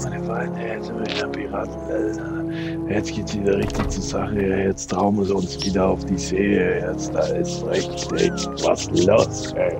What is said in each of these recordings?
meine Freunde, jetzt sind wir wieder Piraten, Alter. Jetzt geht's wieder richtig zur Sache, jetzt trauen wir uns wieder auf die See, jetzt da ist richtig was los, ey.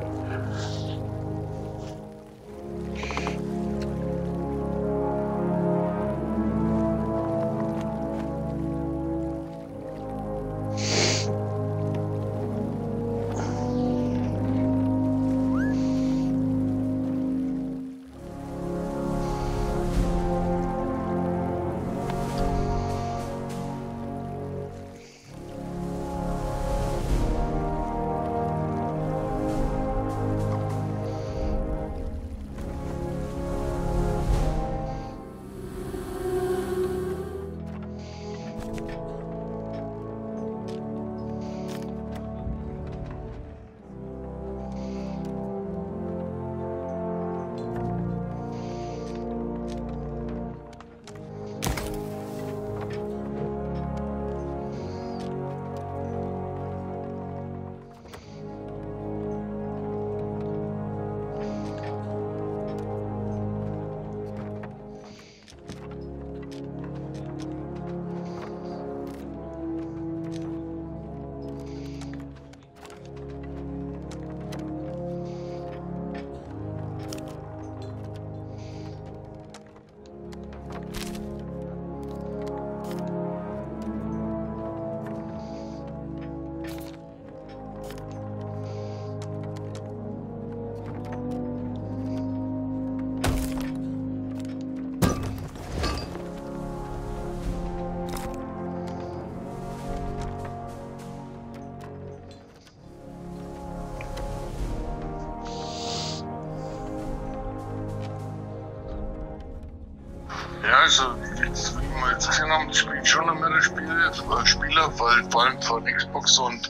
Ja, also, wie wir jetzt gesehen haben, spielen schon noch mehrere Spieler, weil vor allem von Xbox und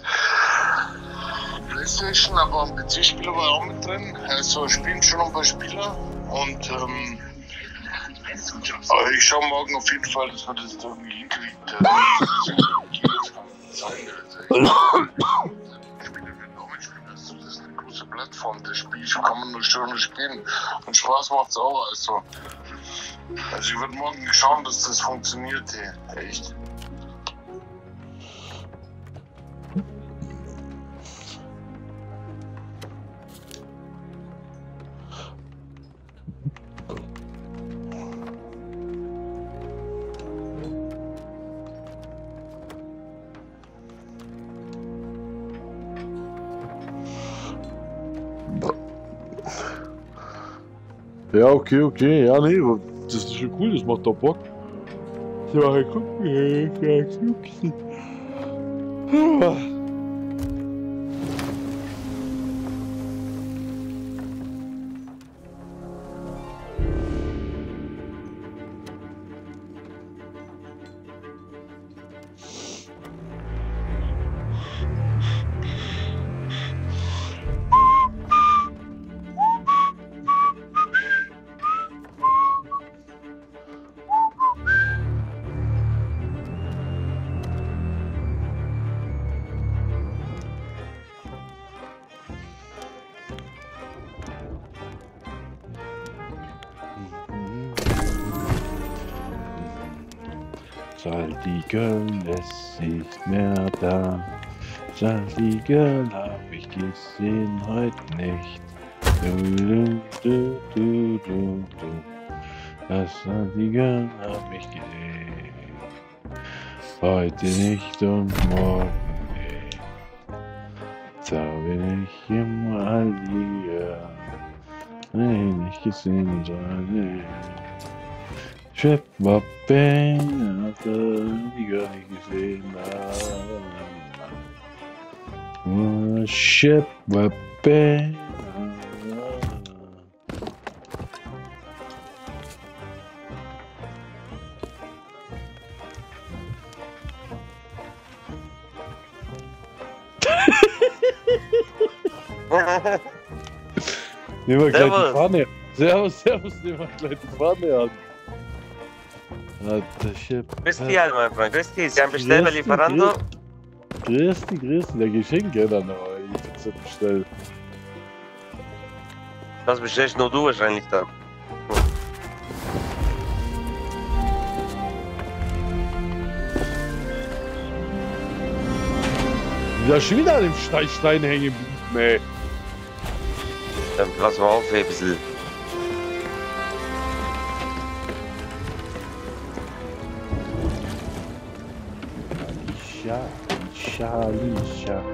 PlayStation, aber am PC-Spieler war auch mit drin. Also spielen schon ein paar Spieler und aber ich schaue morgen auf jeden Fall, dass wir das irgendwie hinkriegen. Spieler werden auch mitspielen, also das ist eine große Plattform, das Spiel kann man nur Stunden spielen und Spaß macht's auch, also ich werde morgen schauen, dass das funktioniert, ey. Echt. Ja, okay, ja, nee, das ist schon cool, das macht doch Bock. Ich mache gucken, Saltigel ist nicht mehr da. Saltigel hab ich gesehen heute nicht. Das Saltigel hab ich gesehen. Heute nicht und morgen nicht. Da bin ich im Aldi. Nee, nicht gesehen, sondern nicht. Schwebwappe, die gar nicht gesehen haben. Schwebwappe. Nehmen wir gleich die Fahne. Servus, nehmen wir gleich die Fahne an. Grüß dich, mein Freund, grüß dich. Sie haben bestellt bei Lieferando? Grüß dich, der Geschenke dann noch. Ich hab's ja bestellt. Das bestellst nur du wahrscheinlich dann. Ja, schon wieder an dem Stein hängen geblieben, ey. Dann pass mal auf, ey, ein bisschen. Lisha.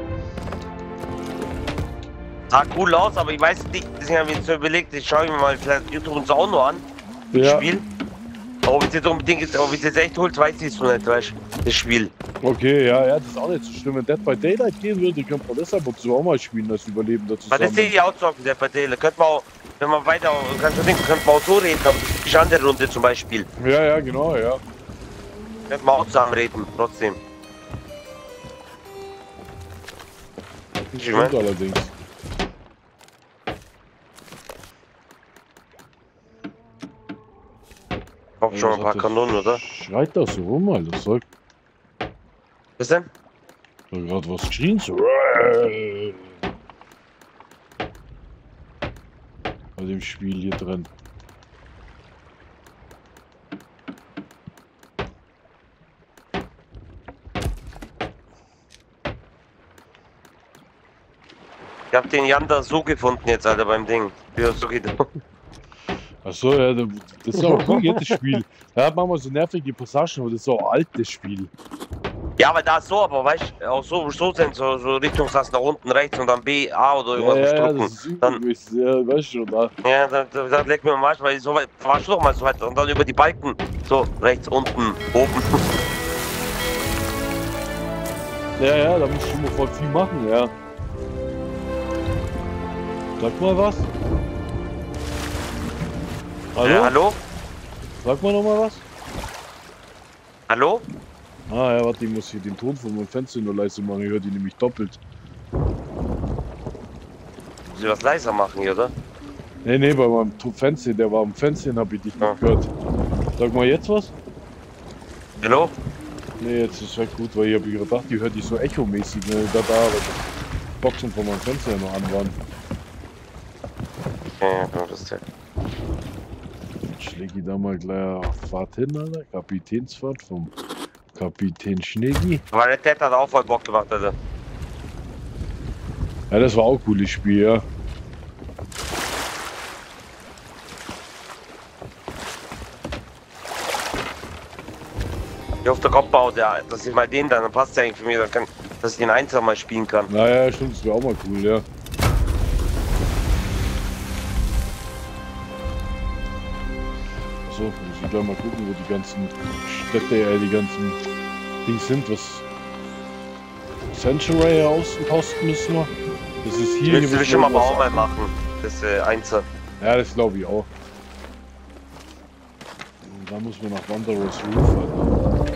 Sah cool aus, aber ich weiß nicht, deswegen habe ich jetzt so überlegt, ich schaue mir mal vielleicht YouTube uns auch noch an. Das Ja. Spiel. Aber ob es jetzt unbedingt ist, ob es jetzt echt holt, weiß ich so nicht, weißt du, das Spiel. Okay, ja, das ist auch nicht so schlimm. Wenn Dead by Daylight gehen würde, könnte man das aber zu auch mal spielen, das Überleben dazu. Aber das sehe ich auch zocken, der Partele. Könnte man auch, wenn man weiter, könnte man auch so reden, aber das ist die andere Runde zum Beispiel. Ja, genau, ja. Könnte man auch zusammen reden, trotzdem. Das stimmt allerdings. Hab schon ein paar Kanonen, oder? Schreit das so rum, Alter. Das soll Was denn? gerade was geschrien. So. Bei dem Spiel hier drin. Ich hab den Jan da so gefunden jetzt, Alter, beim Ding. Wie das so geht. Achso, ja, das ist auch cool, das Spiel. Da hat manchmal so nervige Passagen, aber das ist auch ein altes Spiel. Ja, aber da so, aber weißt du, auch so sind so Richtungstasten nach unten rechts und dann B, A oder irgendwas Ja, drücken. das ist Dann, übel, ja, weißt du schon, da. ja, dann leckt mir mal, weil so weit, warst du doch mal so weit und dann über die Balken, so rechts, unten, oben. Ja, da musst du schon mal voll viel machen, ja. Sag mal was. Hallo? Hallo? Sag mal noch mal was. Hallo? Ah ja, warte, ich muss hier den Ton von meinem Fenster nur leise machen, ich höre die nämlich doppelt. Muss ich was leiser machen hier, oder? Nee, bei meinem Fenster, der war am Fenster, hab ich dich Ja. nicht gehört. Sag mal jetzt was? Hallo? Nee, jetzt ist halt gut, weil ich hab gedacht, die hört die so echomäßig, ne, weil die Boxen von meinem Fenster noch an waren. Ja, das ist ja. Schlägi da mal gleich auf Fahrt hin, Alter. Kapitänsfahrt vom Kapitän Schneggi. Aber der Ted hat auch voll Bock gemacht, Alter. Ja, das war auch ein cooles Spiel, ja. Ich hoffe, der Kopf baut, ja, dass ich mal den dann passt der eigentlich für mich, dann dass ich den Einser mal spielen kann. Naja, stimmt, das wäre auch mal cool, ja. So, muss ich gleich mal gucken, wo die ganzen Städte, die ganzen Dings sind, was Sanctuary außenposten müssen wir. Das ist hier. Willst du bestimmt aber auch mal machen, das Einser. Ja, das glaube ich auch. Und da muss man nach Wanderer's Roof, Alter.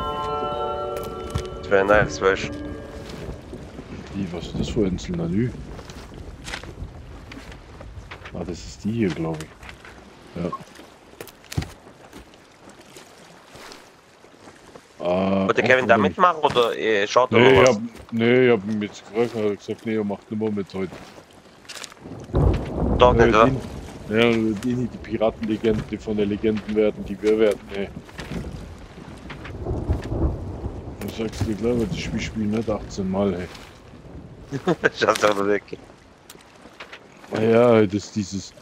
Das wäre nice, weißt du. Was ist das für Insel? Nalü? Ah, das ist die hier, glaube ich. Ja. Wollt der Kevin da mitmachen oder schaut er Nee, noch was? ich hab ihn jetzt gefragt, er hat gesagt, nee, er macht nicht mehr mit heute. Doch nicht, oder? Ja, die Piratenlegende, die von der Legenden werden, die wir werden, nee. Du sagst dir klar, weil das Spiel spielen nicht 18 Mal, hey. Schaust du weg. Ja, das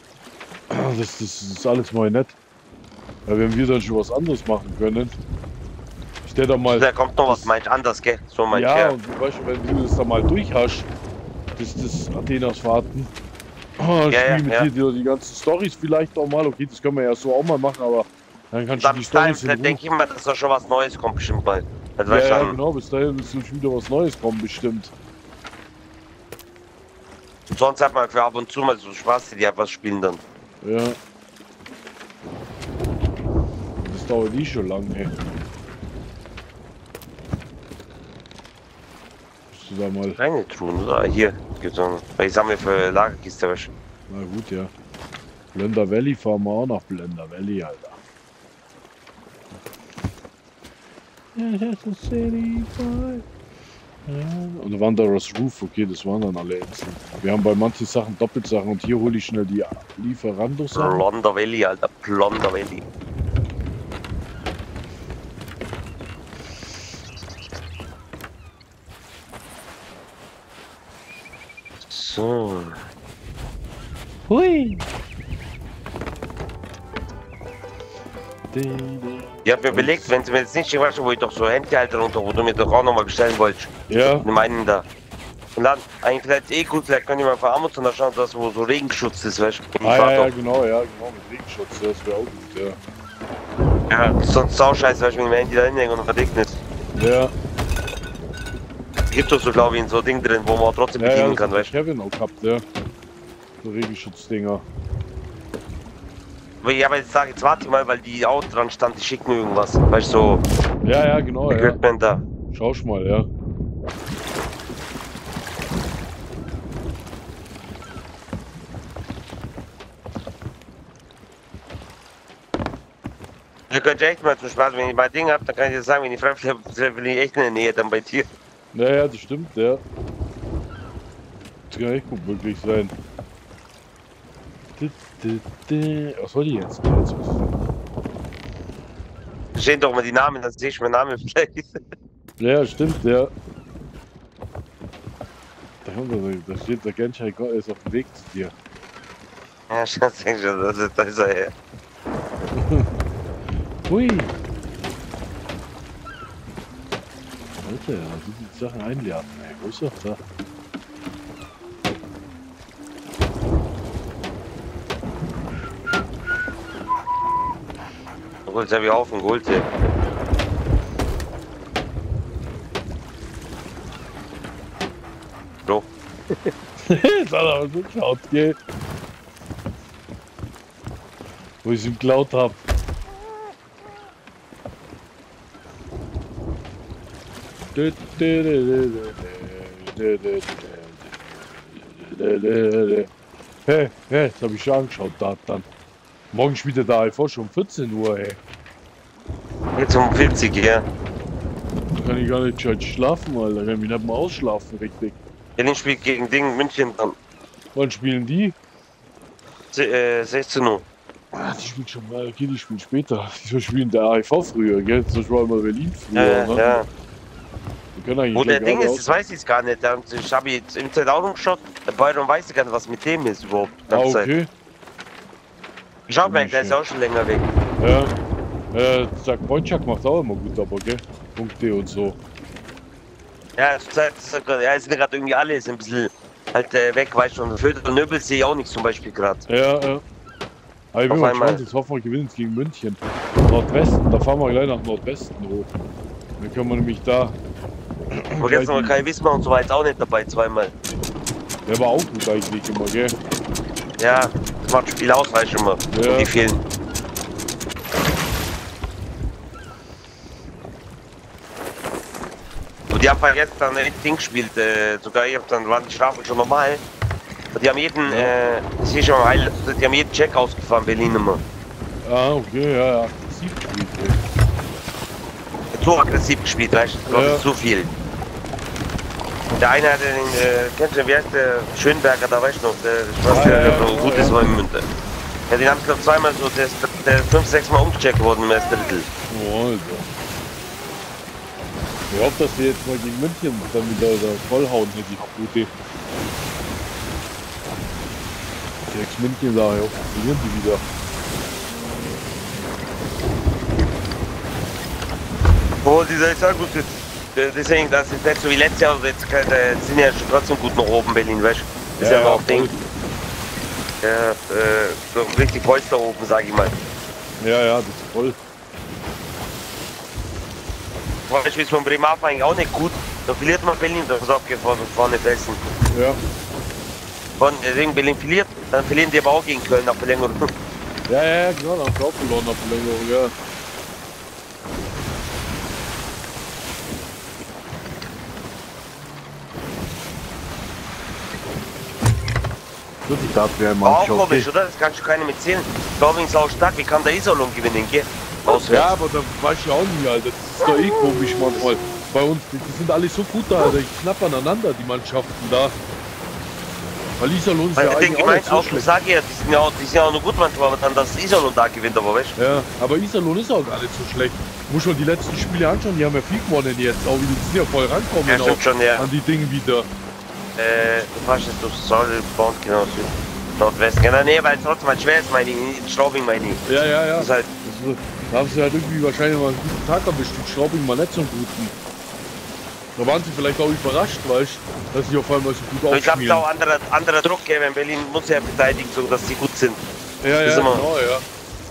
ist alles mal nett. Weil wenn wir dann schon was anderes machen können, stell da mal. Da kommt noch was, meinst du, anders, gell? So meinst du, Ja, ja. und du weißt, wenn du das da mal durch hast, das Athenas-Fahrten, spiel mit dir die ganzen Storys vielleicht auch mal, okay, das können wir ja so auch mal machen, aber dann kannst du die Bis dahin, Storys denke ich mal, dass da schon was Neues kommt, bestimmt mal. Das weißt ja, du, genau, bis dahin ist schon wieder was Neues kommen, bestimmt. und sonst hat man für ab und zu mal so Spaß, die was spielen dann. Ja. Das dauert nie schon lang, ey. Musst du da mal. Keine Truhen, oder? Hier, gibt's noch. Weil ich sammle für Lagerkiste, weißt du. Na gut, ja. Blender Valley fahren wir auch nach Blender Valley, Alter. Und Wanderer's Roof, okay, das waren dann alle Inseln. Wir haben bei manchen Sachen Doppelsachen und hier hole ich schnell die Lieferando-Sachen. Blonder Valley, Alter, Blonder Valley. So. Hui. Ich hab mir überlegt, wenn sie mir jetzt nicht weißt du, wo ich doch so Handyhalter runter, wo du mir doch auch nochmal bestellen wolltest. Ja. Die meinen da. Und dann, eigentlich vielleicht eh gut, vielleicht können die mal von Amazon da schauen, dass wo so Regenschutz ist, weißt du? Ja, genau, mit Regenschutz, das wäre auch gut, ja. Ja, sonst auch scheiße, weißt du, wenn ich mein Handy da hinhänge und verregnet. Ja. Gibt doch so, glaube ich, so ein Ding drin, wo man auch trotzdem bedienen kann, weißt du? Kevin auch gehabt, ja. So Regenschutz-Dinger. Ja, aber jetzt warte ich mal, weil die auch dran stand, die schicken mir irgendwas, weißt du, so. Ja, genau, Equipment da. Schau mal, ja. Du könntest echt mal zum Spaß, wenn ich mein Ding hab, dann kann ich dir sagen, wenn ich frei bin ich echt in der Nähe dann bei dir. Ja, das stimmt, ja. Das kann echt gut möglich sein. Was soll die jetzt? Da stehen doch mal die Namen, dann sehe ich meinen Namen vielleicht. Ja, stimmt, ja. Da steht der Genshai Gott ist auf dem Weg zu dir. Ja, ich denke schon, das ist er her. Hui! Alter, die Sachen einlernen, ey. Wo ist das da? Du holst ja wie auf und geholt hier. So. Das hat aber so geschaut, gell? Wo ich es ihm geklaut hab. Hey, das hab ich schon angeschaut, da dann. Morgen spielt der AIV schon um 14 Uhr, ey. Jetzt um 40, ja. Da kann ich gar nicht gescheit schlafen, Alter. Da kann ich mich nicht mal ausschlafen, richtig. Berlin spielt gegen Ding München dann. Wann spielen die? 16 Uhr. Ah, die spielen schon mal, okay, die spielen später. Die spielen der AIV früher, gell? Das war immer Berlin früher, ne? Ja. Wir können eigentlich Wo der Ding ist, aus. das weiß ich jetzt gar nicht. Ich habe jetzt im Zeit auch geschaut, der Bayern weiß ich gar nicht, was mit dem ist überhaupt. Ah, okay. Ich schau mal, der ist auch schon länger weg. Ja. Sag Boyczak macht auch immer gut, aber gell? Punkte und so. Ja, zurzeit sind gerade irgendwie alle ist ein bisschen halt weg, weißt du. Und Föder und Nöbel sehe ich auch nicht zum Beispiel gerade. Ja. Aber ich bin mal gespannt, jetzt hoffen wir gewinnen gegen München. Nordwesten, da fahren wir gleich nach Nordwesten hoch. Dann können wir nämlich da. Und jetzt noch Kai Wismar und so war jetzt auch nicht dabei, zweimal. Der war auch gut eigentlich immer, gell? Ja, das macht Spiel aus, weißt du immer. Ja. Die fehlen. Und die haben jetzt dann ein Ding gespielt, sogar ich hab dann waren die Strafen schon normal. Und die haben jeden, ich sehe schon mal, die haben jeden Check ausgefahren, Berlin immer. Ah, okay, ja, aggressiv gespielt, ey. Zu aggressiv gespielt, weißt du, das ist zu viel. Der eine hat den, kennst du, wie heißt der Schönberger, da weißt du noch, der gut ist war im Münster. Ja, den haben sie glaube zweimal so, der ist 5-6 Mal umgecheckt worden im ersten Drittel. Oh, Alter. Ich hoffe, dass die jetzt mal gegen München dann wieder vollhauen hier, die Gute. Die Ex-München da, ja, verlieren die wieder. Oh, dieser ist auch gut jetzt. Deswegen, das ist nicht so wie letztes Jahr, jetzt sind ja schon trotzdem gut nach oben Berlin, weißt du? Ist ja immer auch Ding. Ja, so richtig Polster oben, sag ich mal. Ja, das ist voll. Zum Beispiel ist von Bremerhaven eigentlich auch nicht gut. Da verliert man Berlin, da muss aufgefahren und vorne besten. Ja. Deswegen Berlin verliert, dann verlieren die aber auch gegen Köln nach Verlängerung. Ja, genau, dann haben sie auch verloren nach Verlängerung, ja. Gut, ich darf ja mal Auch komisch, oder? Das kannst du keine mitzählen. Ich glaube, ist auch stark. Wie kann der Iserlohn gewinnen, gell? Auswärts. Ja, aber da weiß ich auch nicht, Alter. Das ist doch eh komisch manchmal. Bei uns, die sind alle so gut da, Alter. Knapp aneinander, die Mannschaften da. Weil Iserlohn ist ja eigentlich auch nicht so schlecht. Ich sage ja, die sind ja auch noch gut manchmal, aber dann, dass Iserlohn da gewinnt, aber weißt du? Ja, aber Iserlohn ist auch gar nicht so schlecht. Muss schon die letzten Spiele anschauen, die haben ja viel gewonnen jetzt. Auch die sind ja voll rankommen ja, schon, ja. an die Dinge wieder. Du fährst jetzt durchs Sollband, genau, Nordwesten. Genau, nee, weil es trotzdem halt schwer ist, meine ich. Straubing, meine ich. Ja, ja, ja. Das ist halt, da haben sie halt irgendwie wahrscheinlich mal einen guten Tag erwischt. Und Straubing mal nicht so einen guten. Da waren sie vielleicht auch überrascht, weißt du, dass sie auf einmal so gut aufspielen. ich glaube, es ist auch anderer Druck geben. In Berlin muss ja verteidigen, so dass sie gut sind. Ja, ja, genau, ja.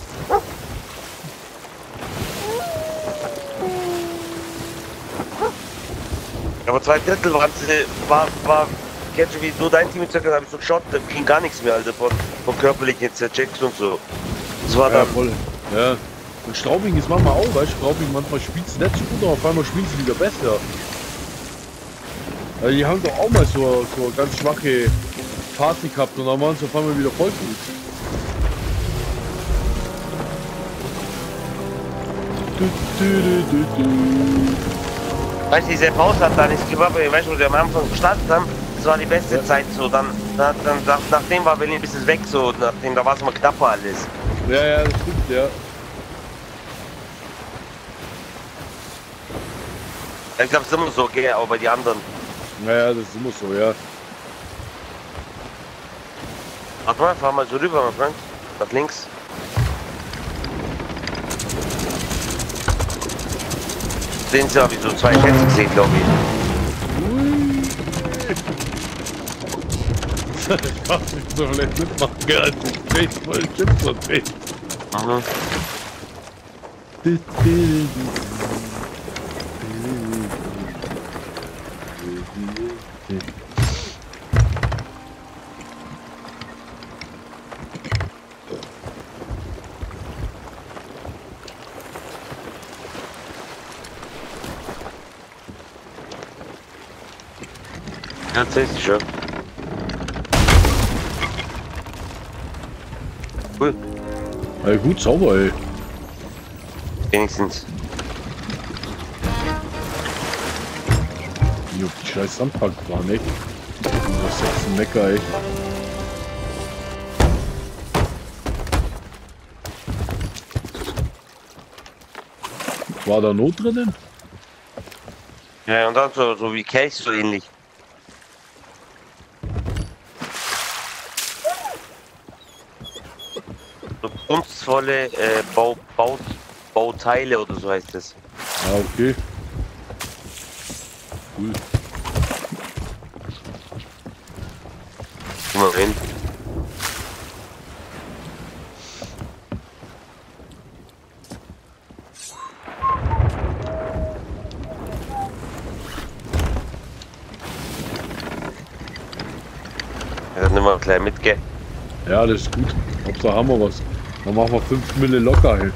Aber 2/3 waren sie, kennst du, wie du dein Team gesagt hast, habe ich so geschaut, da ging gar nichts mehr, Alter, von körperlichen jetzt Checks und so. Das war ja, dann. voll. Ja. Und Straubing ist manchmal auch, weißt du, Straubing, manchmal spielt sie nicht so gut, aber auf einmal spielen sie wieder besser. Also die haben doch auch mal so ganz schwache Phase gehabt und dann waren sie auf einmal wieder voll gut. Weißt du, diese Pause hat dann, ich glaube, weißt du, wo wir am Anfang gestartet haben, das war die beste Zeit so, nachdem war Berlin ein bisschen weg so, nachdem, da war es mal knapper alles. Ja, ja, das stimmt, ja. Ich glaube, es ist immer so, okay, auch bei den anderen. Naja, das ist immer so, ja. Warte mal, fahr mal so rüber, mein Freund. Nach links. Den habe ich so 2 Schätze gesehen, glaube ich. Das darf ich so vielleicht mitmachen, ja, als Baseball Chips und Base. Mhm. Ja, das ist schon. Cool. Ja, gut, sauber, ey. Wenigstens. Wie auf die scheiß Sandbank waren, echt. Das ist jetzt ein Mecker, ey. War da Not drinnen? Ja, und dann so wie Kelch, so ähnlich. So kunstvolle Bauteile oder so heißt es. Ah, okay. Cool. Guck mal hin. Ja, dann nehmen wir gleich mit, gell? Ja, das ist gut. Hauptsache haben wir was. Dann machen wir 5 Mille locker, ey.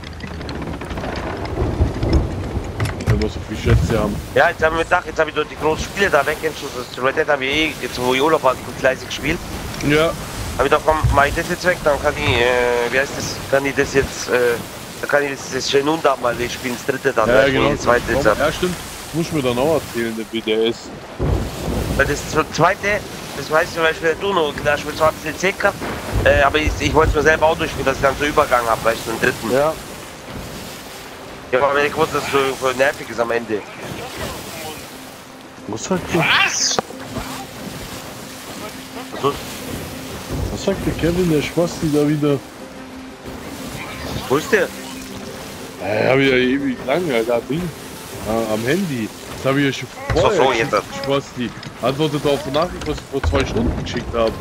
Wenn wir so viel Schätze haben. Ja, jetzt haben wir gedacht, jetzt habe ich dort die großen Spiele da weggeschossen. Das Red Dead habe ich jetzt wo ich Urlaub hatte, gut fleißig gespielt. Ja. Habe ich gedacht, komm, mach ich das jetzt weg, dann kann ich, wie heißt das, kann ich das jetzt, dann kann ich das Shenunda mal spielen, das dritte dann, Ja, genau. das zweite jetzt. Ja, stimmt. Muss ich mir dann auch erzählen, der BDS. Weil das zweite, das weißt du zum Beispiel, du noch, da spielt zwar ein bisschen C gehabt, aber ich wollte es mir selber auch durchspielen, dass ich dann so Übergang habe, weißt du, den dritten. Ja. Ja, aber wenn ich wusste, dass es so nervig ist am Ende. Was sagt der? Was? Was sagt der Kevin, der Spasti da wieder? Wo ist der? Ja, hab ich ja ewig lang, Alter, Ding. Am Handy. Das habe ich ja schon vorher So, jetzt. Spasti. Antwortet auf eine Nachricht, was ich vor 2 Stunden geschickt habe.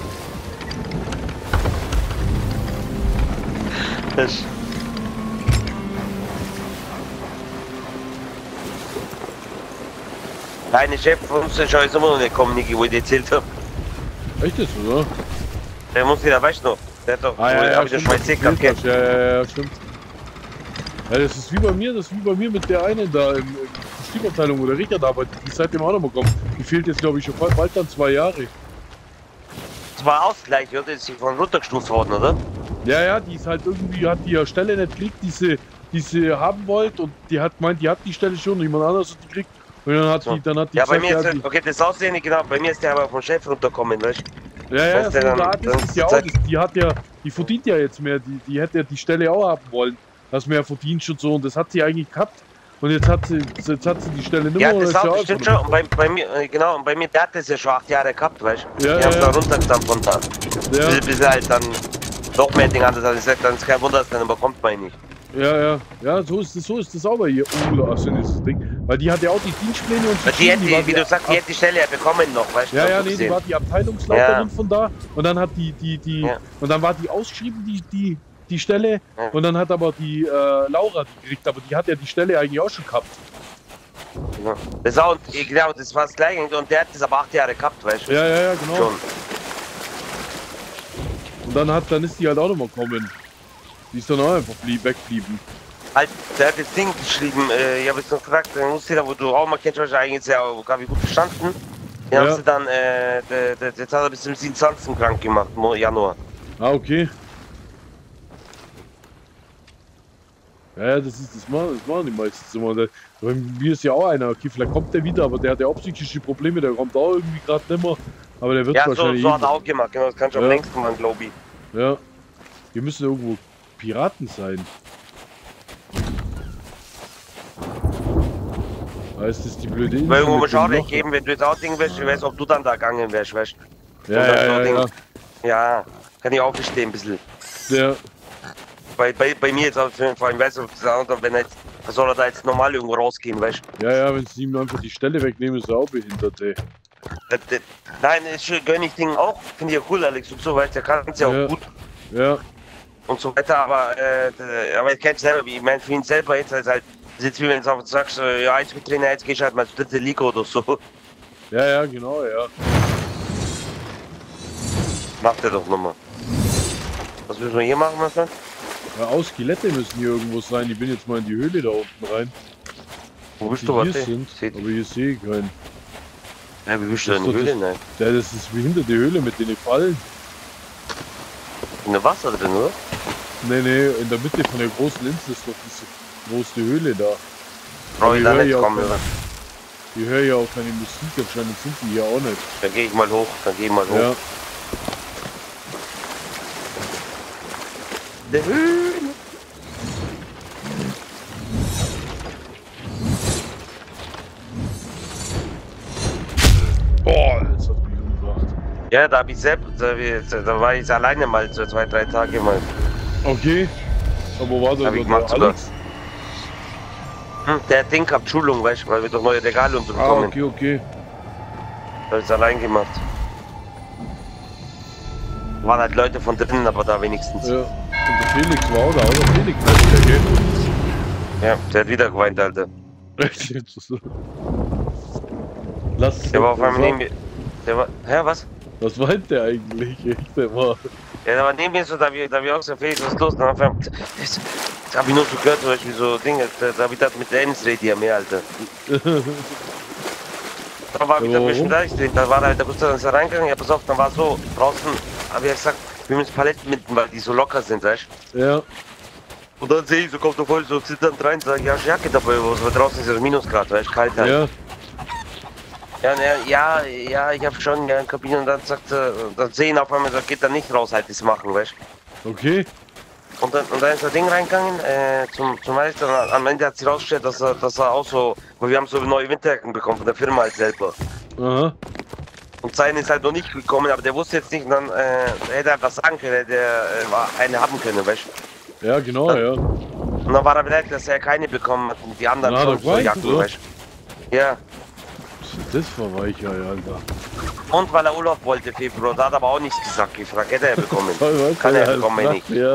Deine Chef von uns ist schon immer noch nicht gekommen, Niki, wo ich dir erzählt habe. Echt das, oder? Der muss wieder, weißt du noch? Der hat doch, hab ich ja schon mal erzählt gehabt, gell? Ja, stimmt. Ja, das ist wie bei mir, mit der einen da in der Stimmabteilung, wo der Richard arbeitet, die ist seitdem auch noch mal gekommen. Die fehlt jetzt, glaube ich, schon bald dann 2 Jahre. Das war Ausgleich, oder? Das ist von runtergestuft worden, oder? Ja, die ist halt irgendwie, hat die Stelle nicht gekriegt, die sie haben wollte, und die hat gemeint, die hat die Stelle schon und jemand anderes hat die gekriegt. Und dann hat So. die ja, Ja, bei mir gesagt, ist, okay, das Aussehen nicht genau, bei mir ist der aber vom Chef runtergekommen, weißt du? ja, heißt, der das ist ja auch, die verdient ja jetzt mehr, die hätte ja die Stelle auch haben wollen, dass mehr verdient und so, und das hat sie eigentlich gehabt. Und jetzt hat sie die Stelle nicht mehr. Ja, das auch bestimmt schon. Und bei mir, genau, und bei mir, der hat das ja schon 8 Jahre gehabt, weißt du? Ja, ich hab's da runtergetan von da. Ja. Bis er halt dann doch mehr Ding anders als ich gesagt, dann ist kein Wunder, dass dann überkommt, meine ich. Ja, so ist das auch bei hier. Also das Ding. Weil die hat ja auch die Dienstpläne und die hätte, wie du sagst, die hätte die Stelle ja bekommen noch, weißt du? Ja, nee, die war die Abteilungsleiterin von da und dann hat und dann war die ausgeschrieben, die Stelle und dann hat aber die Laura die gekriegt, aber die hat ja die Stelle eigentlich auch schon gehabt. Genau. Das auch, genau, das war das Gleiche und der hat das aber 8 Jahre gehabt, weißt du? Ja, genau. Schon. Und dann ist die halt auch nochmal gekommen. Die ist dann auch einfach weggeblieben. Halt, der hat das Ding geschrieben, ich habe jetzt noch gefragt, da wo du auch mal kennst, wahrscheinlich jetzt ja gar nicht gut verstanden. Den haben sie dann, jetzt hat er bis zum 27. krank gemacht, im Januar. Ah, okay. Ja, das machen die meistens immer. Bei mir ist ja auch einer, okay, vielleicht kommt der wieder, aber der hat ja auch psychische Probleme, der kommt auch irgendwie gerade nicht mehr. Aber der wird wahrscheinlich. Ja, so hat er auch gemacht, genau, das kann schon am längsten machen, glaube ich. Ja. Wir müssen irgendwo Piraten sein. Heißt das die blöde Insel? Weil irgendwo mal Schade geben, wenn du jetzt auch Ding wärst, ich weiß, ob du dann da gegangen wärst, weißt du? Ja. Ja, kann ich auch verstehen ein bisschen. Ja. Bei mir jetzt auf jeden Fall, ich weiß nicht, wenn er jetzt, soll er da jetzt normal irgendwo rausgehen, weißt du? Ja, wenn sie ihm einfach die Stelle wegnehmen, ist er auch behindert, ey. Nein, das gönn ich Ding auch, finde ich ja cool, Alex, und so weiter, der kann es ja auch gut. Ja. Und so weiter, aber ich kenne es selber, ich meine, für ihn selber jetzt halt, das ist jetzt wie wenn du sagst, ja, jetzt mit Trainer, jetzt gehst du halt mal zur 3. Liga oder so. Ja, genau, ja. Macht er doch nochmal. Was müssen wir hier machen, was dann? Ja, auch Skelette müssen hier irgendwo sein. Ich bin jetzt mal in die Höhle da unten rein. Wo bist du, hier sind, aber hier sehe ich keinen. Ja, wie bist du in die Höhle? Nein. Ja, das ist wie hinter die Höhle mit den Fallen. In der Wasser drin, oder? Nee, in der Mitte von der großen Insel ist doch diese große Höhle da. Brauche ich da nicht kommen, oder? Ich höre ja auch keine Musik, anscheinend sind die hier auch nicht. Dann gehe ich mal hoch, Ja. Der Höhle. Boah, das hat mich umgebracht. Ja, da hab ich selbst, da war ich alleine mal so 2, 3 Tage mal. Okay. Aber wo war Hab ich gemacht sogar. Der Ding gehabt Schulung, weißt du, weil wir doch neue Regale und so bekommen. Ah, okay. Da hab ich's allein gemacht. Waren halt Leute von drinnen, aber da wenigstens. Ja. Und der Felix war auch da, oder? Felix heißt der, gell? Ja, der hat wieder geweint, Alter. Echt? Lass Der war auf einmal neben mir. Der war. Hä, was? Was meint der eigentlich? Echt, der war. Ja, der war neben mir so, da hab ich auch gesagt, Felix, was ist los? Dann auf einmal. Da hab ich nur so gehört, zum Beispiel so Dinge, da hab ich das mit der Ennis-Rede ja mehr, Alter. Da war wieder ein bisschen da war halt der Bus, dann ist er reingegangen, ja, pass auf, dann war so, draußen, hab ich gesagt, wir müssen Paletten mitnehmen, weil die so locker sind, weißt du? Ja. Und dann sehe ich so, kommt er voll so zitternd rein, sag ich, ja, Jacke dabei, weil draußen ist ja Minusgrad, weißt du, kalt halt. Ja. Ja, ich hab schon eine Kabine und dann sagt er, dann sehen auf einmal, sagt, geht da nicht raus, halt das machen, weißt du? Okay. Und dann ist das Ding reingegangen, zum Meister, am Ende hat sich rausgestellt, dass er auch so, weil wir haben so neue Winterjacken bekommen von der Firma halt selber. Aha. Und sein ist halt noch nicht gekommen, aber der wusste jetzt nicht, und dann hätte er was sagen können, der eine haben können, weißt du? Ja, genau, ja. Und dann war er bereit, dass er keine bekommen hat und die anderen schon so Jacken, weißt du? Ja. Was ist das für Weicher, Alter? Und weil er Urlaub wollte, Februar, da hat er aber auch nichts gesagt, gefragt, hätte er bekommen. Kann er bekommen, nicht. Ja.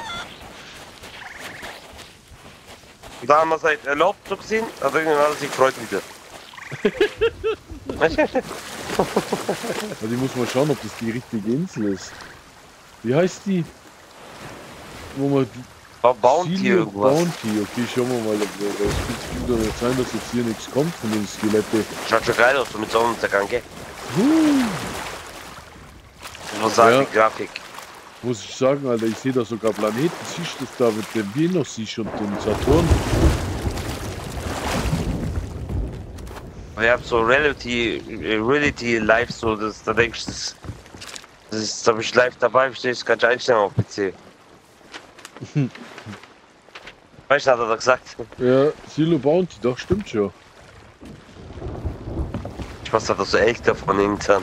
Da haben wir es halt erlaubt zu sehen, also irgendwann hat er sich gefreut wieder. Also ich muss mal schauen, ob das die richtige Insel ist. Wie heißt die? Wo man Bounty irgendwas. Bounty, okay, schauen wir mal. Es könnte sein, dass jetzt hier nichts kommt von den Skelette. Schaut schon geil aus, so mit Sonnenuntergang, gell? Ich muss sagen, die Grafik. Muss ich sagen, Alter, ich sehe da sogar Planeten. Siehst du das da mit dem Venus siehst und dem Saturn? Ich hab so Reality live, so, da denkst du, da bin ich live dabei, verstehst du, kannst du einstellen auf PC. Weißt du, hat er da gesagt? Ja, Silo Bounty, doch, stimmt schon. Ich weiß, hat er so echt davon irgendwann.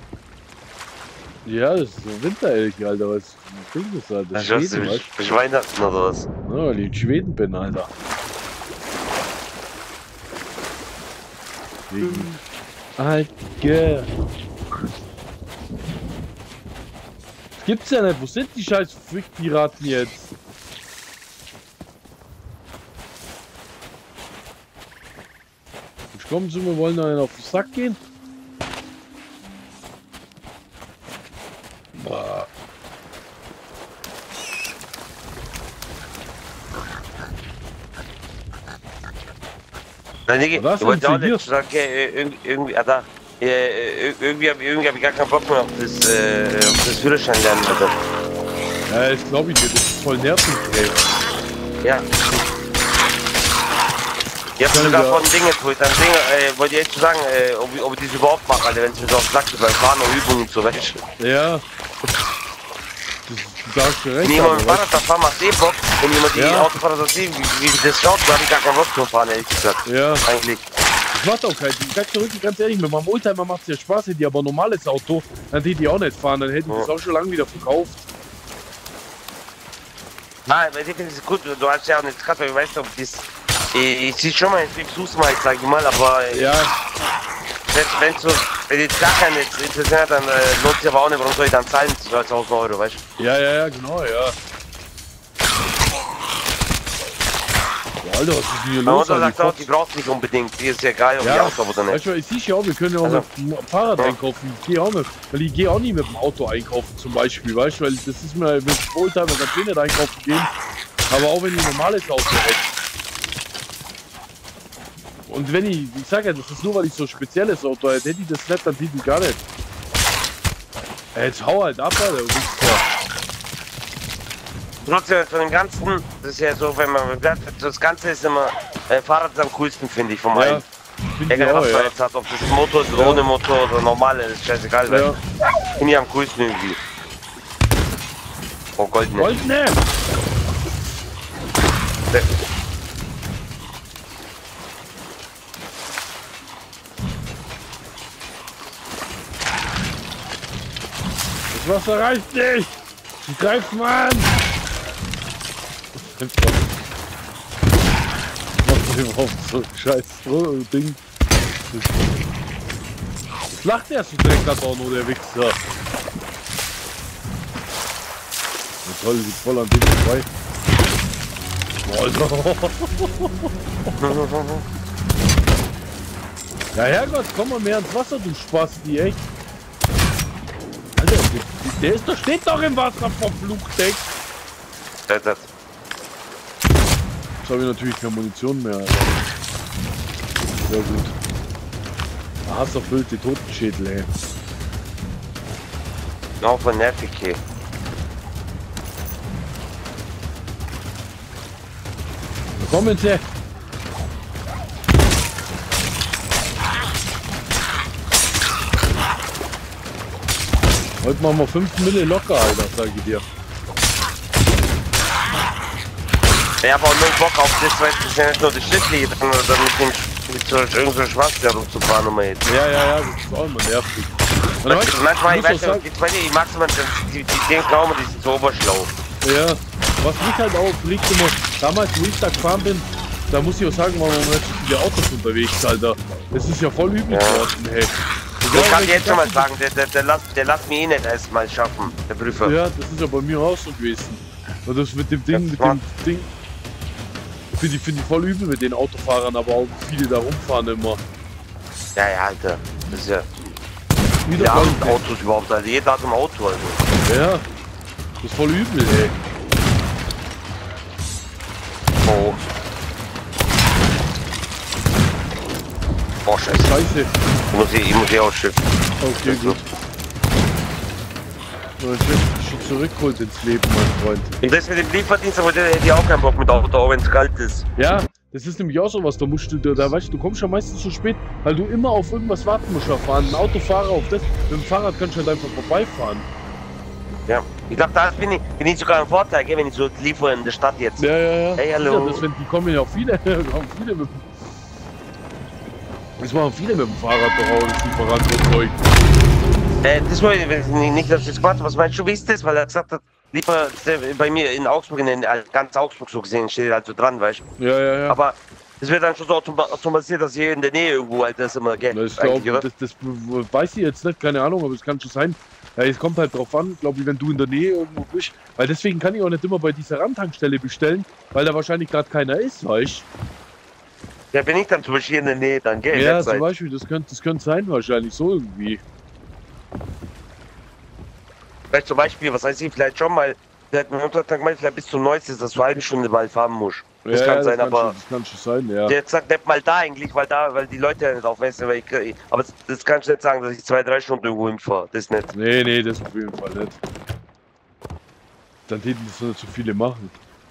Ja, das ist so ein Winterelch, Alter, was bringt das, Alter? Das Ich Schweden, weiß, bis Weihnachten oder was? Ja, weil ich in Schweden bin, Alter. Wegen... Alter. Das gibt's ja nicht, wo sind die scheiß Fickpiraten jetzt? Jetzt kommen sie, wir wollen einen auf den Sack gehen. Boah. Nein, Niki, Was ich wollte auch sind Sie nicht sagen, irgendwie, da, irgendwie hab ich gar keinen Bock mehr auf das Führerschein lernen, Alter. Ja, das glaube ich dir, das ist voll nervig, ey. Ja. Ich hab sogar von Dingen, wollte ich echt sagen, ob ich das überhaupt mache, Alter, wenn es mir so auf den Sack geht, beim Fahren und Übungen und so, weißt du. Ja. Du sagst schon recht. Wenn jemand mit dem Fahrrad da fahren, macht eh Bock. Wenn jemand die Autofahrer so sieht, wie das schaut, da hab ich gar keinen Bock zu fahren, ehrlich gesagt. Ja. Eigentlich. Das macht auch keinen Sinn. Ich sag zurück, ganz ehrlich, mit meinem Oldtimer macht es ja Spaß, hätte ich aber ein normales Auto, dann hätte ich auch nicht fahren, dann hätte ich das auch schon lange wieder verkauft. Nein, weil ich finde es gut, du hast ja auch nicht gerade, weil ich weiß nicht, ob das. Ich sehe schon mal, ich versuch's mal, sag ich mal, aber. Ja. Wenn jetzt gar keinen interessiert, dann lohnt sich aber auch nicht, warum soll ich dann zahlen, 1000 Euro, weißt du? Ja, genau, ja. Boah, Alter, was ist denn hier los? Und sagt auch, die braucht nicht unbedingt, die ist ja geil, ob die Auto oder nicht. Weißt du, ich sehe ja auch, wir können ja auch mit dem Fahrrad einkaufen. Ich gehe auch nicht, weil ich gehe auch nicht mit dem Auto einkaufen zum Beispiel, weißt du, weil das ist mir mit dem Oldtimer ganz nicht einkaufen gehen, aber auch wenn ich ein normales Auto hätte. Und wenn ich sag ja, das ist nur weil ich so ein spezielles Auto hätte, hätte ich das nicht, dann hätte ich gar nicht. Jetzt hau halt ab, Alter, du bist ja. Trotzdem von dem Ganzen, das ist ja so, wenn man das Ganze ist immer, Fahrrad ist am coolsten, finde ich, vom einen. Egal was man jetzt hat, ob das Motor ist oder ohne Motor oder normale, ist scheißegal, weil finde ich am coolsten irgendwie. Oh, Goldene. Goldene! Das Wasser reicht nicht! Ich greif mal an! Was überhaupt so ein scheiß Ding? Das lacht er so direkt auch nur, der Wichser. Toll, geht voll an dem vorbei. Alter. Ja, Herrgott, komm mal mehr ins Wasser, du Spasti, echt. Alter, der ist doch, steht doch im Wasser vom Flugdeck. Das. Jetzt habe ich natürlich keine Munition mehr, Alter. Sehr gut. Hasserfüllte Totenschädel, ey. Auch von nervig hier. Kommen Sie! Heute machen wir 5 Mille locker, Alter, sag ich dir. Ich hab auch nur Bock auf das, weil es ja nicht nur das Schiff liegt, sondern mit so irgendeinem Schwarz rumzufahren immer jetzt. Ja, das ist auch immer nervig. Manchmal, ich weiß nicht, ich mag es manchmal, die denken auch immer, die sind so oberschlau. Ja, was mich halt auch bringt immer, damals wo ich da gefahren bin, da muss ich auch sagen, waren wir nicht so viele Autos unterwegs, Alter. Das ist ja voll übel geworden, hey. Ich kann dir jetzt schon mal sagen, der lässt mich eh nicht erstmal schaffen, der Prüfer. Ja, das ist ja bei mir auch so gewesen. Und das mit dem Ding, finde ich voll übel mit den Autofahrern, aber auch viele da rumfahren immer. Ja, Alter, das ist ja... Wieder ja, Autos überhaupt, also jeder hat ein Auto, also. Ja, das ist voll übel, ey. Oh. Oh, Scheiße. Ich muss hier ausschiffen. Okay, gut. Mein Schiff ist schon zurückgeholt ins Leben, mein Freund. Und das mit dem Lieferdienst, aber der hätte ich auch keinen Bock mit Auto, auch wenn es kalt ist. Ja, das ist nämlich auch so was, da musst du, da weißt du, kommst schon meistens zu spät, weil du immer auf irgendwas warten musst fahren. Ein Autofahrer auf das, mit dem Fahrrad kannst du halt einfach vorbeifahren. Ja, ich glaube, da bin ich sogar ein Vorteil, gell, wenn ich so liefere in der Stadt jetzt. Ja, ja, ja. Hey, hallo. Ja, die kommen ja auch viele, das machen viele mit dem Fahrrad doch auch, das Lieferantenzeug. Das wollte ich nicht, dass das Quatsch. Was meinst du, wie ist das? Weil er gesagt hat, lieber bei mir in Augsburg, in ganz Augsburg so gesehen, steht halt so dran, weißt du? Ja, ja, ja. Aber es wird dann schon so automatisiert, dass hier in der Nähe irgendwo halt das immer geht. Das weiß ich jetzt nicht, keine Ahnung, aber es kann schon sein. Ja, es kommt halt drauf an, glaube ich, wenn du in der Nähe irgendwo bist. Weil deswegen kann ich auch nicht immer bei dieser Randtankstelle bestellen, weil da wahrscheinlich gerade keiner ist, weißt du? Ja, bin ich dann zum Beispiel in der Nähe, dann gell? Ja, zum Beispiel, das könnte sein wahrscheinlich, so irgendwie. Vielleicht zum Beispiel, was heißt ich, vielleicht schon mal, vielleicht mein Untertag gemeint, vielleicht bis zum 90, dass du eine halbe Stunde bald fahren musst. Das ja, kann sein, das aber. Das kann schon sein, ja. Der hat gesagt, nicht mal da eigentlich, weil die Leute ja nicht aufmessen, aber das kannst du nicht sagen, dass ich 2-3 Stunden irgendwo hinfahre. Das nicht. Nee, das auf jeden Fall nicht. Dann hätten das nicht so viele machen.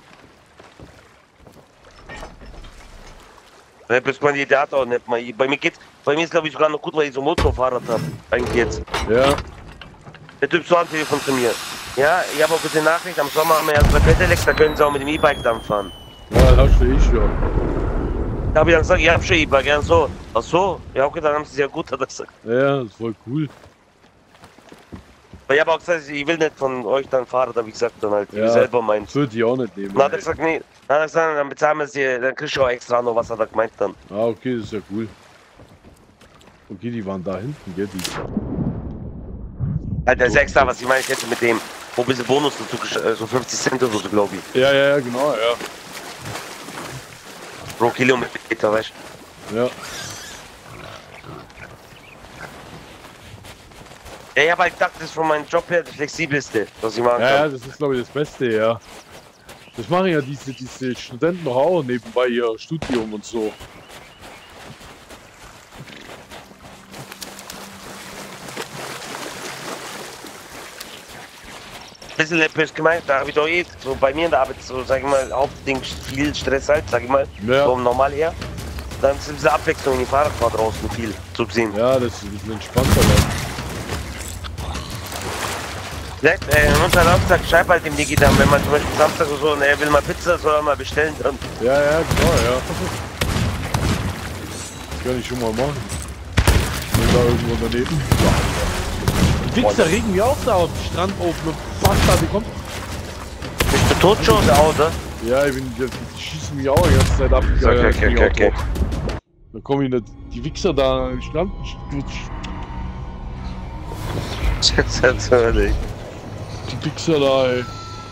Ja, bis man die Data auch nicht mal. Bei mir ist glaube ich sogar noch gut, weil ich so Motorfahrrad habe. Eigentlich jetzt. Ja. Der Typ so am Telefon zu mir. Ja, ich habe auch gute Nachricht, am Sommer haben wir ja 2 Pedelecs, da können sie auch mit dem E-Bike dann fahren. Ja, das hast du schon. Da habe ich dann gesagt, ich habe schon E-Bike, ja so. Ach so? Ja okay, dann haben sie es ja gut, hat er gesagt. Ja, das ist voll cool. Aber ich habe auch gesagt, ich will nicht von euch dann Fahrrad, habe ich gesagt dann halt, Ja, ich selber meins. das würde ich auch nicht nehmen. Dann hat er gesagt, nee. Dann hat er gesagt, dann bezahlen wir es dir, dann kriegst du auch extra noch, was hat er gemeint dann. Ah, okay, das ist ja cool. Okay, die waren da hinten, gell, die. Alter, ist extra, was ich meine, kennst du mit dem, wo ein bisschen Bonus dazu, so 50 Cent oder so, glaube ich. Ja, genau, ja. Pro Kilometer, weißt du? Ja. Ja, ich habe halt gedacht, das ist von meinem Job her das flexibelste, was ich machen kann. Ja, das ist glaube ich das Beste, ja. Das machen ja diese Studenten noch auch nebenbei ihr Studium und so. Bisschen läppisch gemeint, da habe ich doch so bei mir in der Arbeit so, sag ich mal, Hauptding viel Stress halt, sag ich mal, ja. So normal her. Dann ist diese Abwechslung in die Fahrradfahrt draußen viel zu sehen. Ja, das ist ein bisschen entspannter dann. Vielleicht, uns hat auch gesagt, schreib halt dem Digi dann, wenn man zum Beispiel Samstag oder so, und er will mal Pizza, soll er mal bestellen dann. Ja, genau, ja. Das kann ich schon mal machen. Wenn da irgendwo daneben. Die Wichser regen mir auch da auf den Strand auf und Pasta bekommt. Bist du tot schon oder auch, oder? Ja, die schießen mich auch die ganze Zeit ab. Okay. Da kommen nicht die Wichser da am Strand. Natürlich. Die Wichser da, ey.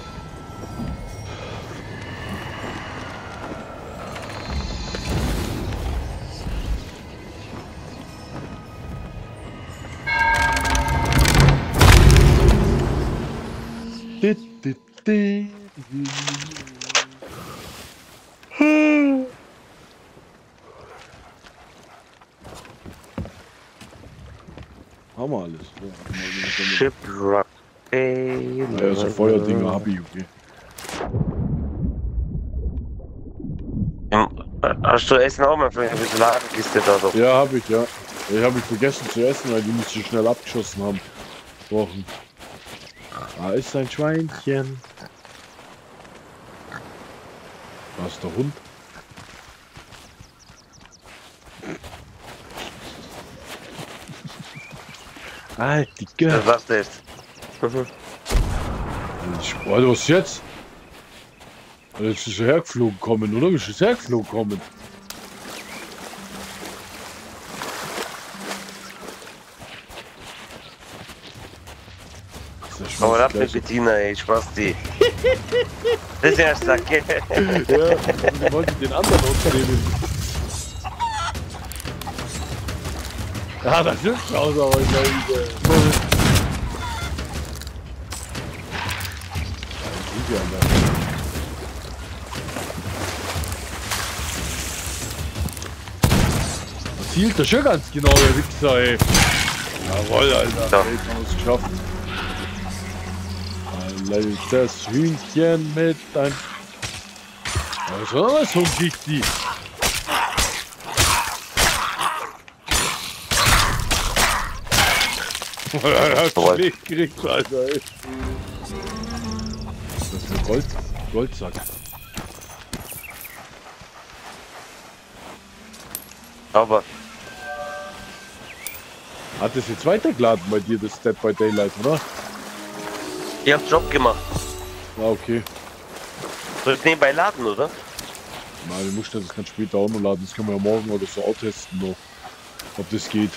Haben wir alles. Shipwreck. Ja, so Feuerdinger hab ich, okay. Hast du Essen auch mal für eine Lagerkiste da so? Ja, hab ich, ja. Ich habe vergessen zu essen, weil die mich so schnell abgeschossen haben. Wochen. Da ist ein Schweinchen. Da ist der Hund. Ah, Digga. Was ist das? Alter, was jetzt? Jetzt ist er hergeflogen kommen, oder? Ist er hergeflogen kommen? Aber ab mit Bettina, ey, Spaß die. Das ist ja stark, gell? Ja, ich wollte den anderen ausnehmen. Ja, das ist aus, aber ich glaube, das hielt er schon ganz genau, der Wichser, ey. Jawoll, Alter. Ja. Ey, jetzt haben wir es geschafft. Das Hühnchen mit ein... Also, so kriegt die. Er hat schlecht gekriegt, Alter, ey. Das ist ein Goldsack. Aber. Hat das jetzt weitergeladen bei dir, das Dead by Daylight, oder? Ich hab Job gemacht. Ah, okay. Soll ich nebenbei laden, oder? Nein, du musst das ganz später auch noch laden. Das können wir ja morgen oder so auch testen, noch, ob das geht.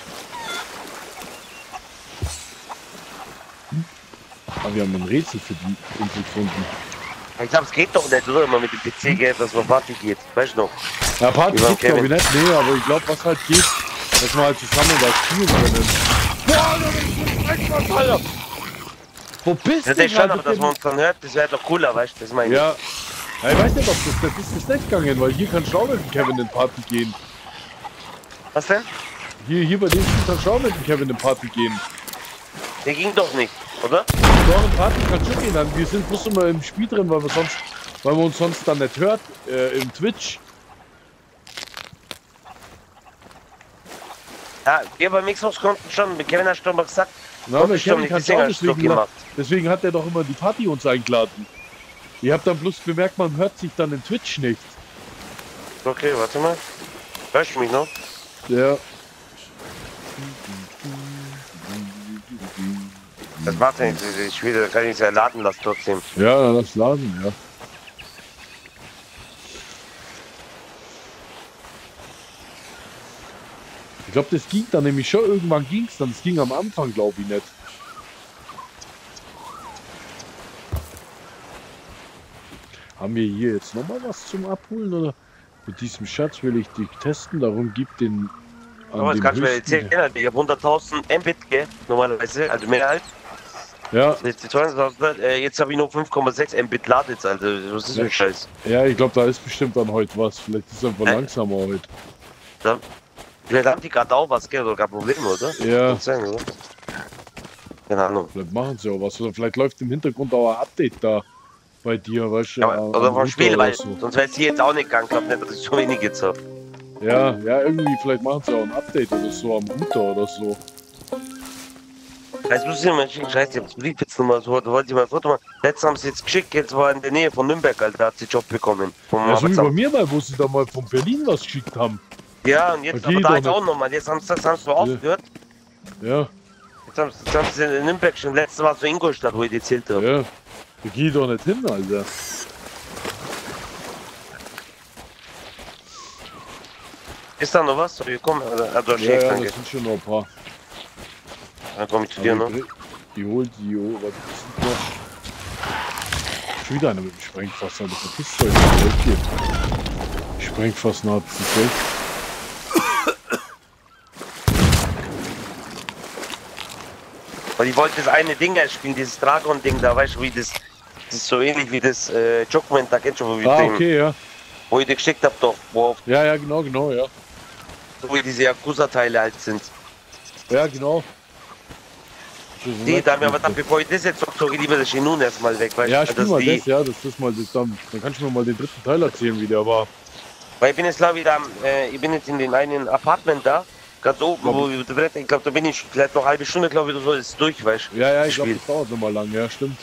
Aber wir haben ein Rätsel für die Insel gefunden. Ich glaube, es geht doch nicht, oder? Immer mit dem PC geht, dass man Party geht. Weißt du noch? Ja, Party geht glaube ich nicht, nee, aber ich glaube, was halt geht, dass wir halt zusammen da spielen können. Boah, da ist ein Alter! Wo bist du? Das ist schon, aber dass man uns dann hört, das wäre doch cooler, weißt du? Das meine ich. Ja. Ja, ich weiß nicht, ob das ist nicht gegangen, weil hier kann Schau mit dem Kevin in Party gehen. Was denn? Hier bei dem kann Schau mit dem Kevin in Party gehen. Der ging doch nicht, oder? Doch, in Party kann schon gehen. Wir sind bloß immer im Spiel drin, weil wir uns sonst dann nicht hört, im Twitch. Ja, wir beim Xbox konnten schon, mit Kevin hast du mal gesagt, Na, aber schon Kevin kann nicht, schauen, deswegen hat er doch immer die Party uns eingeladen. Ihr habt dann bloß bemerkt, man hört sich dann in Twitch nicht. Okay, warte mal. Hörst du mich noch? Ja. Das macht ja nichts, ich will, kann ich es ja laden lassen trotzdem. Ja, dann lass laden, ja. Ich glaube, das ging dann nämlich schon, irgendwann ging es dann. Das ging am Anfang, glaube ich, nicht. Haben wir hier jetzt nochmal was zum Abholen, oder? Mit diesem Schatz will ich dich testen, darum gibt den... Aber das kannst du mir erzählen, ich habe 100.000 Mbit, gell, normalerweise, also mehr als. Ja. Jetzt habe ich noch 5,6 Mbit Ladetz, also was ist für ein Scheiß? Ja, ich glaube, da ist bestimmt dann heute was. Vielleicht ist es einfach langsamer heute. Ja. Vielleicht haben die gerade auch was, gell, oder gar Probleme, oder? Ja. Sein, oder? Keine Ahnung. Vielleicht machen sie auch was, oder vielleicht läuft im Hintergrund auch ein Update da bei dir, weißt du? Ja, oder vom Spiel, weil so. sonst wäre es hier jetzt auch nicht gegangen, glaube nicht, dass ich so wenig jetzt habe. Ja, irgendwie, vielleicht machen sie auch ein Update oder so am Router oder so. Jetzt muss ich mal schicken, scheiße, ich hab's Brief jetzt nochmal so, da wollte ich mal ein Foto machen. Letztes haben sie jetzt geschickt, jetzt war in der Nähe von Nürnberg, Alter, da hat sie Job bekommen. Ja, so wie bei mir mal, wo sie da mal von Berlin was geschickt haben. Ja, und jetzt, aber da jetzt auch nochmal, jetzt haben sie das aufgehört. Ja. Jetzt haben sie in Nürnberg schon, letztes war so Ingolstadt, wo ich die erzählt habe. Ja, da geh doch nicht hin, Alter. Ist da noch was? Soll ich kommen? Ja, das sind schon noch ein paar. Dann komme ich zu dir noch. Die holt die, was ist denn noch? Schon wieder einer mit dem Sprengfass, Alter, verpisst euch, hier. Sprengfass naht sich weg. Weil ich wollte das eine Ding spielen, dieses Dragon-Ding da, weißt du, wie das ist so ähnlich wie das Jogment, da kennst du wo wir okay, ja. Wo ich dir geschickt hab doch, wo Ja, genau, ja. so wie diese Yakuza-Teile halt sind. Ja, genau. Die, da haben wir aber dann, bevor ich das jetzt sag, ich lieber das Shinun erstmal weg, weißt du? Ja, spiel mal das, ja, das ist mal das dann kannst du mir mal den dritten Teil erzählen, wie der war. Weil ich bin jetzt glaube ich da, ich bin jetzt in dem einen Apartment da, ganz oben, wo ich glaube, da bin ich vielleicht noch eine halbe Stunde, glaube ich, oder so, ist durch, weißt du? Ja, ich glaube, das dauert noch mal lang, ja, stimmt.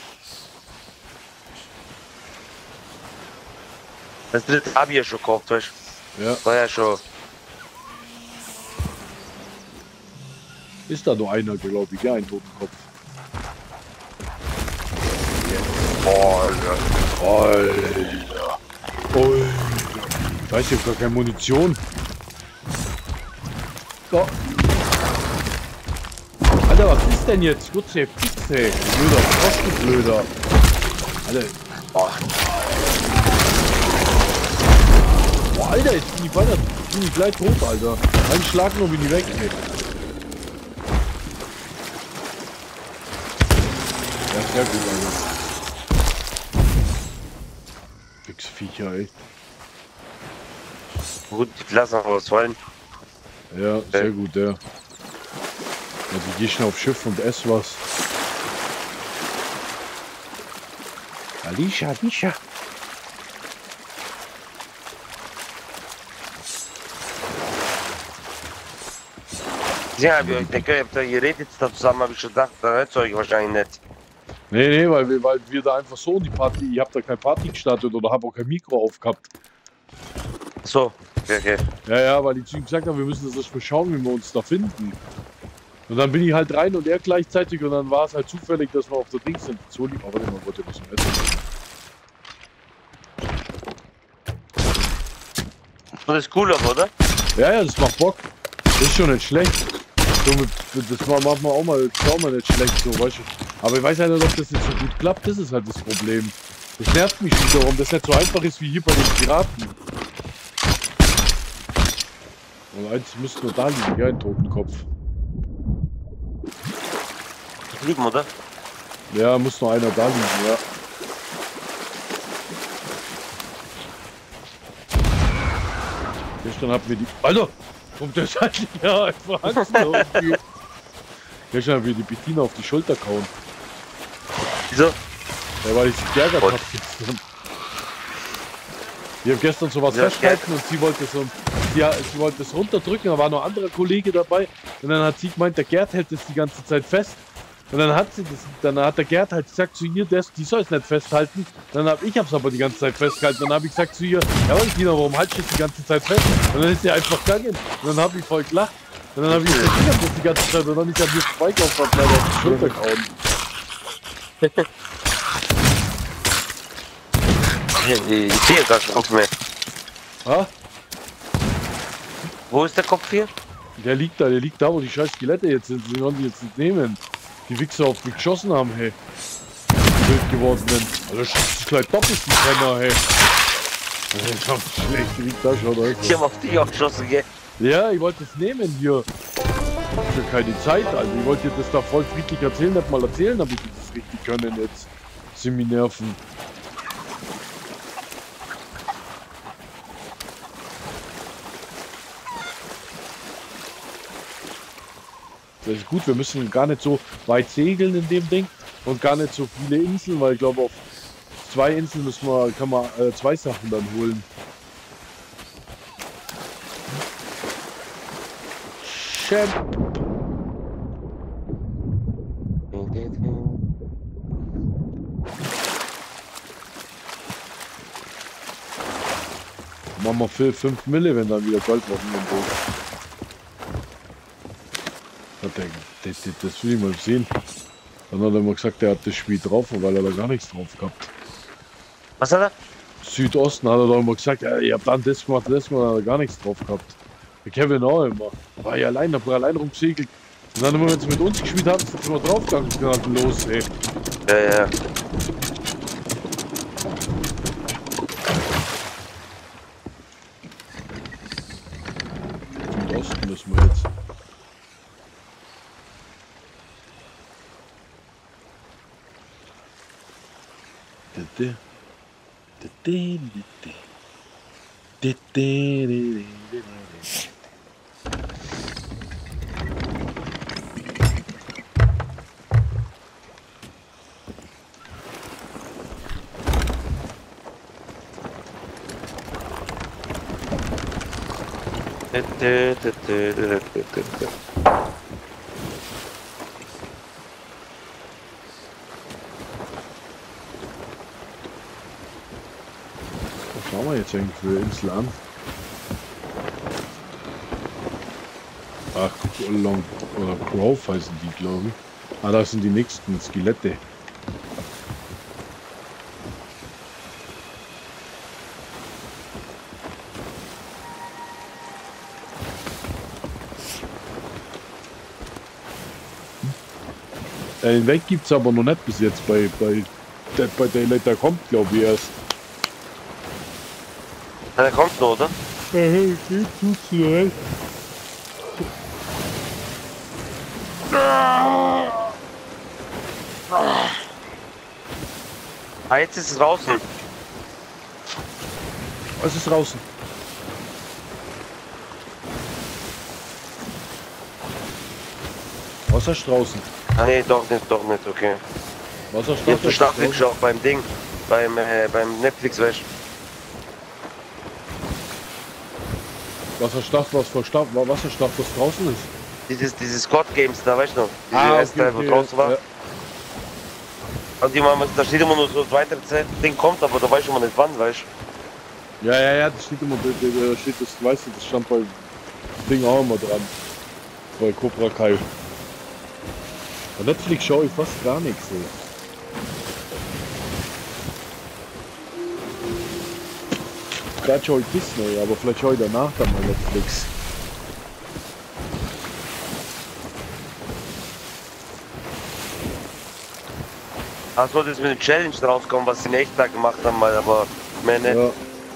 Das dritte habe ich ja schon gekauft, weißt du? Ja. War ja schon. Ist da nur einer, glaube ich, ja, ein Totenkopf. Boah, Alter. Alter. Da ist jetzt gar keine Munition. So. Alter, was ist denn jetzt? Gutze Pizze. Blöder, Kostenblöder. Alter. Boah, Alter, jetzt bin ich weiter. Bin ich gleich tot, Alter. Ein Schlag nur bin ich weg, ey. Ja, sehr gut, Alter. Viecher, ey. Gut, die lassen aber was fallen. Ja, sehr gut, ja. Also geh schnell aufs Schiff und ess was. Alicia. Ja, ich denke, ihr redet jetzt da zusammen, habe ich schon gedacht, da hört es euch wahrscheinlich nicht. Nee, weil wir da einfach so in die Party, ich hab da keine Party gestartet oder hab auch kein Mikro aufgehabt. So, okay. Ja, weil die zu ihm gesagt haben, wir müssen das erst mal schauen, wie wir uns da finden. Und dann bin ich halt rein und er gleichzeitig und dann war es halt zufällig, dass wir auf der Dings sind. So lieb, aber man wollte was im Essen. Und das ist cool, oder? Ja, das macht Bock. Das ist schon nicht schlecht. So das macht man auch mal, das ist auch mal nicht schlecht, so, weißt du. Aber ich weiß halt nicht, ob das jetzt so gut klappt, das ist halt das Problem. Das nervt mich schon darum, das nicht so einfach ist wie hier bei den Piraten. Und eins müsste nur da liegen, ja, ein Totenkopf. Liegen, oder? Ja, muss nur einer da liegen, ja. Gestern hatten wir die... Alter! Kommt der seitlich ja einfach Angst irgendwie. Gestern haben wir die Bettina auf die Schulter kauen. Wieso? Ja, weil ich sie geärgert habe gestern. Ich habe gestern sowas festgehalten und sie wollte so... Ja, sie wollte das runterdrücken, da war noch ein anderer Kollege dabei. Und dann hat sie gemeint, der Gerd hält das die ganze Zeit fest. Und dann hat der Gerd halt gesagt zu ihr, die soll es nicht festhalten. Dann ich hab's aber die ganze Zeit festgehalten. Dann habe ich gesagt zu ihr, ja Valentina, warum haltest du das die ganze Zeit fest? Und dann ist sie einfach gegangen. Und dann habe ich voll gelacht. Und dann habe ich gesagt, ich hab das die ganze Zeit und dann ist an mir vorbeigelaufen und leider auf die Schulter gehauen. Ich sehe gar keinen Kopf mehr. Ha? Wo ist der Kopf hier? Der liegt da, wo die scheiß Skelette jetzt sind. Die wollen die jetzt nicht nehmen. Die Wichser auf mich geschossen haben, hey. Wild gewordenen. Also schießt gleich doppelt die Brenner, hey. Ich hab schlecht, die liegt da schon, Alter. Ich hab auf dich auch geschossen, gell? Ja, ich wollte es nehmen hier. Ich hab keine Zeit, also ich wollte dir das da voll friedlich erzählen, nicht mal erzählen, damit ich das richtig können jetzt. Sind mir Nerven. Das ist gut, wir müssen gar nicht so weit segeln in dem Ding und gar nicht so viele Inseln, weil ich glaube auf 2 Inseln kann man 2 Sachen dann holen. Champ. Machen wir für 5 Mille, wenn dann wieder Gold machen im Boot. Das will ich mal sehen. Dann hat er mal gesagt, der hat das Spiel drauf, weil er da gar nichts drauf gehabt. Was hat er? Südosten hat er doch immer gesagt, ja, ich hab dann das gemacht, hat er gar nichts drauf gehabt. Der Kevin auch immer. Da war ich allein, hab allein rumgesegelt. Und dann immer, wenn sie mit uns gespielt haben, sind wir draufgegangen, gerade los, ey. Ja. Südosten müssen wir jetzt. Was schauen wir jetzt eigentlich für Insel an? Ach, Long oder Grove heißen die, glaube ich. Ah, da sind die nächsten Skelette. Den Weg gibt es aber noch nicht bis jetzt bei Dead by Daylight, der kommt glaube ich erst. Ja, der kommt noch, oder? Ah, jetzt ist es draußen. Was ist draußen? Was ist draußen? Ah, nee, doch nicht, okay. Was ist Ich hab so Stachel geschaut beim Ding, beim Netflix, weißt du. Was ist was draußen ist? Dieses God Games, da weißt du noch. Diese Ah, erste, okay, wo okay, draußen war. ja. Und die machen, da steht immer nur so das weitere Ding kommt, aber da weiß man nicht wann, weißt du. Ja, das steht immer, da steht das, weißt du, das stand bei Ding auch immer dran. Bei Cobra Kai. Bei Netflix schaue ich fast gar nichts, ey. Gerade schaue ich Disney, aber vielleicht schaue ich danach dann mal Netflix. Ach so, das mit dem Challenge rauskommen, was sie in echt da gemacht haben, mal, aber mehr nicht. Ja.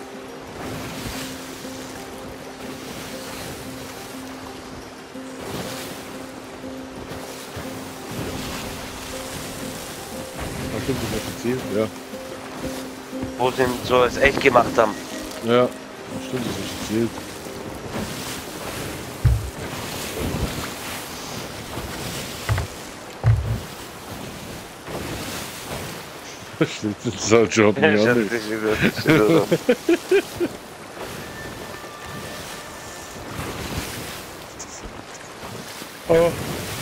Ach, stimmt, das hat erzählt, ja. Wo sie so es echt gemacht haben. Ja, stimmt, das ist erzählt. Stimmt, das ist halt schon Ja, nicht. Aber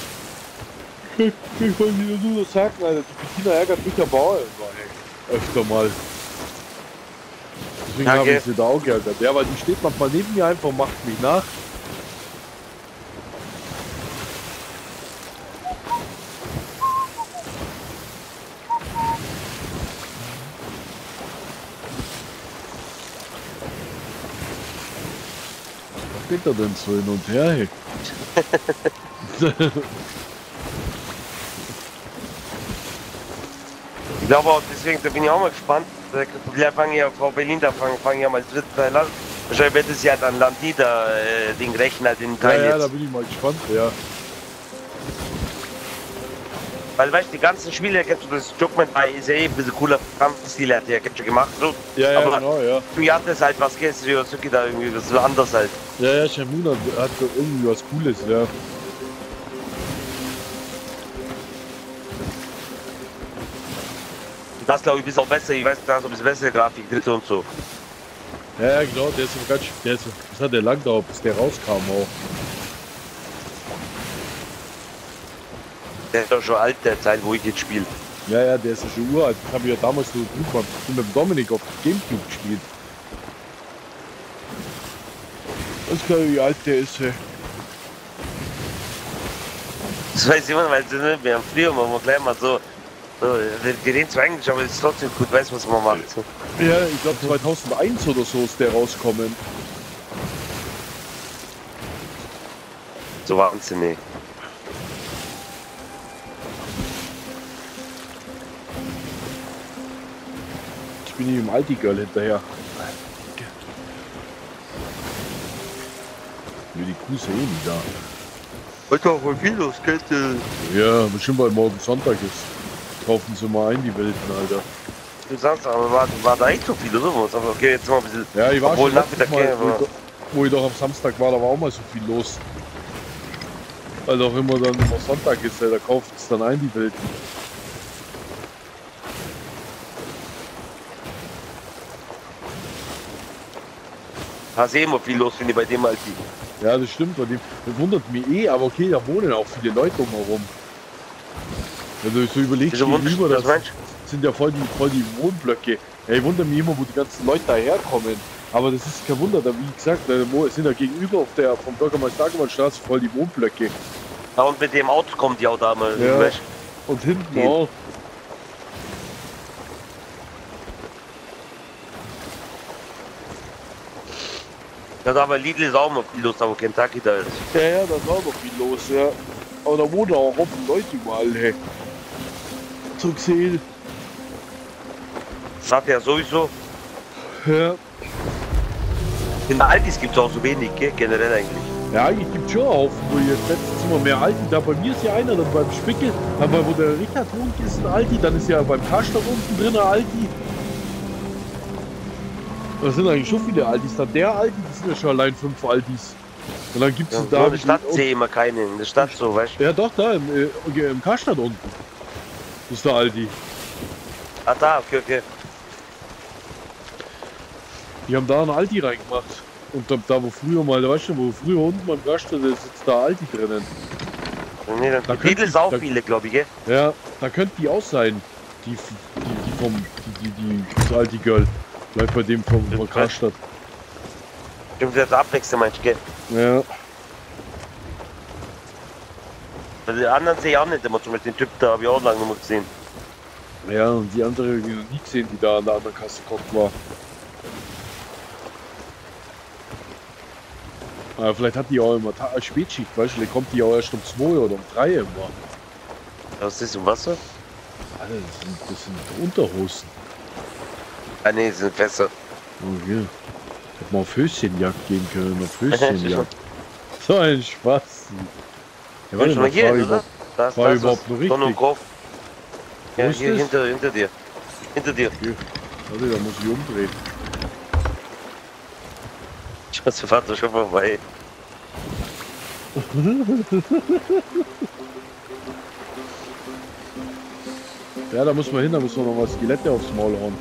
ich wollte dir nur sagen, Alter, die Bettina ärgert mich aber auch öfter mal. Deswegen Ja, habe ich okay. sie da auch geärgert. Ja, weil die steht manchmal neben mir einfach und macht mich nach. Was geht da denn so hin und her? Hey? Ich glaube auch, deswegen, da bin ich auch mal gespannt. Da fange ich auf Frau Berlin, da fange ich ja mal dritt Teil an. Wahrscheinlich wird es ja dann Landida, den Rechner, den Teil Ja, jetzt. da bin ich mal gespannt, ja. Weil, weißt du, die ganzen Spiele, kennst du das Jumpman ist ja eh ein bisschen cooler Kampfstil, hat der schon gemacht. So. Ja, aber genau, ja. irgendwie hat das halt was, gell, Ryosuke da irgendwie, das ist so anders halt. Ja, Shamuna hat so irgendwie was Cooles, ja. Das glaube ich ist auch besser, ich weiß, da ist ein bisschen bessere Grafik, dritte und so. Ja, genau, der ist so ganz schön, das hat der lang gedauert, bis der rauskam auch. Der ist doch schon alt, der Zeit, wo ich jetzt spiele. Ja, der ist ja schon uralt. Das habe ich ja damals so mit dem Dominik auf Gamecube gespielt. Das ist klar, wie alt der ist, hey. Das weiß ich immer, weil wir haben früher mal gleich mal so wir reden zwar Englisch, aber es ist trotzdem gut, weiß, was man macht. So. Ja, ich glaube 2001 oder so ist der rauskommen. So wahnsinnig. Ich bin hier im Alti-Girl hinterher. Mir die Kuh ist ja eh nicht da. Heute auch wohl viel los, gell? Ja, bestimmt weil morgen Sonntag ist. Kaufen sie mal ein, die Wilden, Alter. Du sagst, aber war da echt so viel oder was? Aber okay, jetzt mal ein bisschen. Ja, ich war obwohl schon Nachmittag mal, aber wo ich doch am Samstag war, da war auch mal so viel los. Also auch immer dann immer Sonntag ist, da kauft es dann ein, die Wilden. hast eh immer viel los, finde ich, bei dem Alti. Ja, das stimmt, das wundert mich eh, aber okay, da wohnen auch viele Leute drumherum. Wenn du so überlegst, gegenüber, das sind ja voll die Wohnblöcke. Ja, ich wundere mich immer, wo die ganzen Leute daherkommen. Aber das ist kein Wunder, da, wie gesagt, da sind ja gegenüber auf der vom Bürgermeister-Straße voll die Wohnblöcke. Ja, und mit dem Auto kommt die auch da mal. Ja. Weißt? Und hinten Viel. auch. Ja, aber Lidl ist auch noch viel los, aber Kentucky da ist. Ja, da ist auch noch viel los, ja. Aber da wohnen auch Haufen Leute überall, hey. So gesehen. Sagt ja sowieso. Ja. In der Altis gibt es auch so wenig, gell? Generell eigentlich. Ja, eigentlich gibt es schon einen Haufen, wo jetzt letztens immer mehr Alti. Da bei mir ist ja einer, dann beim Spickel, dann wo der Richard wohnt, ist ein Alti, dann ist ja beim Karstadt unten drin ein Alti. Das sind eigentlich schon viele Altis. Dann der Alti, das sind ja schon allein 5 Altis. Und dann gibt es Ja, da. nur in der Stadt sehe ich immer keinen. In der Stadt so, weißt du? Ja, doch, da im Karstadt unten. Das ist der Alti. Ah, da, okay. Die haben da einen Alti reingemacht. Und da wo früher mal, weißt du, wo früher unten beim Gaststätte sitzt da Aldi drinnen. Nee, da Lidl ist auch viele, glaube ich, gell? Ja, da könnte die auch sein. Die das Aldi Girl. Bleibt bei dem vom Karstadt. Stimmt, jetzt abwechseln, meinst du, gell? Ja. Also die anderen sehe ich auch nicht immer, zum Beispiel den Typ da habe ich auch lange nicht mehr gesehen. Ja, und die andere habe ich noch nie gesehen, die da an der anderen Kasse gekocht war. Aber vielleicht hat die auch immer Spätschicht, weißt du, dann kommt die auch erst um 2 oder um 3 immer. Was ist im Wasser? Alter, das sind Unterhosen. Ah ne, das sind Fässer. Oh ja. Hätte mal auf Höschenjagd gehen können, auf Höschenjagd. So ein Spaß. Ja, Warte mal hier, oder? War überhaupt noch richtig. Ja, Wo ist hier das? hinter dir. Hinter dir. Okay. Warte, da muss ich umdrehen. Ich muss Vater schon vorbei. Ja, da muss man hin, da muss man noch mal Skelette aufs Maul hauen.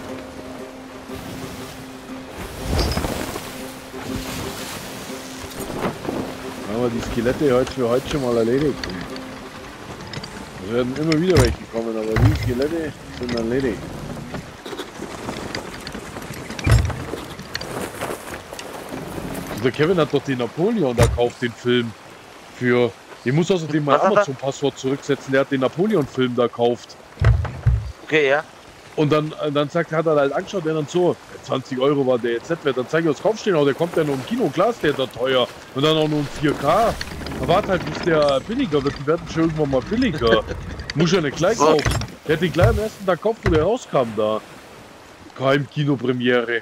Haben wir die Skelette heute für heute schon mal erledigt. Es werden immer wieder welche kommen, aber die Skelette sind erledigt. Der Kevin hat doch den Napoleon da gekauft, den Film. Für. Ich muss außerdem mein Amazon-Passwort zurücksetzen, der hat den Napoleon-Film da gekauft. Okay, ja. Und dann sagt, hat er halt angeschaut, der dann so, 20 Euro war der jetzt nicht wert, dann zeige ich uns Kaufstehen, aber der kommt ja nur im Kino, klar ist der da teuer. Und dann auch nur um 4K. Warte halt, bis der billiger wird, die werden schon irgendwann mal billiger. Muss ja nicht gleich kaufen. Der hat den gleich am ersten Tag gekauft, wo der rauskam da. Kein Kinopremiere.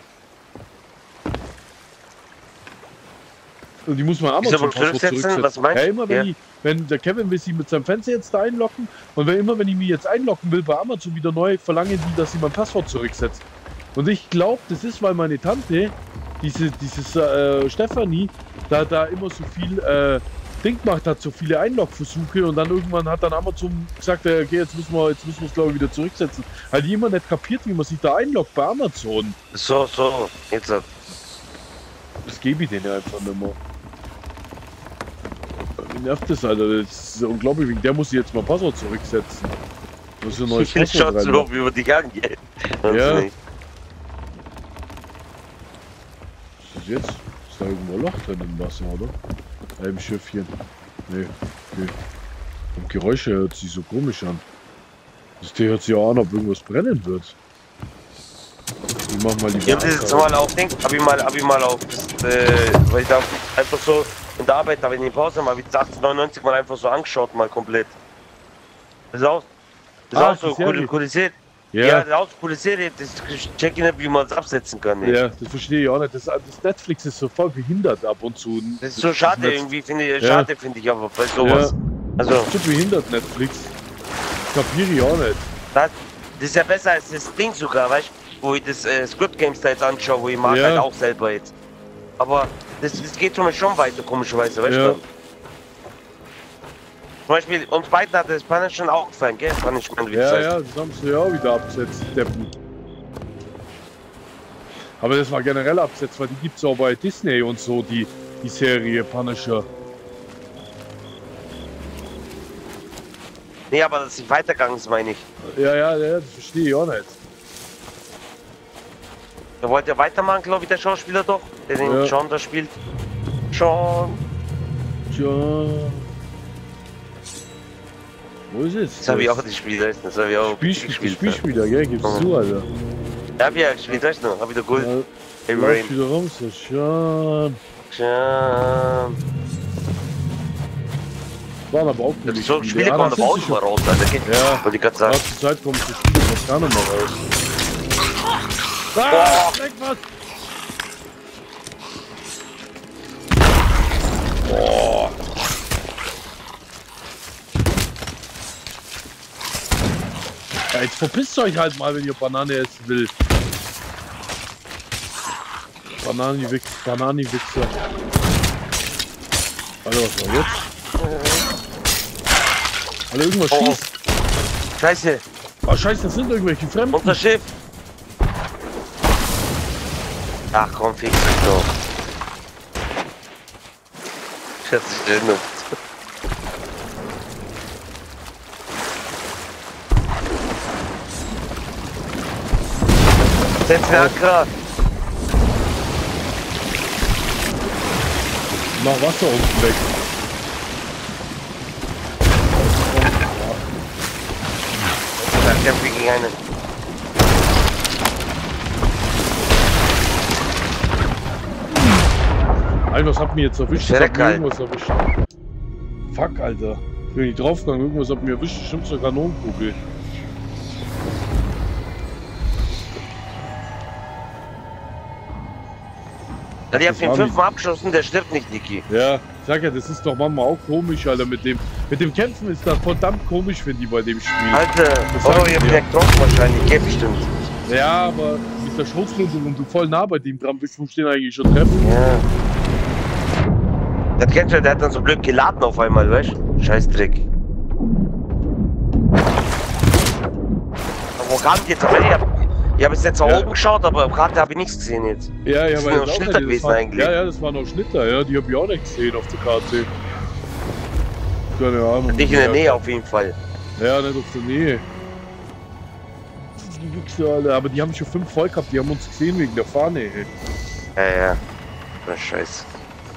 Und die muss man Amazon-Passwort zurücksetzen. Was meinst du? Ja, immer wenn der Kevin will sie mit seinem Fernseher jetzt da einloggen und wenn ich mich jetzt einloggen will bei Amazon wieder neu, verlangen die, dass sie mein Passwort zurücksetzt. Und ich glaube, das ist, weil meine Tante, diese Stefanie, da immer so viel Ding gemacht hat, so viele Einlogversuche und dann irgendwann hat dann Amazon gesagt, okay, jetzt müssen wir es glaube ich wieder zurücksetzen. Weil die immer nicht kapiert, wie man sich da einloggt bei Amazon. So, jetzt. Das gebe ich denen einfach nicht mehr. Wie nervt das, Alter? Das ist unglaublich, wegen der muss ich jetzt mal Passwort zurücksetzen. Muss ein neues Passwort rein. Schaut über dich an, gell? Ja. Was ist jetzt? Ist da irgendwo ein Loch drin im Wasser, oder? Im Schiffchen. Nee, okay. Und Geräusche hört sich so komisch an. Das hört sich auch an, ob irgendwas brennen wird. Ich mach mal die Ja, das ist mal auf Ding. Hab ich mal auf, weil ich da einfach so in der Arbeit, da wenn ich in Pause mal, wie 1899 mal einfach so angeschaut, mal komplett. Das ist auch so coole Serie. Ja, das ist auch coole Serie, das check ich nicht, wie man es absetzen kann. Nicht. Ja, das verstehe ich auch nicht. Das Netflix ist so voll behindert ab und zu. Das ist so schade irgendwie, finde ich aber bei sowas. Ja. Also, so behindert Netflix. Kapiere ich auch nicht. Das ist ja besser als das Ding sogar, weißt du? Wo ich das Squid Games da jetzt anschaue, wo ich mag halt auch selber jetzt. Aber das geht schon weiter, komischerweise, weißt du? Zum Beispiel, uns beiden hat das Punishment auch gefallen, gell? Punishment, wie das heißt. Ja, das haben sie ja auch wieder abgesetzt, Deppen. Aber das war generell abgesetzt, weil die gibt es auch bei Disney und so, die Serie Punisher. Nee, aber dass sie weitergegangen ist, meine ich. Ja, das verstehe ich auch nicht. Der wollte ja weitermachen, glaube ich, der Schauspieler doch, der den John da spielt. John. Wo ist es? Das habe ich auch gespielt, das habe ich auch gespielt. Spielspieler, gell? Gib's zu, Alter. Ja, hab ich ja gespielt, weißt du noch? Hab ich doch gut. Ja, läuft wieder rum, so John. Waren aber auch coole so Spiele kommen aber auch immer raus, Alter. Ja, wollte ich gerade sagen. zur Zeit kommt das Spiel fast gar nicht mehr raus. Weg was! Boah! Ja, jetzt verpisst euch halt mal, wenn ihr Banane essen will. Banani-Wichser. Alter, was war jetzt? Alter, irgendwas schießt. Scheiße. Ah, scheiße, das sind irgendwelche Fremden. Unser Schiff. Ach komm, fix dich doch. Das ist schön. Setz mir Anker. Mach Wasser unten weg. Ich kämpfe gegen einen. Was hat mir jetzt erwischt? Sehr Das hat mir kalt. irgendwas erwischt. Fuck, Alter. Ich bin nicht draufgegangen, irgendwas hat mir erwischt. Stimmt, so eine Kanonenkugel. Ja, die haben Das den war 5 abgeschossen, der stirbt nicht, Niki. Ja, sag ja, das ist doch manchmal auch komisch, Alter. Mit dem Kämpfen ist das verdammt komisch, finde ich, bei dem Spiel. Alter, sag oh, ich ihr habt dir. ja getroffen wahrscheinlich, gell, bestimmt. Ja, aber mit der Schrotflinte und du voll nah bei dem dran bist, wo stehen eigentlich schon treffen. Ja. Das kennst du, der hat dann so blöd geladen auf einmal, weißt du? Scheißdreck. Wo kam die jetzt? Aber ich hab jetzt nicht nach Ja. oben geschaut, aber gerade habe ich nichts gesehen jetzt. Ja, Das sind aber noch Schnitter gewesen eigentlich. Ja, das waren noch Schnitter, ja, die hab ich auch nicht gesehen auf der Karte. Keine Ahnung. Nicht in der Nähe auf jeden Fall. Ja, nicht auf der Nähe. Die Wichser, Alter, aber die haben schon 5 voll gehabt, die haben uns gesehen wegen der Fahne, ey. Ja. Das Scheiß.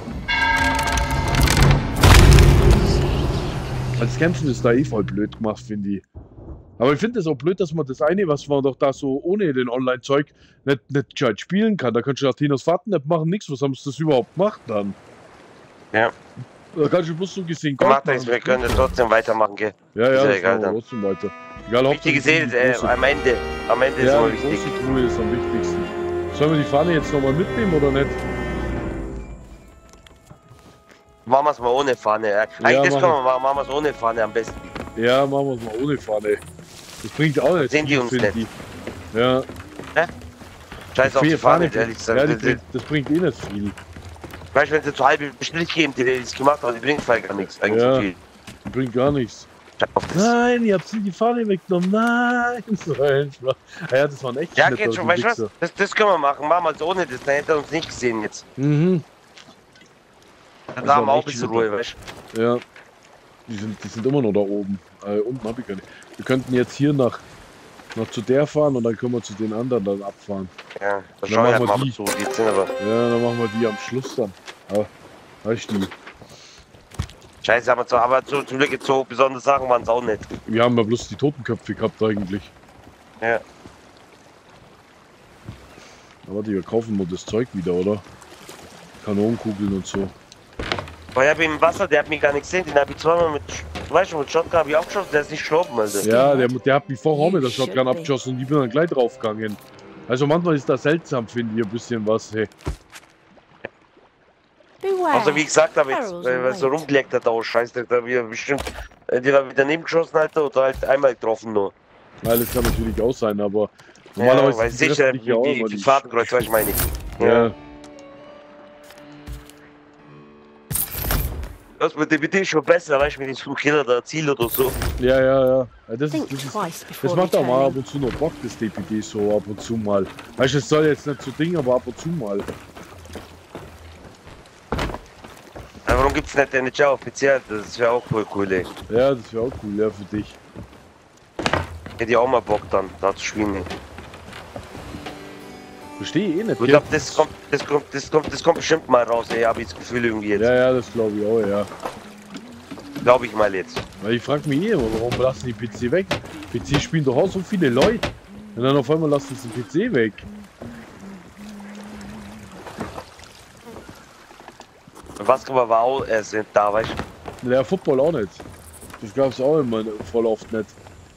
Das Kämpfen ist da eh voll blöd gemacht, finde ich. Aber ich finde es auch blöd, dass man das eine, was man doch da so ohne den Online-Zeug nicht gescheit spielen kann. Da kannst du Latinos Fahrten nicht machen, nichts. Was haben sie das überhaupt gemacht dann? Ja. Da kannst du bloß so gesehen Macht nichts, wir können das trotzdem weitermachen, gell? Ja, Ist ja das egal machen wir dann. trotzdem weiter. Egal, Wichtig ist Hauptsache am Ende. Am Ende ist ja, immer die wichtig. große Truhe ist am wichtigsten. Sollen wir die Fahne jetzt nochmal mitnehmen oder nicht? Machen wir es mal ohne Fahne. Eigentlich Ja, das machen können wir machen, machen wir es ohne Fahne am besten. Ja, machen wir es mal ohne Fahne. Das bringt auch nicht Sehen die uns finde nicht. ich. Ja, Scheiß auf die Fahne, ehrlich ja, gesagt. das bringt eh nicht viel. Weißt du, wenn sie zu halb Strich geben, die das gemacht haben, die bringt vielleicht gar nichts. Eigentlich Ja. so viel. Die bringt gar nichts. Scheiß auf das. Nein, ihr habt sie die Fahne weggenommen. Nein. So ein Schwach. Ja, das waren echt Ja, Schnitter, geht schon, die weißt du was? Wichser. Das können wir machen. Machen wir es ohne das, dann hätte er uns nicht gesehen jetzt. Mhm. Dann Das haben wir war auch ein echt bisschen Schnitter. Ruhe, weißt du? Ja. Die sind immer noch da oben. Unten hab ich gar nicht. Wir könnten jetzt hier noch zu der fahren und dann können wir zu den anderen dann abfahren. Ja, da Dann schauen wir halt machen wir mal die. zu. Die sind aber. Ja, dann machen wir die am Schluss dann. Aber, weißt du, Scheiße, aber zum Glück jetzt so besondere Sachen waren es auch nicht. wir haben ja bloß die Totenköpfe gehabt eigentlich. Ja. Aber die, wir kaufen nur das Zeug wieder, oder? Kanonenkugeln und so. Aber ich hab ihn im Wasser, der hat mich gar nicht gesehen. Den hab ich zweimal mit, weißt du, mit Shotgun hab ich auch geschossen, der ist nicht gestorben, Alter. Ja, der hat mich vorher auch mit der Shotgun abgeschossen und die bin dann gleich draufgegangen. Also manchmal ist das seltsam, finde ich, ein bisschen was, hey. Also wie gesagt habe, jetzt, weil so rumgelegt hat, auch scheiße, da hab ich bestimmt entweder wieder geschossen, Alter, oder halt einmal getroffen nur. Ja, das kann natürlich auch sein, aber Ja, normalerweise weil ist die sicher, restliche auch immer die Fahrtenkreuz, was ich meine. Ja. Das mit dem ist schon besser, weißt du, mit dem Killer da Ziel oder so. Ja. Das Think ist, twice before das macht auch mal ab returning. und zu noch Bock, das DPD so ab und zu mal. Weißt du, es soll jetzt nicht so Ding, aber ab und zu mal. Aber warum gibt's nicht NHL offiziell? Das wäre auch voll cool, ey. Ja, das wäre auch cool, ja, für dich. Hätte ich auch mal Bock dann, da zu spielen. Verstehe ich eh nicht. Ich gell? glaube, das kommt bestimmt mal raus, ey, habe ich das Gefühl irgendwie jetzt. Ja, das glaube ich auch, ja. Glaube ich mal jetzt. Weil ich frage mich eh immer, warum lassen die PC weg? PC spielen doch auch so viele Leute. Und dann auf einmal lassen sie den PC weg. Basketball war auch erst da, weißt du. Der Football auch nicht. Das gab es auch immer voll oft nicht.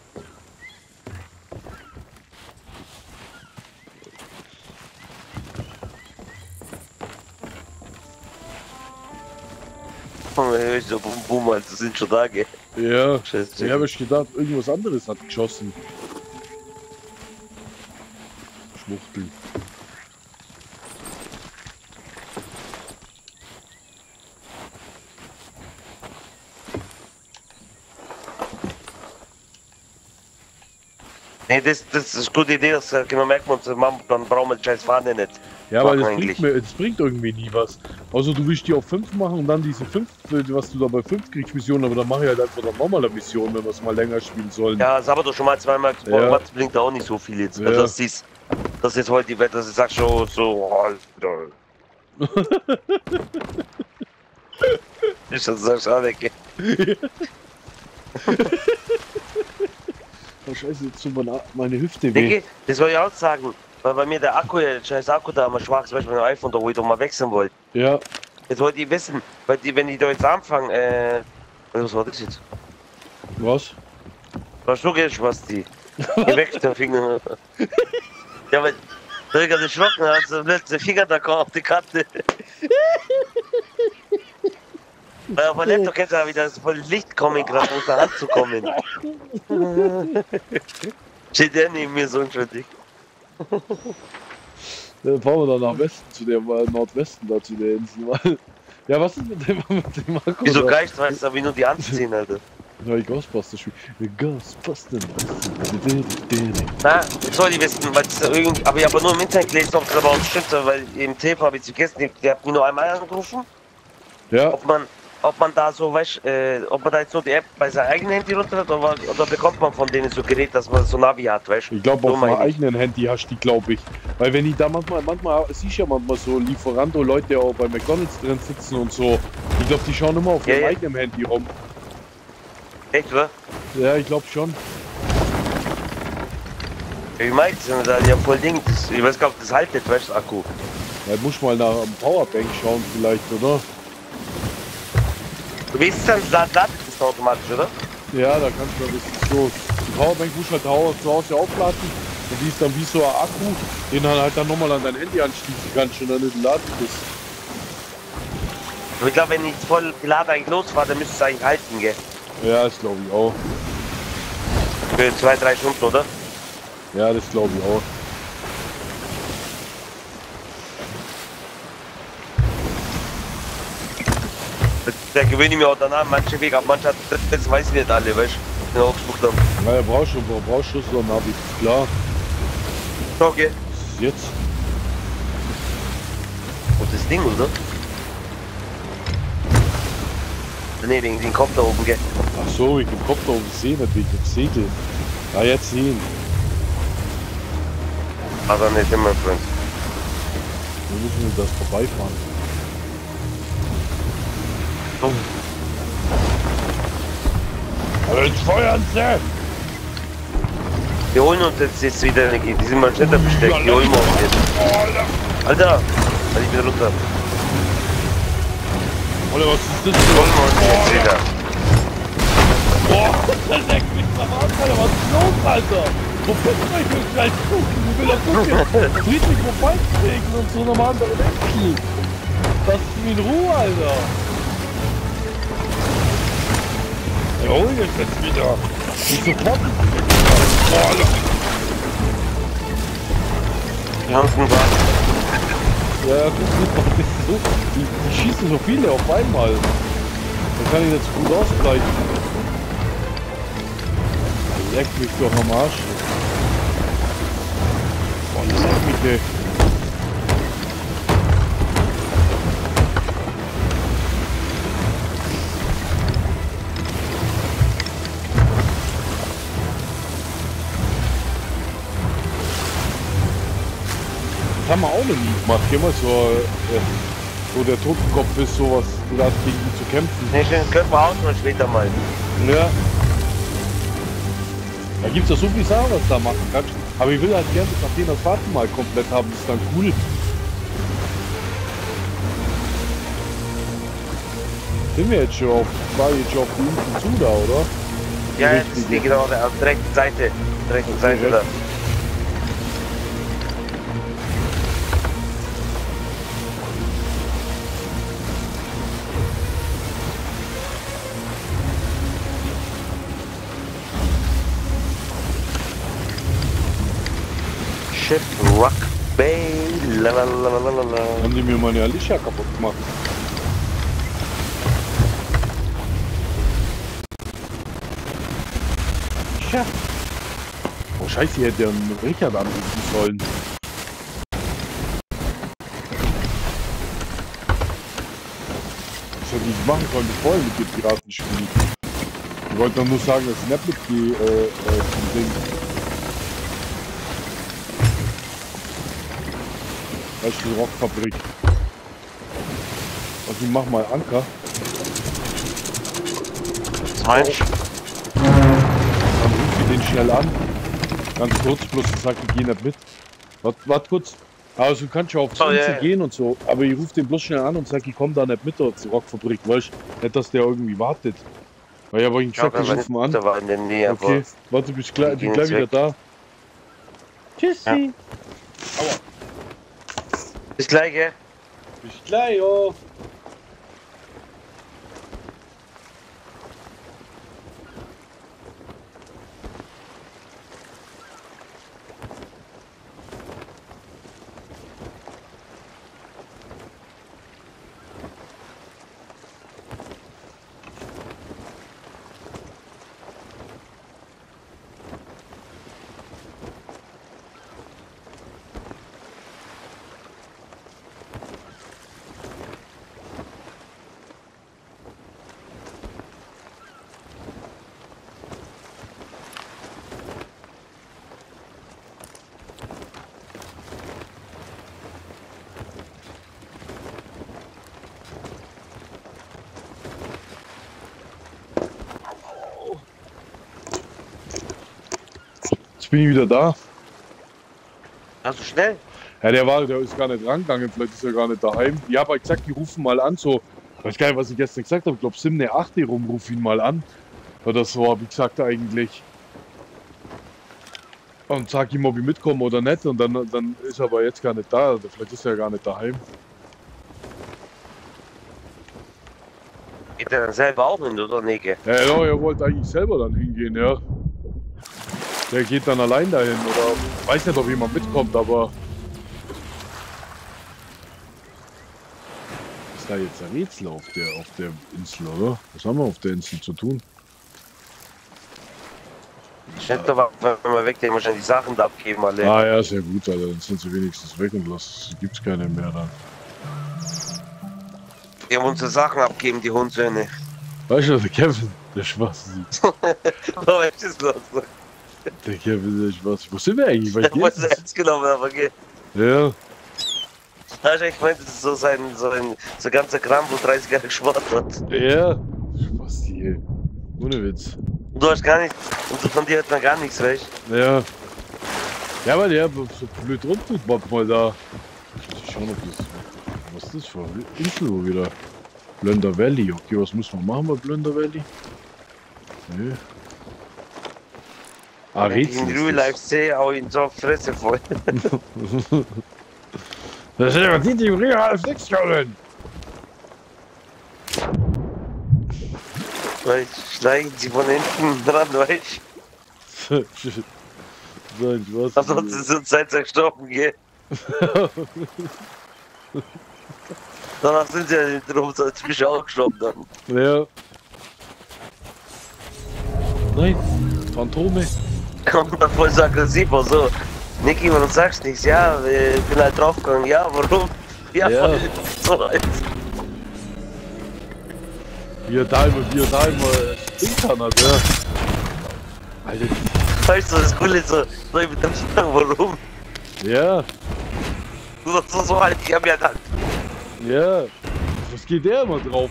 So, boom, also sind schon da, gell. Ja, Scheiße. ich habe ich gedacht, irgendwas anderes hat geschossen. Schwuchtel. Nee, das ist eine gute Idee, das genau merkt man uns, dann brauchen wir die scheiß Fahne nicht. Ja, weil Machen das bringt irgendwie nie was. Also du willst die auf 5 machen und dann diese 5, was du da bei 5 kriegst, Missionen, aber dann mache ich halt einfach dann nochmal eine Mission, wenn wir es mal länger spielen sollen. Ja, das haben wir doch schon mal zweimal gesprochen, Ja. das bringt auch nicht so viel jetzt. Ja. Also das ist heute die Wette, dass ich sag schon so, Alter. Ist das so schade, gell? Oh scheiße, jetzt tut meine Hüfte weh. Dicke, das soll ich auch sagen, weil bei mir der Akku, der scheiß Akku da mal schwach ist, weil ich mein iPhone da, wo ich doch mal wechseln wollte. Ja, Jetzt wollte ich wissen, weil die, wenn ich da jetzt anfange, was war das jetzt? was? Was du gehst, was die? Geh weg, der Finger. Ja, weil der gerade erschrocken hat, so plötzlich der Finger da kam auf die Kante. Weil auf der Laptop kennst du ja wieder voll Licht kommen, gerade aus der Hand zu kommen. Steht der neben mir so unschuldig. Dann fahren wir dann nach Westen zu der Nordwesten da zu der Insel. Weil- Ja, was ist mit dem Akku? Wieso da? Geist, weißt du, wie nur die anziehen, Alter. Ja, die Ghostbusters spielen. Die Ghostbusters. Na, jetzt soll ich wissen, weil das irgendwie, aber ich habe nur im Internet gelesen, ob das aber auch stimmt, weil im Tape habe ich vergessen, der hat mich nur einmal angerufen, Ja, ob man da so, weißt, ob man da jetzt nur die App bei seinem eigenen Handy runterlädt oder bekommt man von denen so Gerät, dass man so Navi hat, weißt. ich glaube So auf meinem meine ich. eigenen Handy hast du die, glaube ich. Weil wenn ich da manchmal siehst du ja manchmal so Lieferando-Leute, die auch bei McDonalds drin sitzen und so. Ich glaube, die schauen immer auf Ja, ihrem ja. eigenen Handy rum. Echt, oder? Ja, ich glaube schon. Ich meine, die haben voll Ding, ich weiß gar nicht, ob das haltet, weißt du, Akku. Ja, muss mal nach einem Powerbank schauen vielleicht, oder? Du weißt dann, ladet das automatisch, oder? Ja, da kannst du ein bisschen so. Die Powerbank musst du halt zu Hause aufladen. Und die ist dann wie so ein Akku, den halt dann nochmal an dein Handy anschließen kannst und dann nicht laden bist. Aber ich glaube, wenn ich voll geladen eigentlich losfahre, dann müsste es eigentlich halten, gell? Ja, das glaube ich auch. Für 2-3 Stunden, oder? Ja, das glaube ich auch. Da gewöhne ich mir auch danach manche Wege, aber manche, das weiß ich nicht alle, weißt du? In Augsburg dann. Naja, brauchst du so ein Navi, klar. Okay. Das ist jetzt. Und das Ding, oder? Ne, den Kopf da oben, gell? Ach so, ich den Kopf da oben sehe natürlich, das Segel. Ah, jetzt sehen. Also nicht immer, Freund. Wir müssen das vorbeifahren. Oh. Aber jetzt feuern sie! Wir holen uns jetzt wieder eine, die sind mal schneller besteckt, die holen wir uns jetzt. Alter, halt ich wieder runter. Oder was ist das Die holen wir uns jetzt wieder. Boah, das leckt mich am Arsch, Alter, was ist los, Alter? Wo bist du? Ich will gleich gucken, ich will doch gucken. Friedrich vorbeikriegen und so nochmal andere Menschen. Lass mich in Ruhe, Alter. Ja, hol dich jetzt wieder. Ich sofort. Boah, Alter. Die haben es nur gesagt. Ja, das ist so. Die schießen so viele auf einmal. Da kann ich jetzt gut ausgleichen. Leck mich doch am Arsch. Boah, leck mich, ey. Das haben wir auch noch nie gemacht. Geh mal so, wo der Totenkopf ist, sowas, da gegen die zu kämpfen. Ne, können wir ausmachen später mal. Ja. Da gibt es ja so viel Sachen, was du da machen kannst. Aber ich will halt gerne das Athenas Warten mal komplett haben. Das ist dann cool. Sind wir jetzt schon auf, war jetzt schon auf die Insel zu da, oder? Ja, jetzt ist die genau auf der rechten Seite. Der rechten Seite da. Shipwreck Bay, lalalala. Haben die mir meine Alicia kaputt gemacht. Tja. Oh scheiße, ich hätte ja einen Richard anrufen sollen. Was hätte ich machen sollen, das wollen mit dem Piratenspiel? Ich wollte doch nur sagen, dass ich nicht mitgehe zum Ding. Weißt du, die Rockfabrik. Also ich mach mal Anker. Was meinst du? Dann ruf ich den schnell an. Ganz kurz, bloß ich sag, ich geh nicht mit. Wart kurz. Also du kannst ja auf die Insel gehen und so, aber ich rufe den bloß schnell an und sag, ich komm da nicht mit zur Rockfabrik, weißt du? Nicht, dass der irgendwie wartet. Weil ich aber ihm gesagt, ich rufe ihn an. Da war in der Nähe, okay, warte, bist gleich wieder da. Tschüssi. Ja. Aua. Bis gleich, gell? Bis gleich, oh. Bin ich wieder da? Ach so schnell? Ja, der ist gar nicht rangegangen, vielleicht ist er gar nicht daheim. Ich habe halt gesagt, die rufen mal an, so, ich weiß gar nicht, was ich gestern gesagt habe, ich glaube, 7, 8 rum, ruf ihn mal an. Oder so, habe ich gesagt eigentlich. Und sag ihm, ob ich mitkomme oder nicht, und dann ist er aber jetzt gar nicht da, vielleicht ist er gar nicht daheim. Geht er dann selber auch hin, oder Neke? Ja, er wollte eigentlich selber dann hingehen, ja. Der geht dann allein dahin, oder weiß nicht, ob jemand mitkommt, aber... Ist da jetzt ein Rätsel auf der Insel, oder? Was haben wir auf der Insel zu tun? Schnell, wenn wir weg, den wir schon die Sachen da abgeben, alle. Ah ja, sehr gut, Alter. Dann sind sie wenigstens weg und gibt's keine mehr dann. Wir haben unsere Sachen abgeben, die Hundsöhne. Weißt du, der Kevin, der Schwarze sieht. Oh, ist das los? Der Kevin, der Schwarze. Wo sind wir eigentlich? Ich muss es ernst genommen, aber geht. Ja. Hast du echt gemeint, das ist so so ganzer Kram, wo 30 Jahre gespart hat? Ja. Spasti, ey. Ohne Witz. Und du hast gar nichts, und von dir hat man gar nichts, weißt du? Ja. Ja, weil der so blöd rumtut manchmal da. Ich schauen, ob das. Was ist das für eine Insel wo wieder? Blönder Valley. Okay, was müssen wir machen bei Blönder Valley? Nee. Ah, Rätsel. In Real Life sehe auch in so Fresse voll. Das ist ja die im Real Life nichts können. Steigen sie von hinten dran, weißt du? Nein, was? Ansonsten sind Zeit gestorben, gell? Danach sind sie ja hinten rum, sonst bist du auch gestorben dann. Ja. Nein, Phantome. Kommt dann voll so aggressiv und so. Niki, warum sagst du nichts? Ja, ich bin halt draufgegangen. Ja, warum? Ja, voll so halt. Wie er da immer Ding hat, ja. Alter. Weißt du, das Coole ist so, soll ich mit dem sagen, warum? Ja. Du sagst so halt, ich hab ja dann. Ja. Was geht der immer drauf?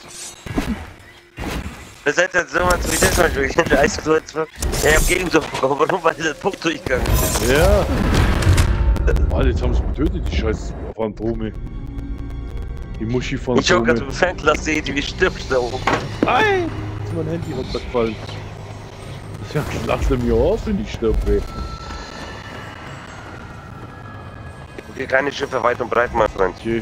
Das seid jetzt so mal zu wie das manchmal. Ich weiß, so jetzt, ich hab Gegensoft bekommen, warum war dieser Punkt durchgegangen? Ja. Alter, jetzt haben sie getötet, die scheiß Phantome. Die Muschi von Ich hab grad im Fernglas sehen, wie stirbst da oben. Nein! Ist mein Handy runtergefallen. Ich lachte mir aus, wenn ich stirb, ey. Okay, keine Schiffe weit und breit, mein Freund. Okay.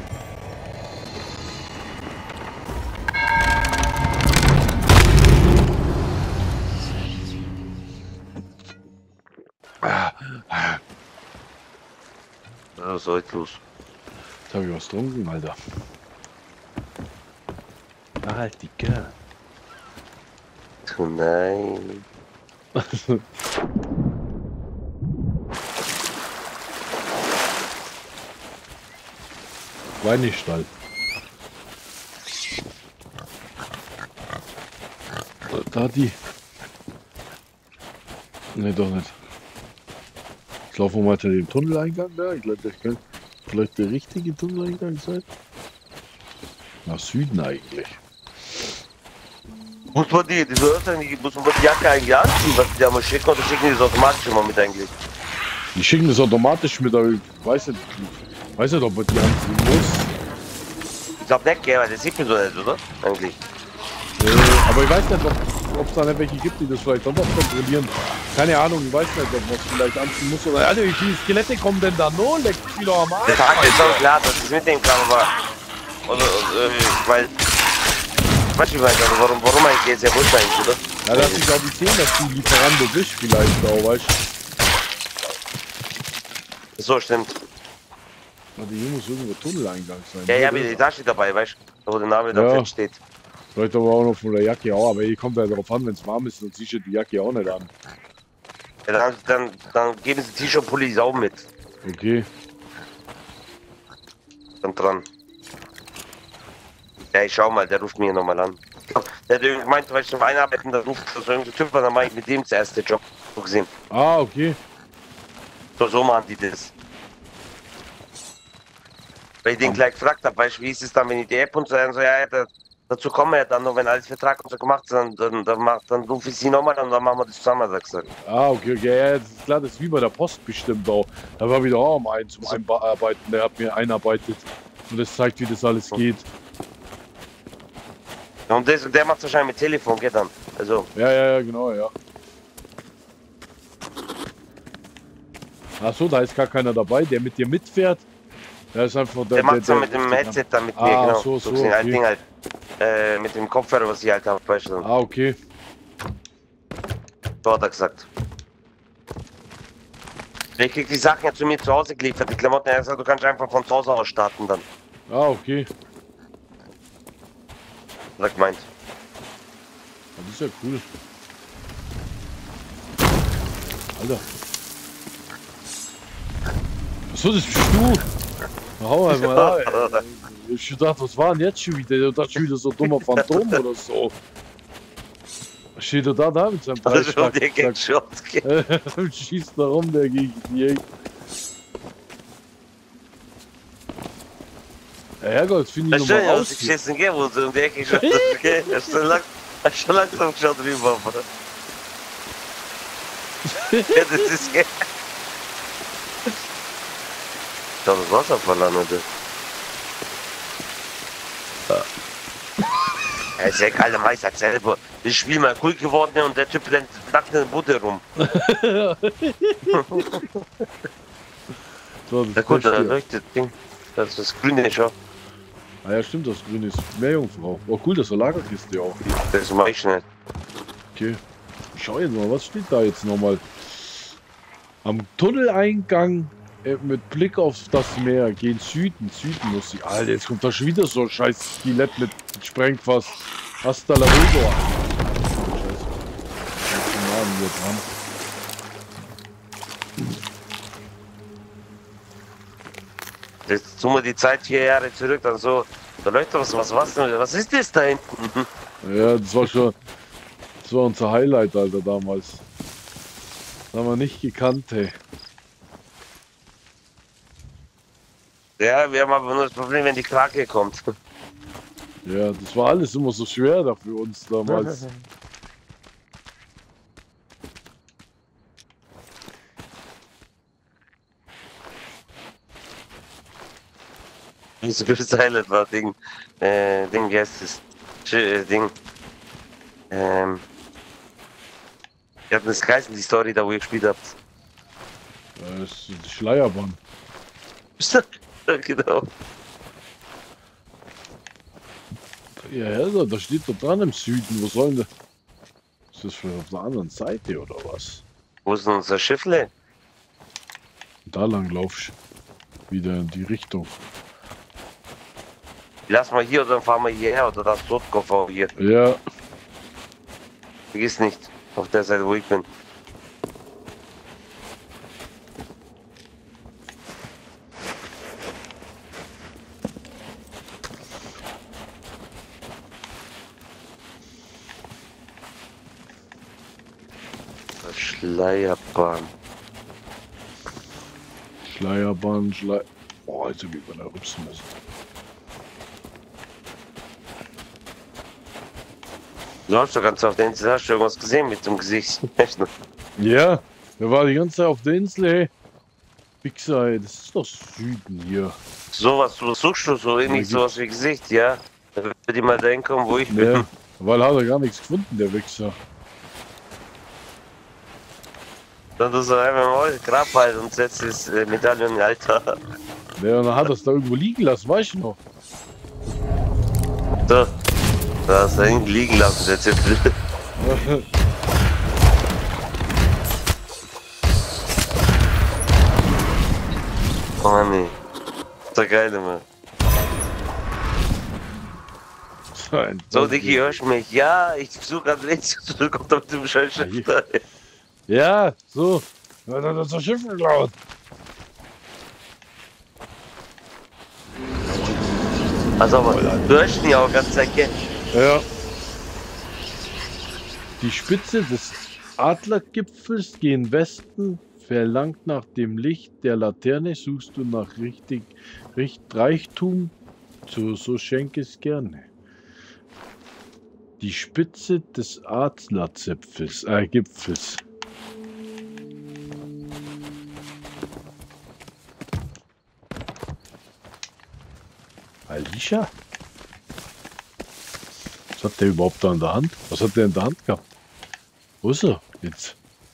Was soll jetzt los? Jetzt hab ich was getrunken, Alter. Halt die Kerl. Oh nein. Weinigstall. da die. Ne, doch nicht. Jetzt laufen wir mal zu dem Tunneleingang da. Ich glaube, das könnte vielleicht der richtige Tunneleingang sein. Nach Süden eigentlich. Muss man die Jacke eigentlich anziehen, was die da mal schicken, oder schicken die das automatisch immer mit eigentlich? Die schicken das automatisch mit, aber ich weiß nicht, ob man die anziehen muss. Ich glaub nicht, gell, weil das sieht man so nicht, oder? Eigentlich. Aber ich weiß nicht, ob es da nicht welche gibt, die das vielleicht auch noch kontrollieren. Keine Ahnung, ich weiß nicht, ob man es vielleicht anziehen muss oder. Alter, wie viele Skelette kommen denn da noch? Leckt mich doch am Arsch. Das hat jetzt schon klar, dass ich mitnehmen kann, aber. Oder, weil. Weißt du, also warum eigentlich jetzt ja wurscht eigentlich, oder? Ja, dass ich glaube, ich sehe, dass du Lieferando bist, vielleicht auch, weißt du. So, stimmt. Warte, hier muss irgendwo Tunneleingang sein. Ja, ich habe die Tasche dabei, weißt du? Wo der Name da fett steht. Vielleicht aber auch noch von der Jacke auch, aber hier kommt ja darauf an, wenn es warm ist, dann ziehst du die Jacke auch nicht an. Ja, dann geben sie T-Shirt und Pullis auch mit. Okay. Dann dran. Ja, ich schau mal, der ruft mir nochmal an. Der hat irgendwie gemeint, weil ich zum Einarbeiten, da ruft so irgendein Typ, dann mach ich mit dem zuerst den Job gesehen. Ah, okay. So machen die das. Weil ich den gleich gefragt habe, weißt du, wie ist es dann, wenn ich die App und so, ja, dazu kommen wir ja dann noch, wenn alles Vertrag und so gemacht ist, dann rufe ich sie nochmal und dann machen wir das zusammen, hat er gesagt. Ah, okay, ja, das ist klar, das ist wie bei der Post bestimmt auch. Da war wieder auch einen zum Einarbeiten, der hat mir einarbeitet und das zeigt, wie das alles geht. Und der macht es wahrscheinlich mit Telefon, geht dann. Also. Ja, genau, ja. Achso, da ist gar keiner dabei, der mit dir mitfährt. Der ist einfach der macht es mit dem Headset dann mit mir, genau. So okay. Halt Ding halt. Mit dem Kopfhörer, was ich halt habe, weißt du. Ah, okay. So hat er gesagt. Ich krieg die Sachen ja zu mir zu Hause geliefert, die Klamotten, er sagt, du kannst einfach von zu Hause aus starten dann. Ah, okay. Hat er gemeint. Das ist ja cool. Alter. Achso, das bist du? Hau einmal an. Ich dachte, was war denn jetzt schon wieder? Ich dachte schon wieder so ein dummer Phantom oder so. Steht er da mit seinem Preisschlag? Schießt da rum, der gegen die. Ja, Herrgott, das finde ich nochmal aus. Ich schieße den Game, wo so um die Ecke geschossen ist, okay? Er ist schon langsam geschaut rüber, aber. Ja, das ist geil. Schau, das Wasser verlangt, oder? Er ist ja alter Meister selber. Das Spiel mal cool geworden und der Typ rennt nackt in der Bude rum. So, der gut, da leuchtet Ding. Das ist das Grüne schon. Ah ja, stimmt, das Grüne ist Meerjungfrau. Oh cool, das ist eine Lagerkiste auch. Das mach ich nicht. Okay. Ich schau jetzt mal, was steht da jetzt nochmal? Am Tunneleingang mit Blick auf das Meer gehen Süden muss ich. Alter, jetzt kommt da schon wieder so ein scheiß Skelett mit Sprengfass. Hasta la Rigo. Scheiße. Hier dran. Jetzt tun wir die Zeit 4 Jahre zurück, dann so, da läuft was ist das da hinten? Ja, das war unser Highlight, Alter, damals. Das haben wir nicht gekannt, hey. Ja, wir haben aber nur das Problem, wenn die Krake kommt. Ja, das war alles immer so schwer da für uns damals. Das größte Highlight war Ding, wie heißt das? Ding. Ihr habt das geheißen, die Story da, wo ihr gespielt habt. Das ist die Schleierbahn. Genau. Ja, da steht doch dran im Süden. Wo soll denn ist das für auf der anderen Seite oder was? Wo ist denn unser Schiffle? Da lang laufst wieder in die Richtung. Lass mal hier oder dann fahren wir hierher oder das Koffer hier. Ja. Vergiss nicht, auf der Seite wo ich bin. Schleierbahn. Schleierbahn, Oh, jetzt hab ich mal da rübsen müssen. Du hast doch ganz auf der Insel, hast du irgendwas gesehen mit dem Gesicht? Ja, wir waren die ganze Zeit auf der Insel, hey. Wichser, ey, das ist doch Süden hier. Sowas, du suchst du so ähnlich sowas wie Gesicht, ja? Da wird die mal dahin kommen, wo ich bin. Ja, weil hat er gar nichts gefunden, der Wichser. Dann tust du einfach mal Grab halt und setzt das Medaillon in den Altar. Ja, und dann hat er es da irgendwo liegen lassen, weißt du noch? So, da hast du hinten liegen lassen, der Zipfel. Oh Mann, nee. Das ist geil, Mann. So, Dicky, hörst du mich? Ja, ich suche gerade nichts. Du kommst da mit dem Scheißschiff. Ja, so. Ja, dann hat das Schiff geklaut. Also, aber du hörst ihn ja auch ganz Zeit, Ja. Die Spitze des Adlergipfels gen Westen, verlangt nach dem Licht der Laterne, suchst du nach Reichtum, so schenk es gerne. Die Spitze des Gipfels. Alicia? Was hat der überhaupt da in der Hand? Was hat der in der Hand gehabt? Wo ist er jetzt?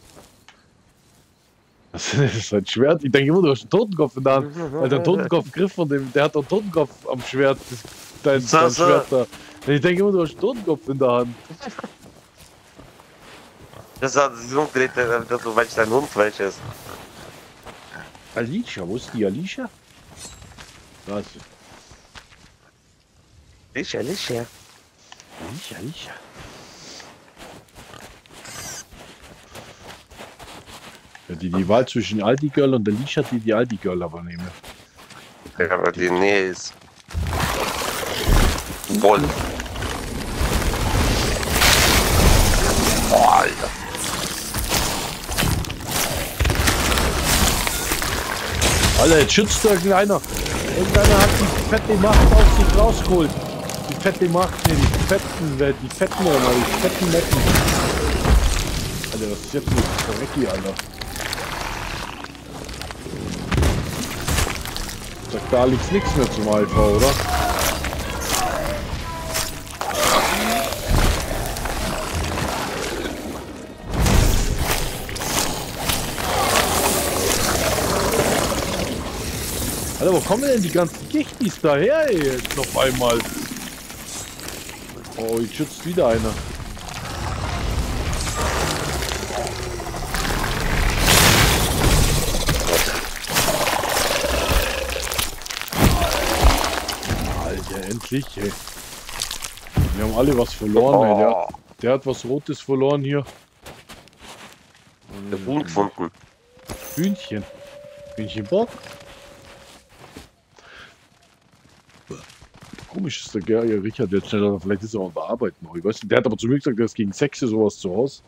Das ist ein Schwert. Ich denke immer, du hast einen Totenkopf in der Hand. Weil der Totenkopfgriff von dem, der hat einen Totenkopf am Schwert. Dein Schwert da. Ich denke immer, du hast einen Totenkopf in der Hand. Das hat sich umgedreht, weil ich dein Hund falsch ist. Alicia, wo ist die Alicia? Da ist sie. Alicia. Alicia. Ja, die Wahl zwischen Aldi Girl und Alicia, die Aldi Girl aber nehmen. Ja, aber die Nähe ist voll. Oh, Alter. Alter, jetzt schützt irgendeiner. Irgendeiner hat die fette Macht auf sich rausgeholt. Die fette Macht, ne, die fetten Netten. Alter, was ist jetzt mit Verrecki, Alter? Sagt da Alex nichts mehr zum AIV, oder? Alter, wo kommen denn die ganzen Gichtis daher jetzt noch einmal? Oh, jetzt schützt wieder einer. Alter, endlich, ey. Wir haben alle was verloren, ey. Der hat was Rotes verloren hier. Der Huhn gefunden. Hühnchen. Hühnchenbock? Komisch ist der Gerger Richard jetzt schneller, vielleicht ist er auch an der Arbeit noch. Ich weiß nicht, der hat aber zu mir gesagt, der ist gegen 6 sowas zu Hause.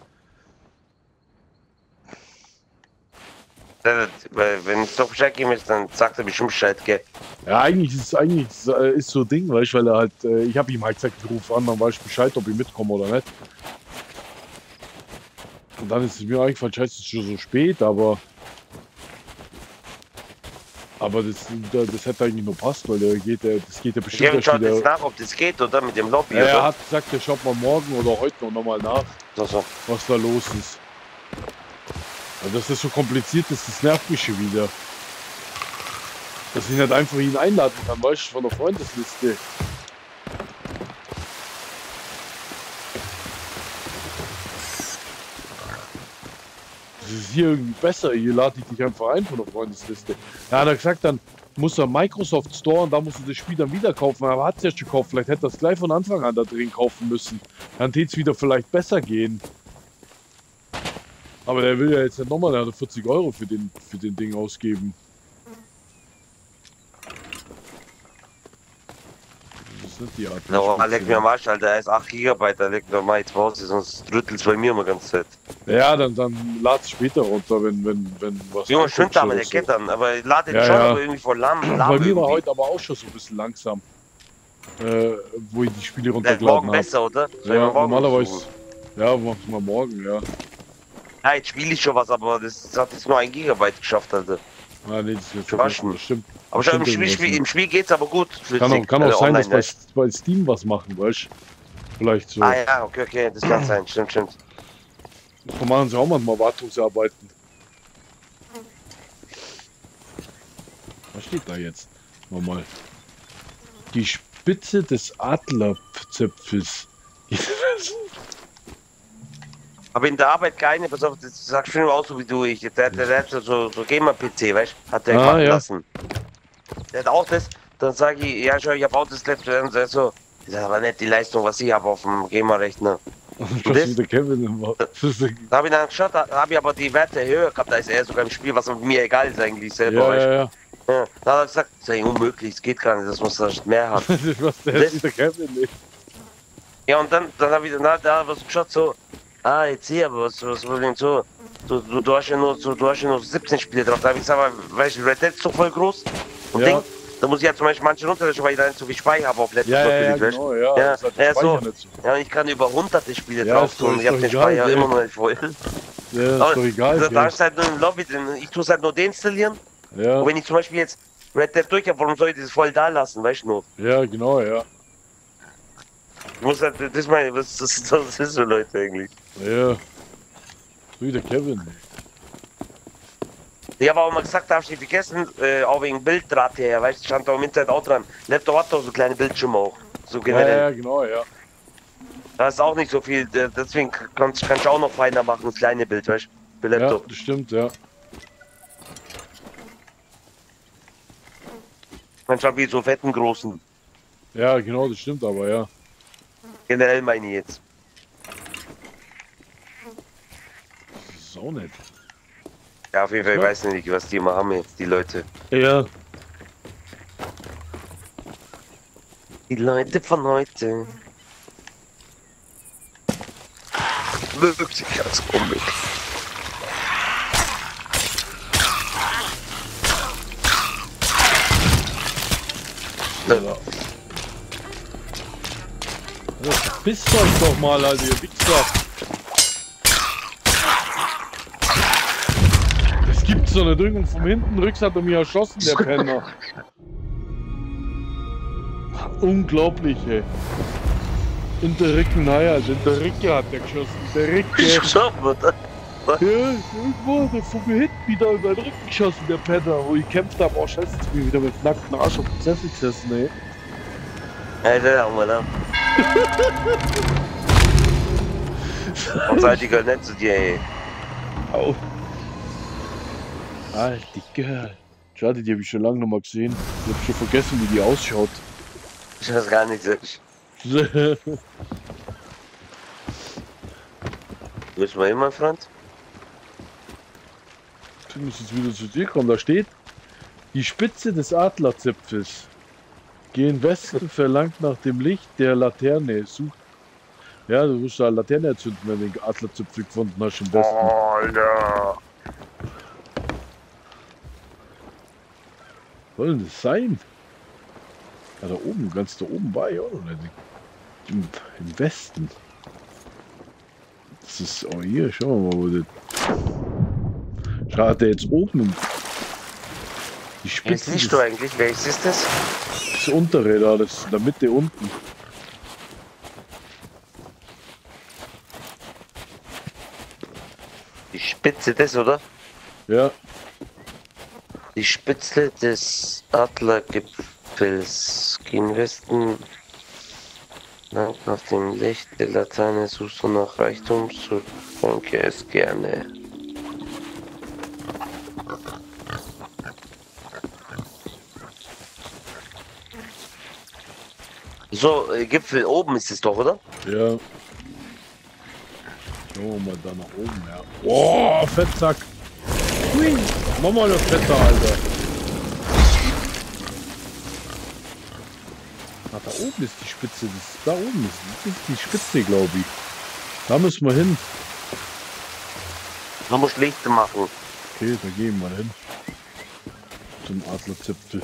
Wenn es doch Bescheid geben ist, dann sagt er bestimmt Bescheid, gell? Ja, eigentlich ist so ein Ding, weißt du, weil er halt, ich habe ihm halt gesagt, ich rufe an, dann weiß ich Bescheid, ob ich mitkomme oder nicht. Und dann ist es mir eingefallen, scheiße, es ist schon so spät, aber das hätte eigentlich nur passt, weil das geht ja bestimmt Ja, erst schaut wieder. jetzt nach, ob das geht, oder? Mit dem Lobby, Er oder? hat gesagt, er schaut mal morgen oder heute noch mal nach, So. was da los ist. Ja, dass das so kompliziert ist, das nervt mich schon wieder. Dass ich nicht einfach ihn einladen kann, weißt du, von der Freundesliste. Das ist hier irgendwie besser, hier lade ich dich einfach ein von der Freundesliste. Ja, hat er gesagt, dann muss er Microsoft Store und da musst du das Spiel dann wieder kaufen. Aber hat es ja schon gekauft, vielleicht hätte er es gleich von Anfang an da drin kaufen müssen. Dann hätte es wieder vielleicht besser gehen. Aber der will ja jetzt nicht nochmal 40 Euro für den Ding ausgeben. Das ist Die Art. Da leckt mir am Arsch, Alter, er ist 8 GB, da leckt mir mal jetzt raus, sonst rüttelt es bei mir immer ganz Zeit. Ja, dann lad es später runter, wenn was. Junge, stimmt aber, der so. geht dann, aber ich lade den Ja, schon, ja. aber irgendwie voll lahm Bei mir war irgendwie. heute aber auch schon so ein bisschen langsam. Wo ich die Spiele Der ist runtergeladen morgen habe. besser, oder? Soll Ja, ich mal morgen normalerweise. versuchen? Ja, machen wir morgen, ja. Ja, jetzt spiele ich schon was, aber das hat jetzt nur 1 GB geschafft, Alter. Ah, nee, das ist jetzt Waschen. das stimmt. Aber schon im Stimmt irgendwas Spiel geht's aber gut. Kann auch sein, dass online, bei Steam was machen, weißt du? Vielleicht so. Ah ja, okay, das kann sein, stimmt. Da machen sie auch manchmal Wartungsarbeiten. Was steht da jetzt? Nochmal. Die Spitze des Adlerzipfels. Aber in der Arbeit keine, pass auf, das sagst du auch so wie du, der hat so Gamer-PC, weißt du, hat der machen ja. lassen. Der hat auch das, dann sage ich, ja schon, ich habe auch das Laptop, und er so, das ist aber nicht die Leistung, was ich habe auf dem Gamer-Rechner. Das ist der Kevin immer. Da habe ich dann geschaut, da habe ich aber die Werte höher gehabt, da ist er sogar im Spiel, was mir egal ist eigentlich selber, weißt du. Ja. Ja, da hat er gesagt, das ist ja unmöglich, es geht gar nicht, dass man das mehr hat. Das ist was der ist der Kevin nicht. Ja, und dann habe ich da was geschaut, so, jetzt hier, aber was will denn so? Du hast ja nur 17 Spiele drauf. Da habe ich gesagt, weißt du, Red Dead ist doch voll groß. Und Ja. Ding, da muss ich ja zum Beispiel manche runterlöschen, weil ich da nicht so viel Speicher habe auf Laptop. Ja, natürlich, weißt du. genau, ja. Ja, Das hat ja, den Speicher so. nicht so. Ja, ich kann über hunderte Spiele Ja, drauf ist doch- tun. ist Ich habe doch den egal, Speicher ja. immer noch nicht voll. Ja, ist Aber doch egal. da gell. ist halt nur im Lobby drin. Ich tue es halt nur deinstallieren. Ja, Und wenn ich zum Beispiel jetzt Red Dead durch habe, warum soll ich das voll da lassen, weißt du nur? ja, genau, ja. Ich muss halt, was ist so, Leute, eigentlich? Ja. So wie der Kevin. Ich habe auch mal gesagt, darfst du nicht vergessen, auch wegen Bildrate her, weißt du, stand da im Internet auch dran. Laptop hat doch so kleine Bildschirme auch. So generell. Ja, genau, ja. Da ist auch nicht so viel, deswegen kannst du auch noch feiner machen, das kleine Bild, weißt du, für Ja, Laptop. das stimmt, ja. Manchmal wie so fetten großen. Ja, genau, das stimmt aber, ja. Generell meine ich jetzt. Das ist auch nett. Ja, auf jeden Fall, ich Ja. weiß nicht, was die immer haben jetzt, die Leute. Ja. Die Leute von heute. Wirklich ganz komisch. Ja. Ja, verpisst euch doch mal, Alter, ihr Wichser. Das gibt's doch nicht. Irgendwo von hinten Rücks hat er mich erschossen, der Penner. Unglaublich, ey. In der Rücken, naja, also in der Rücke hat er geschossen. Der Rücke. Geschoben, oder? Ja, irgendwo hat er von mir hinten wieder in den Rücken geschossen, der Penner. Wo ich gekämpft habe, oh scheiße, jetzt bin ich wieder mit nacktem Arsch auf dem Sessel gesessen, ey. Alter, haben wir da. Und seid ihr gar nicht zu dir, ey. Au. Alter, Girl. Schade, die habe ich schon lange noch mal gesehen. Ich habe schon vergessen, wie die ausschaut. Ich weiß gar nicht. Willst du mal hin, mein Freund? Ich muss jetzt wieder zu dir kommen. Da steht, die Spitze des Adlerzipfels. Geh in Westen, verlangt nach dem Licht der Laterne. Sucht. Ja, du musst da eine Laterne erzünden, wenn du den Adlerzipfel gefunden hast im Westen. Alter. Was soll denn das sein? Ja, da oben, ganz da oben war ich auch noch nicht. Im Westen. Das ist auch hier, schauen wir mal, wo das. Schaut der jetzt oben. Die Jetzt Spitze siehst des, du eigentlich, welches ist das? das untere da, das ist in der Mitte unten. Die Spitze des, oder? Ja, Die Spitze des Adlergipfels. Geh in Westen. Nach dem Licht der Laterne suchst du nach Reichtum, so danke es gerne. So, Gipfel oben ist es doch, oder? ja. Schauen wir mal da nach oben, ja. Boah, Fettsack. Hui. Mach mal das Fetter, Alter. Ah, da oben ist die Spitze. Da oben ist die Spitze, glaube ich. Da müssen wir hin. Du musst Lichter machen. Okay, da gehen wir hin. Zum Adlerzipfel.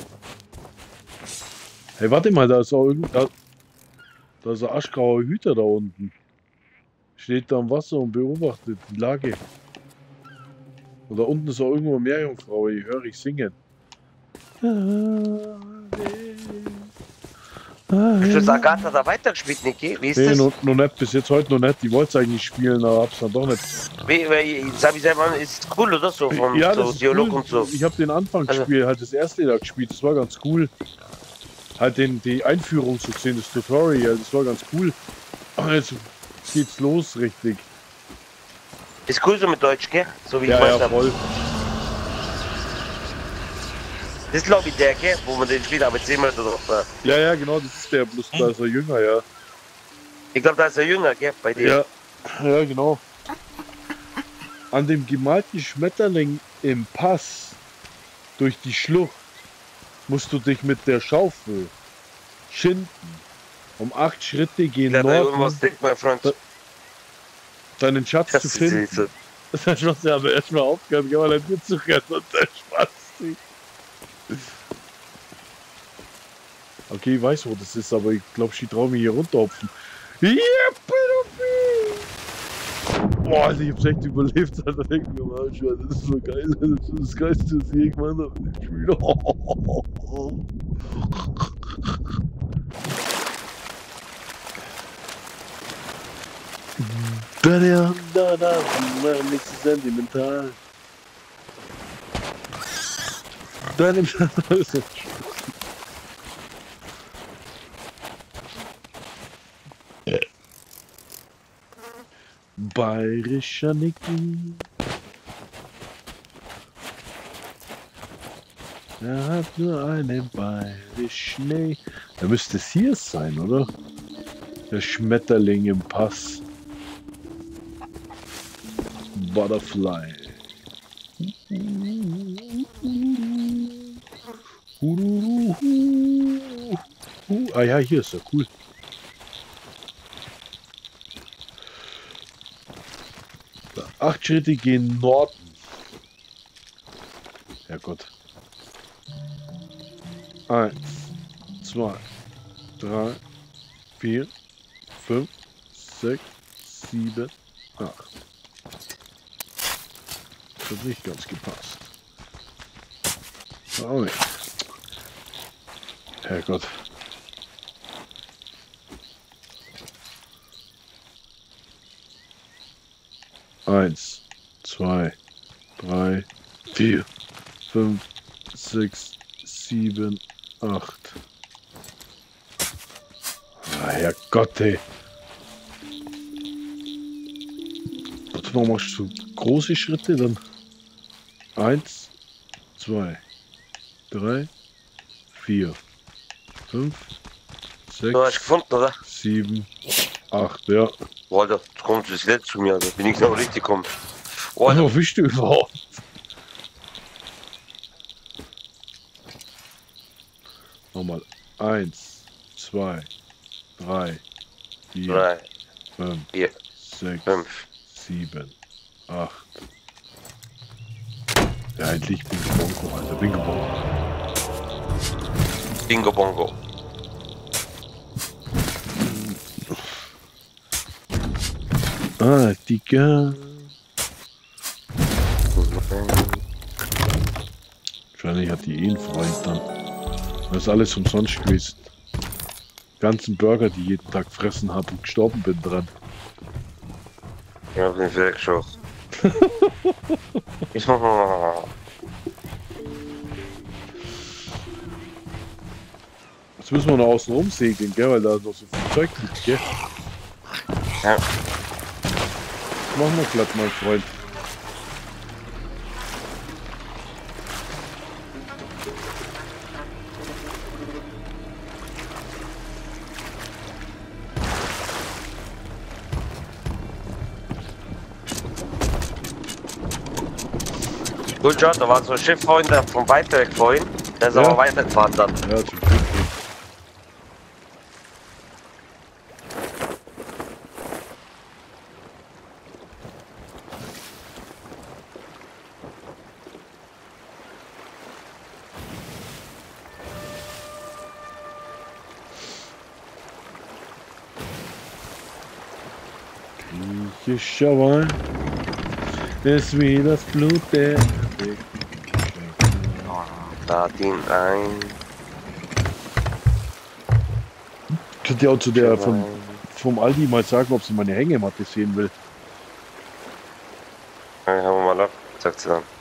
Hey, warte mal, da ist auch irgendein... Da ist ein aschgrauer Hüter da unten. Steht da am Wasser und beobachtet die Lage. Und da unten ist auch irgendwo eine Meerjungfrau. Ich höre ich singen. Hast du das Agatha da weitergespielt, Niki? Wie ist Nee, das? noch nicht. Bis jetzt heute noch nicht. Die wollte es eigentlich spielen, aber hab's dann doch nicht. Sag ich selber, ist cool oder so? Vom Ja, so das ist Dialog cool. und so. Ich habe den Anfang Also- gespielt, halt das erste da gespielt. Das war ganz cool. Halt die Einführung zu sehen, das Tutorial, das war ganz cool. Aber jetzt geht's los, richtig. Ist cool so mit Deutsch, gell? So wie ich Ja, weiß. ja, voll. Das ist glaube ich der, gell? Wo man den spielt, aber 10 Minuten drauf war. Ja, ja, genau, das ist der, bloß da ist er jünger, ja. Ich glaube, da ist er jünger, gell? Bei dir. Ja, ja, genau. An dem gemalten Schmetterling im Pass durch die Schlucht musst du dich mit der Schaufel schinden. Um 8 Schritte gehen Ja, da irgendwas Norden, denkt mein Freund. deinen Schatz Das zu ist finden. so. Das muss ja aber erstmal aufgehört, geh mal ein Bier zu rennen und der Spaß. Okay, ich weiß, wo das ist, aber ich glaube, ich traue mich hier runterhopfen. Ja, Pädophil! Boah, Alter, ich hab's echt überlebt, Alter. Denk mir mal, Alter, das ist so geil, Alter. Das ist das Geilste, was ich je gemacht habe in dem Spiel. Nicht so sentimental. Deine Bayerischer Niki. Er hat nur einen bayerischen Nee. Da müsste es hier sein, oder? Der Schmetterling im Pass. Butterfly. Ah ja, hier ist er, cool. Da, 8 Schritte gehen Norden. Herrgott. 1, 2, 3, 4, 5, 6, 7, 8. Das hat nicht ganz gepasst. Auch nicht. Herrgott. Eins, 2, 3, 4, 5, 6, 7, 8. Ah, Herrgott, ey. Warte mal, machst du große Schritte dann? 1, 2, 3, 4, 5, 6, Du hast gefunden, oder? 7, 8, ja. Boah, Alter, du kommst das letzte zu mir, also bin ich noch richtig gekommen. Oh, Alter, Wo bist du überhaupt? Nochmal. 1, 2, 3, 4, 3, 5, 4, 6, 5. 7, 8. Ja, endlich Bingo Bongo, Alter. Bingo Bongo. Bingo Bongo. Ah, Digga. Wahrscheinlich hat die einen Freund dann. Das ist alles umsonst gewesen. Ganzen Burger, die ich jeden Tag fressen habe und gestorben bin dran. Ja, bin ich weg schon. Jetzt müssen wir noch außen rumsegeln, gell, weil da noch so viel Zeug liegt, gell? Ja. Machen wir glatt, mein Freund. Gut, John, da war so ein Schiff vorhin, der von weiter weg vorhin. Der ist Ja. aber weitergefahren dann. Ja, zum Glück. Ich schau es wie das Blut der Lad ihn ein. Könnt ihr auch zu der vom Aldi mal sagen, ob sie meine Hängematte sehen will? Ja, haben wir mal ab, sagt sie dann.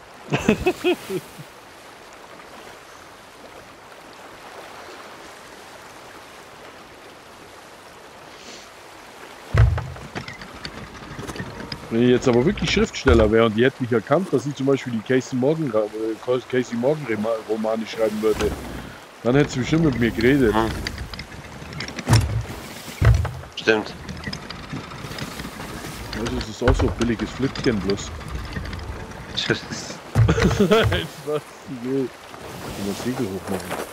Wenn ich jetzt aber wirklich Schriftsteller wäre und die hätte mich erkannt, dass ich zum Beispiel die Casey Morgan Romane schreiben würde, dann hätte sie bestimmt mit mir geredet. Hm. Stimmt. Also es ist auch so billiges Flittchen bloß. Tschüss. Jetzt was sie will. Ich muss Segel hochmachen.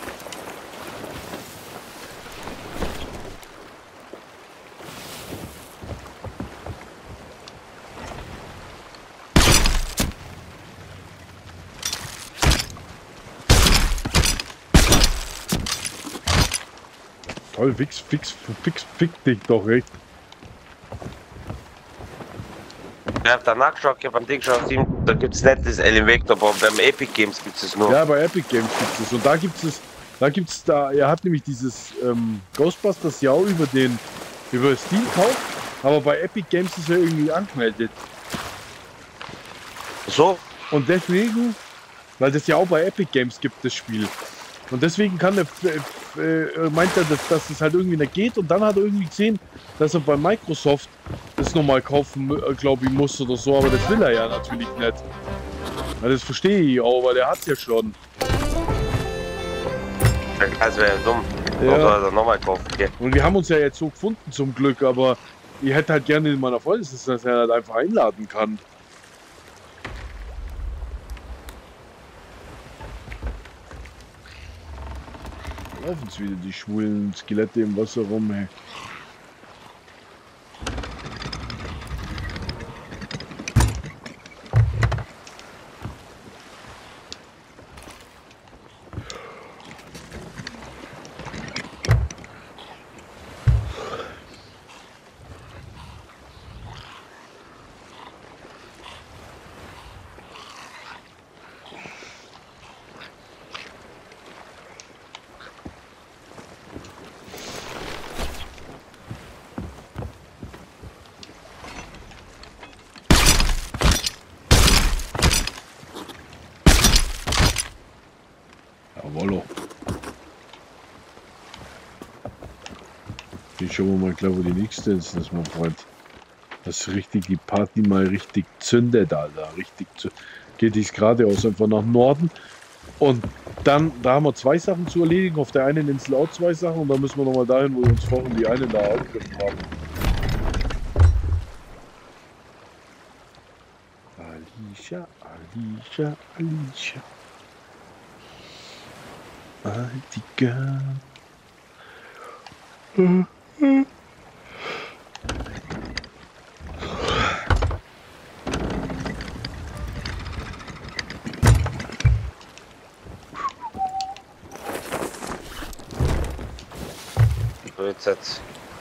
Toll, fick dich doch recht. Ich hab danach geschaut, ich hab am Ding geschaut, da gibt's nicht das Elevator, aber beim Epic Games gibt's es nur. Ja, bei Epic Games gibt es. Und da gibt's er hat nämlich dieses Ghostbusters ja auch über Steam gekauft, aber bei Epic Games ist er irgendwie angemeldet. So? Und deswegen, weil das ja auch bei Epic Games gibt, das Spiel. Und deswegen meint er, dass es halt irgendwie nicht geht. Und dann hat er irgendwie gesehen, dass er bei Microsoft das nochmal kaufen, glaube ich, muss oder so. Aber das will er ja natürlich nicht. Ja, das verstehe ich auch, weil er hat es ja schon. Das wäre ja dumm. Ja. Oder nochmal kaufen. Okay. Und wir haben uns ja jetzt so gefunden zum Glück. Aber ich hätte halt gerne in meiner Freundesliste, dass er halt einfach einladen kann. Laufen jetzt wieder die schwulen Skelette im Wasser rum, ey. Jawollo. Jetzt schauen wir mal klar, wo die nächste ist, das mein Freund. Das richtig die Party mal richtig zündet, Alter. Richtig geht dies geradeaus einfach nach Norden. Und dann, da haben wir zwei Sachen zu erledigen. Auf der einen Insel auch zwei Sachen. Und dann müssen wir nochmal dahin, wo wir uns vorhin die eine da angegriffen haben. Alicia, Alicia, Alicia. Die Girl. So, jetzt.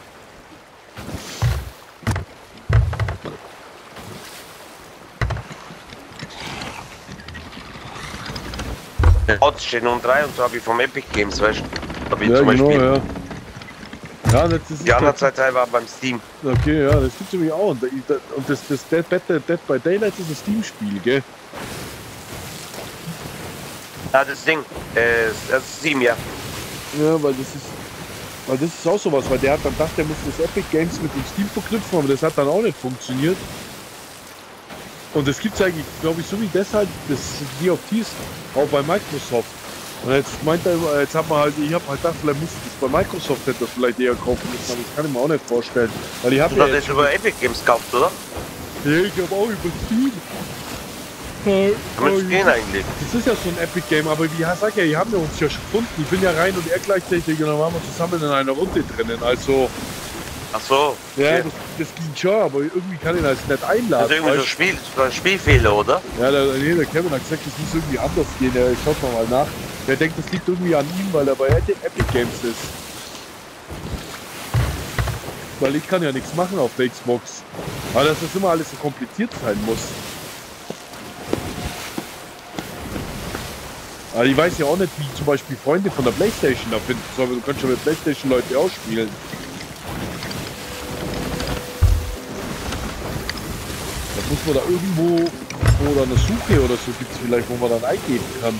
Autos stehen um 3 und so habe ich vom Epic Games, weißt du? Hab ich Ja, zum genau, Beispiel. ja. Ja, das ist Die anderen zwei Teile waren beim Steam. Okay, ja, das gibt's nämlich auch. Und das Dead by Daylight ist ein Steam-Spiel, gell? Ja, das Ding, das ist Steam, ja. Ja, weil das ist auch sowas, weil der hat dann gedacht, der muss das Epic Games mit dem Steam verknüpfen, aber das hat dann auch nicht funktioniert. Und das gibt's eigentlich, glaube ich, so wie deshalb, das Sea of Thieves auch bei Microsoft. Und jetzt meint er, jetzt hat man halt, ich habe halt gedacht, vielleicht muss das bei Microsoft hätte das vielleicht eher kaufen müssen, aber das kann ich mir auch nicht vorstellen. Weil ich habe Du ja hast das über Epic Games gekauft, oder? ja, ich habe auch über Steam. Müsste gehen eigentlich. Das ist ja so ein Epic Game, aber wie sag ja, die haben ja uns ja schon gefunden. Ich bin ja rein und er gleichzeitig und dann waren wir zusammen in einer Runde drinnen. Also, Ach so. ja, Okay. das ging schon, aber irgendwie kann ich das nicht einladen. Das ist irgendwie so ein Spielfehler, oder? Ja, der Kevin hat gesagt, das muss irgendwie anders gehen. Der schaut mal nach. Der denkt, das liegt irgendwie an ihm, weil er bei Epic Games ist. weil ich kann ja nichts machen auf der Xbox. Aber dass das immer alles so kompliziert sein muss. Aber ich weiß ja auch nicht, wie zum Beispiel Freunde von der Playstation da finden. So, du kannst schon mit Playstation-Leute auch spielen. Da muss man da irgendwo oder eine Suche oder so gibt es vielleicht, wo man dann eingeben kann.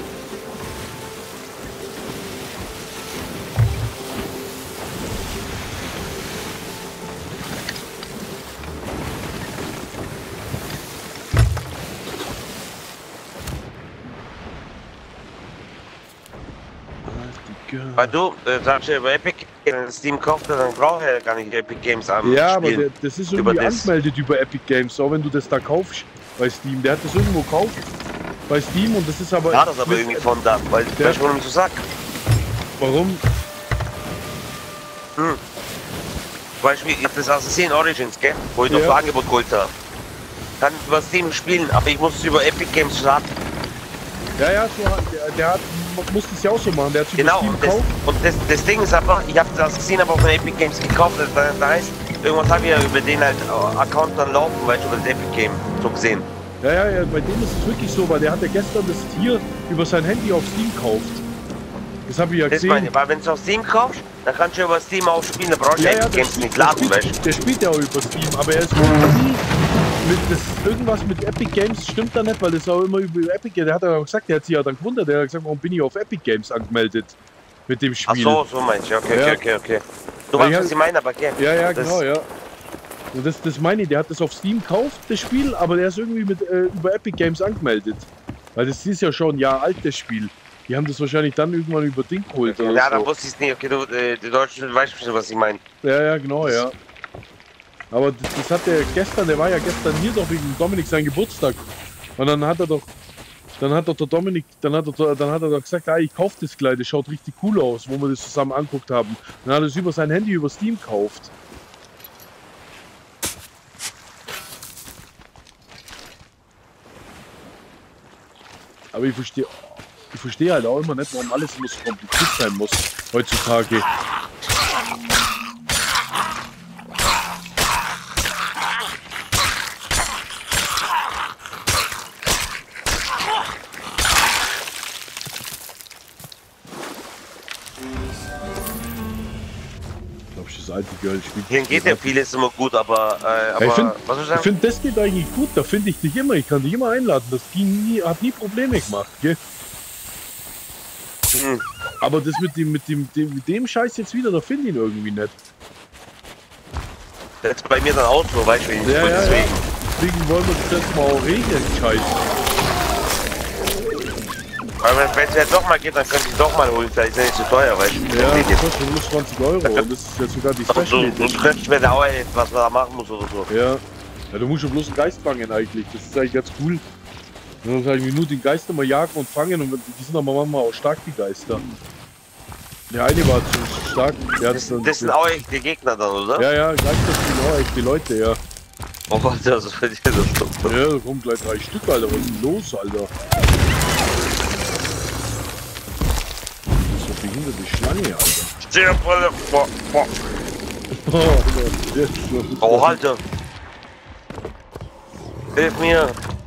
Weil du sagst ja über Epic, wenn Steam kauft, dann braucht er gar nicht Epic Games an. Ja, aber das ist irgendwie angemeldet über Epic Games, auch wenn du das da kaufst bei Steam. Der hat das irgendwo gekauft bei Steam und das ist aber... Ja, das aber irgendwie von da, weil der schon nicht so sagt. Warum? Zum Beispiel, ich hab das Assassin's Origins, gell, wo ich noch für Angebot geholt habe. Kann über Steam spielen, aber ich muss es über Epic Games starten. Ja, so, der muss das ja auch so machen, der hat es über Steam gekauft. Und das Ding ist einfach, ich habe das gesehen, aber auch von Epic Games gekauft, da heißt, irgendwas habe ich ja über den halt Account dann laufen, weil ich über das Epic Game so gesehen. Ja, bei dem ist es wirklich so, weil der hat ja gestern das Tier über sein Handy auf Steam gekauft. Das habe ich ja gesehen. Meine, weil wenn du es auf Steam kaufst, dann kannst du über Steam auch spielen, da brauchst du Epic Games nicht laden, weißt du. Der spielt ja auch über Steam, aber er ist irgendwie... irgendwas mit Epic Games stimmt da nicht, weil das auch immer über Epic Games. Der hat ja auch gesagt, der hat sich ja dann gewundert, der hat gesagt, warum bin ich auf Epic Games angemeldet mit dem Spiel. Ach so meinst du, okay. Du weißt, was ich meine, aber gell. Ja, genau, ja. Und das meine ich, der hat das auf Steam gekauft, das Spiel, aber der ist irgendwie mit über Epic Games angemeldet. Weil das ist ja schon ein Jahr alt, das Spiel. Die haben das wahrscheinlich dann irgendwann über Ding geholt. Okay, oder ja, so. dann wusste ich es nicht, okay, du Deutschen weißt schon, was ich meine. Ja, genau, ja. Aber das hat der gestern, der war ja gestern hier doch wegen Dominik sein Geburtstag. Und dann hat er doch der Dominik, dann hat er doch gesagt, ich kauf das Kleid, das schaut richtig cool aus, wo wir das zusammen anguckt haben. Dann hat er es über sein Handy über Steam gekauft. Aber ich verstehe halt auch immer nicht, warum alles immer so kompliziert sein muss heutzutage. Das alte Girl spielt. Hier geht ja vieles immer gut, aber ich finde, das geht eigentlich gut. Da finde ich dich immer. Ich kann dich immer einladen. Das ging nie, hat nie Probleme gemacht, gell? Aber das mit dem Scheiß jetzt wieder, da finde ich ihn irgendwie nicht. Das ist bei mir dann auch so, weißt du, deswegen. Deswegen wollen wir das jetzt mal auch regeln, Scheiß. Aber wenn es jetzt doch mal geht, dann könnte ich doch mal holen, vielleicht ist ja nicht so teuer, weißt du. Ja, das kostet nur 20 €. Und das ist jetzt sogar die Special Edition. Du könntest mir da auch helfen, was man da machen muss oder so. Ja, du musst ja bloß einen Geist fangen eigentlich. Das ist eigentlich ganz cool. Du musst eigentlich nur den Geist immer jagen und fangen und die sind aber manchmal auch stark, die Geister. Der eine war zu stark. Das sind auch echte Gegner dann, oder? Ja, Geister sind auch echte Leute, ja. Oh Gott, das ist für dich das doch. Ja, da kommen gleich 3 Stück, Alter. Was ist denn los, Alter? So behinderte Schlange, Alter. Sehr voll. Oh, Alter. Hilf mir.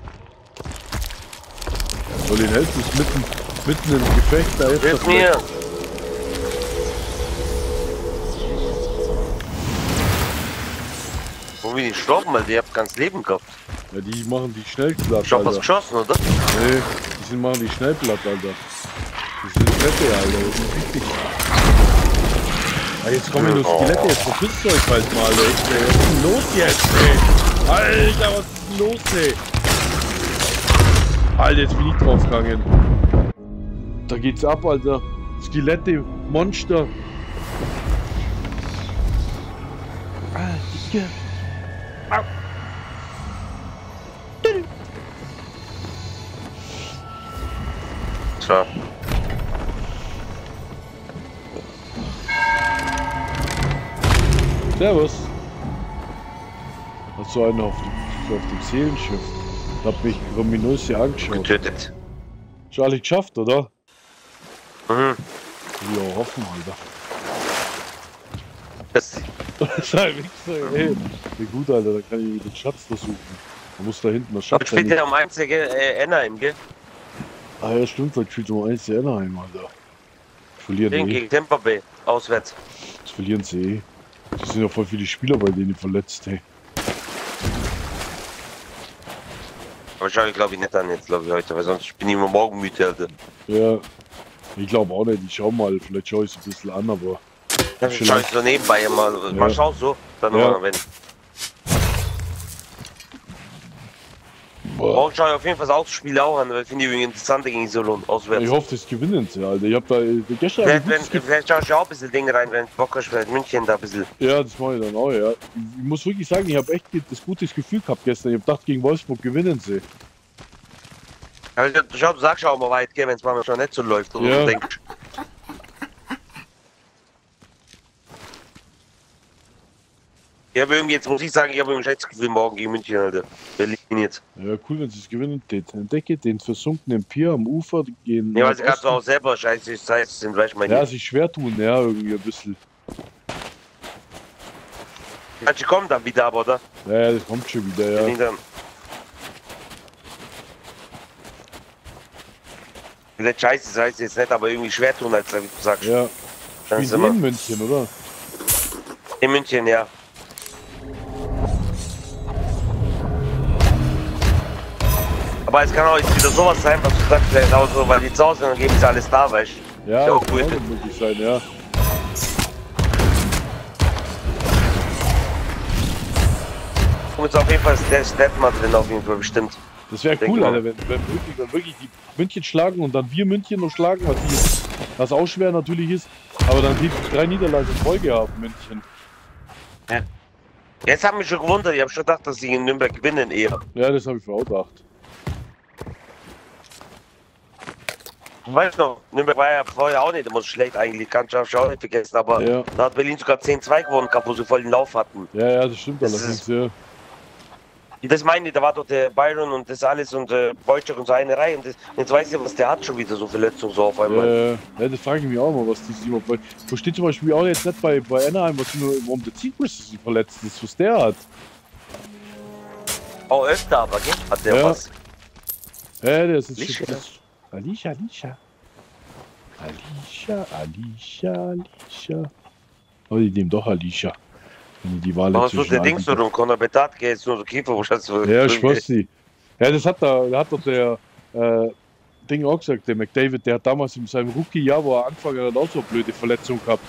Soll ihn helfen? Ist mitten im Gefecht da jetzt. Hilf mir. Wo bin ich gestorben, weil die habt ganz Leben gehabt. Ja, die machen die schnell platt, Ich hab was geschossen, oder? Nee, die machen die schnell platt, Alter. Das sind Skelette, Alter, das ist wichtig. Ah, jetzt kommen nur Skelette, jetzt verpisst euch halt mal, ey. Was ist denn los jetzt, ey? Alter, was ist denn los, ey? Alter, jetzt bin ich draufgegangen. Da geht's ab, Alter. Skelette, Monster. Ah, Dicke. Au. So. Servus. Hast du einen auf dem Seelenschiff? Da hab mich Rominus hier angeschaut. Getötet. Charlie geschafft, oder? Mhm. Ja, hoffen, Alter. Das Sei Wichser, ey. Ja, gut, Alter, dann kann ich den Schatz da suchen. Man muss da hinten das Schatz. Spielt ja um 1 Anaheim, gell? Ah ja, stimmt, das spielt um 1 Anaheim, Alter. Verlieren gegen Tampa Bay, auswärts. Das verlieren sie eh. Es sind ja voll viele Spieler bei denen verletzt, hey. Aber schau ich glaube ich nicht an jetzt, glaube ich heute, weil sonst bin ich immer morgen müde, Alter. Ja, ich glaube auch nicht. Ich schau mal, vielleicht schaue ich es ein bisschen an, aber. Dann schau ich so nebenbei mal, ja. Mal schau so, dann ja. Wenn. Morgen schaue ich auf jeden Fall das Ausspiel auch an, weil finde ich interessant gegen Iserlohn auswärts. Ich hoffe, das gewinnen sie, Alter. Ich hab da gestern. Vielleicht schaue ich auch ein bisschen Dinge rein, wenn Bock hast, vielleicht München da ein bisschen. Ja, das mache ich dann auch, ja. Ich muss wirklich sagen, ich habe echt das gutes Gefühl gehabt gestern. Ich habe gedacht, gegen Wolfsburg gewinnen sie. Also, du sagst auch mal weit, wenn es mal schon nicht so läuft, oder ja. Du denkst. Ich habe irgendwie, jetzt muss ich sagen, ich habe ein schlechtes Gefühl morgen gegen München, Alter. Berlin jetzt. Ja, cool, wenn sie es gewinnen. Entdecke den versunkenen Pier am Ufer gehen. Ja, weil sie gerade auch selber scheiße sind, weißt du, mein ja, sich schwer tun, ja, irgendwie ein bisschen. Manche kommen dann wieder, aber, oder? Ja, das kommt schon wieder, ja. Vielleicht scheiße, das heißt jetzt nicht, aber irgendwie schwer tun, als du sagst. Ja. Spielen in München, oder? In München, ja. Aber es kann auch jetzt wieder sowas sein, was du sagst, vielleicht auch so, weil die zu Hause sind, dann geben sie alles da, weißt du? Ja, das kann auch möglich sein, ja. Und jetzt auf jeden Fall der Statman drin, auf jeden Fall bestimmt. Das wäre cool, Alter, wenn wirklich die München schlagen und dann wir München noch schlagen, was auch schwer natürlich ist, aber dann die 3 Niederlagen in Folge haben, München. Ja. Jetzt haben mich schon gewundert, ich habe schon gedacht, dass sie in Nürnberg gewinnen eher. Ja, das habe ich mir auch gedacht. Weißt du noch, Nürnberg war ja vorher auch nicht immer so schlecht eigentlich, kannst du auch nicht vergessen, aber ja. Da hat Berlin sogar 10-2 gewonnen gehabt, wo sie voll den Lauf hatten. Ja, ja, das stimmt allerdings, ja. Das meine ich, da war doch der Byron und das alles und Wojciech und so eine Reihe und jetzt weiß ich, was der hat schon wieder so Verletzungen so auf einmal. Ja, das frage ich mich auch mal, was die immer. Wo steht zum Beispiel auch jetzt nicht bei Anaheim, warum der Ziegris so verletzt ist, was der hat. Auch öfter, aber gell? Hat der was? Ja, der ist Alicia. Alicia. Oh, die nehmen doch Alicia. Die Wahl was tut der Dings so rum? Conor Bedard geht jetzt nur so Kiefer, wo schatz du? Ja, ich weiß nicht. Ja, das hat doch der Ding auch gesagt, der McDavid, der hat damals in seinem Rookie-Jahr, wo er angefangen hat, auch so eine blöde Verletzung gehabt.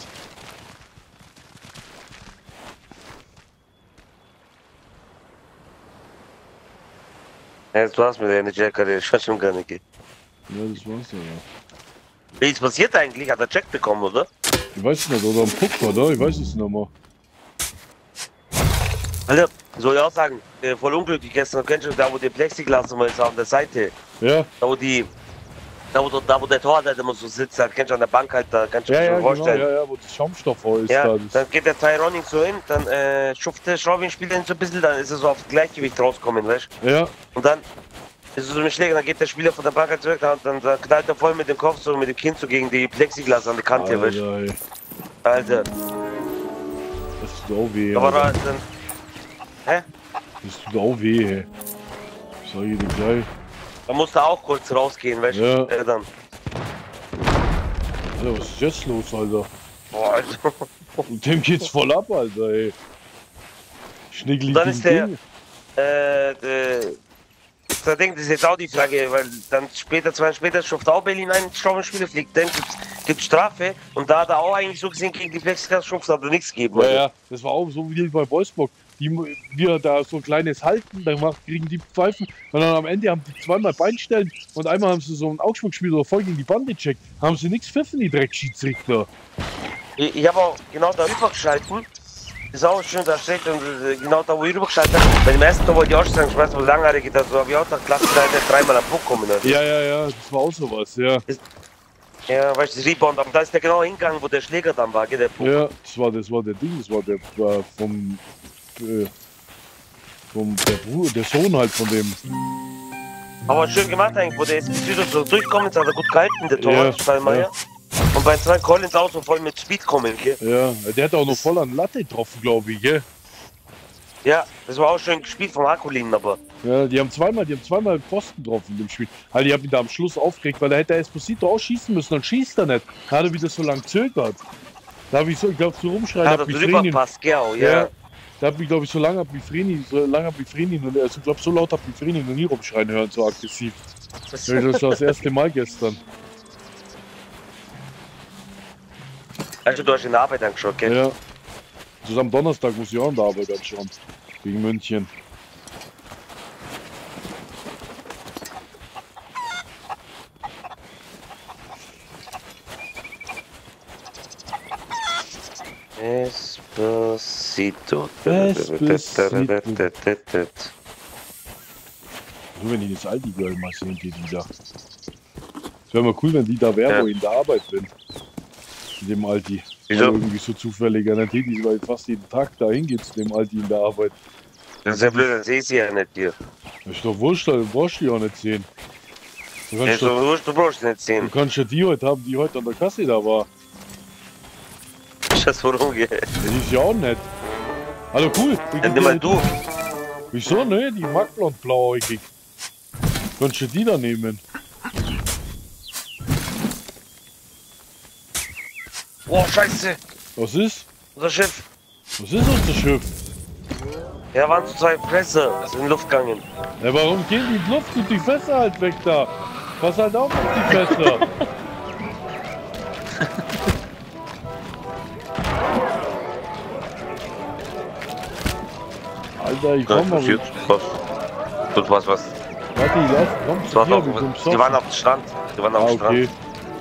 Ja, das war's mit der NHL-Karriere, ich weiß schon gar nicht. Ja, das war's ja. Wie ist passiert eigentlich? Hat er Check bekommen, oder? Ich weiß es nicht, oder am Puck, oder? Ich weiß es nicht mehr. Also, soll ich auch sagen, voll unglücklich gestern, kennst du da, wo die Plexiglas immer ist an der Seite? Ja. Da wo der Torwart halt immer so sitzt, halt, kennst du an der Bank halt, da kannst du dir vorstellen. Genau, ja, wo das Schaumstoff ist. Ja, da, dann geht der Tyroning so hin, dann schupft der Schraubing-Spieler so ein bisschen, dann ist er so auf Gleichgewicht rauskommen, weißt du? Ja. Und dann ist es so ein Schläger, dann geht der Spieler von der Bank halt zurück, dann knallt er voll mit dem Kopf, so mit dem Kinn so gegen die Plexiglas an der Kante, weißt du? Alter. Das tut auch weh. Aber dann... Hä? Das tut auch weh, ey. Sag ich dir gleich. Da musst du auch kurz rausgehen, weißt du? Ja. Dann. Alter, was ist jetzt los, Alter? Boah, Alter. Und dem geht's voll ab, Alter, ey. Schnickelig. Dann ist der Ding, das ist jetzt auch die Frage, weil dann später, 2 Jahre später, schafft auch Berlin einen Strafspieler, fliegt, dann gibt's Strafe und da hat er auch eigentlich so gesehen gegen die Plexiglas schafft, hat er nichts gegeben. Ja, ja, das war auch so wie bei Wolfsburg. Wir da so ein kleines Halten, dann kriegen die Pfeifen und dann am Ende haben die zweimal Beinstellen und einmal haben sie so einen Augsburg-Spieler voll gegen die Bande gecheckt. Haben sie nichts pfiffen, die Dreckschiedsrichter. Ich habe auch genau da rübergeschalten. Das ist auch schön, da steht und genau da, wo ich rübergeschaltet habe. Bei dem ersten Tor wollte ich auch sagen, ich weiß, wo lange geht, also habe ich auch gedacht, klasse, da hätte 3-mal am Puck kommen. Also. Ja, das war auch sowas, ja. Ja, weißt du, das Rebound, aber da ist der genau hingegangen, wo der Schläger dann war, geht der Puck. Ja, das war der Ding, das war der der Sohn halt von dem. Aber schön gemacht eigentlich, wo der jetzt wieder so durchkommt, hat er gut gehalten, der Torwart, Steinmeier. Und Und bei zwei Collins auch so voll mit Speed kommen, gell? Ja, der hat auch noch voll an Latte getroffen, glaube ich, gell? Ja, das war auch schön gespielt vom Hakulin, aber. Ja, die haben zweimal Pfosten getroffen in dem Spiel. Also ich habe mich da am Schluss aufgeregt, weil da hätte der Esposito auch schießen müssen, dann schießt er nicht. Da hat er wieder so lang zögert. Da habe ich so, ich glaube, so rumschreien, Hat er drüber passt, genau, ja. Da hat mich, glaube ich, so lange hab ich Freni, also ich glaube, so laut hab ich Freni noch nie rumschreien hören, so aggressiv. Das war das erste Mal gestern. Also du hast in der Arbeit angeschaut, gell? Ja. Also am Donnerstag muss ich auch in der Arbeit anschauen. Gegen München. Esposito. Nur wenn ich das Aldi-Girl mal sehen, die da. Es wäre mal cool, wenn die da wäre, Ja. wo ich in der Arbeit bin. In dem Aldi. Wieso? Irgendwie so zufälliger. Nicht die, weil fast jeden Tag da hingeht zu dem Aldi in der Arbeit. Das ist ja blöd, dann sehe ich sie ja nicht hier. Das ist doch wurscht, du brauchst die auch nicht sehen. Du Das kannst, ist so wurscht, du brauchst nicht du sehen. kannst ja die heute haben, die heute an der Kasse da war. Ist das worum geht? Das ist ja auch nett. Also cool. Dann nimm mal du. Wieso, ne? Die mag blond blauäugig. Kannst du die da nehmen? Oh, scheiße. Was ist? Unser Schiff. Was ist unser Schiff? Ja, waren so zwei Presse. Sind in die Luft gegangen. Ja, warum gehen die in die Luft und die Fässer halt weg da? Pass halt auf die Fässer. Alter, ich komm mal. Tut was. Warte, ich lauf, komm Die zu waren dir, auf, wir sind die waren besoffen. auf dem Strand. Die waren auf dem Strand. Okay.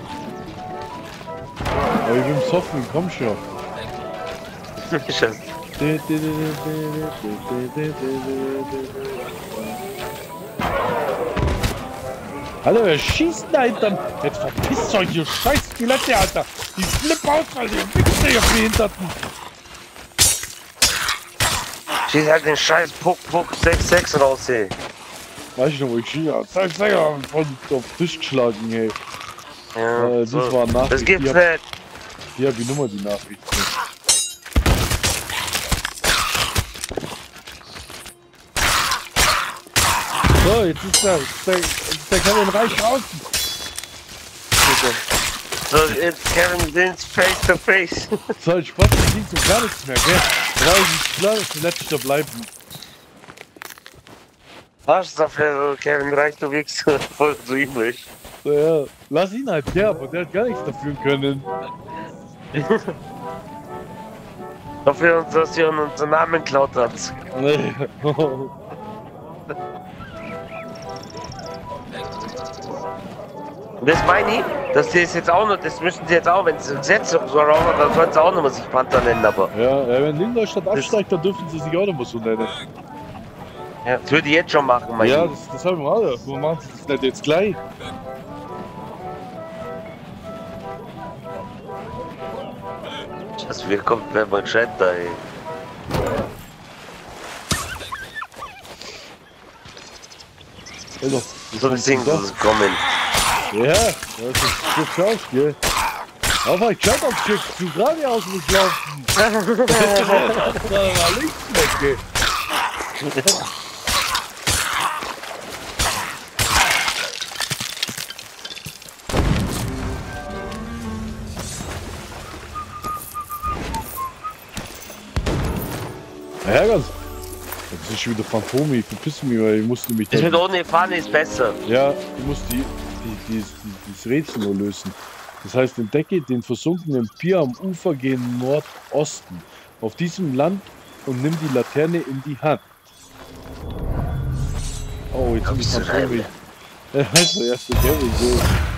Aber ich bin besoffen, komm schon. Scheiße. Alter, wer schießt da hinterm? Jetzt verpisst euch, ihr scheiß Skelette, Alter! Die Flip aus, Alter, ihr Wichser, ihr Behinderten! Schieß halt den scheiß Puck 6-6 raus, ey. Weißt du noch, wo ich schieße? Zack, voll auf den Tisch geschlagen, ey. Ja, Das war Nachricht. das gibt's Die nicht. Hier hab ich nur mal die Nachricht. So, jetzt ist der Kevin Reich draußen. So, jetzt Kevin Dins face to face. So, ich Spaß, das ging zum gar nichts mehr, gell? Klar, das letzte bleiben. Was dafür, Kevin Reich, du wirkst voll so übrig. So, ja, lass ihn halt, ja, aber der hat gar nichts dafür können. Dafür, dass ihr unseren Namen geklaut habt. Und das meine ich, dass die es jetzt auch noch, das müssen sie jetzt auch, wenn sie Gesetz so raus, dann sollen sie auch noch mal sich Panther nennen, aber. Ja, wenn Ingolstadt absteigt, dann dürfen sie sich auch noch mal so nennen. Ja, das würde ich jetzt schon machen, mein Ja, Lieber. das haben wir alle. Warum machen sie das nicht jetzt gleich? Das wird kommt bei Manchetta, ey. Alter, So ein Ding soll es kommen. Ja, das ist so aus, gell? Aber ich schaut auf Schiff zu geradeaus muss laufen. Da war links weg, gell? Ja, ganz. Jetzt ist schon wieder Phantome, ich verpiss mich, weil ich musste mich. Das mit ohne Fahne ist besser. Ja, du musst das Rätsel nur lösen. Das heißt, entdecke den versunkenen Pier am Ufer gen Nordosten. Auf diesem Land und nimm die Laterne in die Hand. Oh, jetzt ist es Phantome. Ja, weißt du, erst der Kevin so.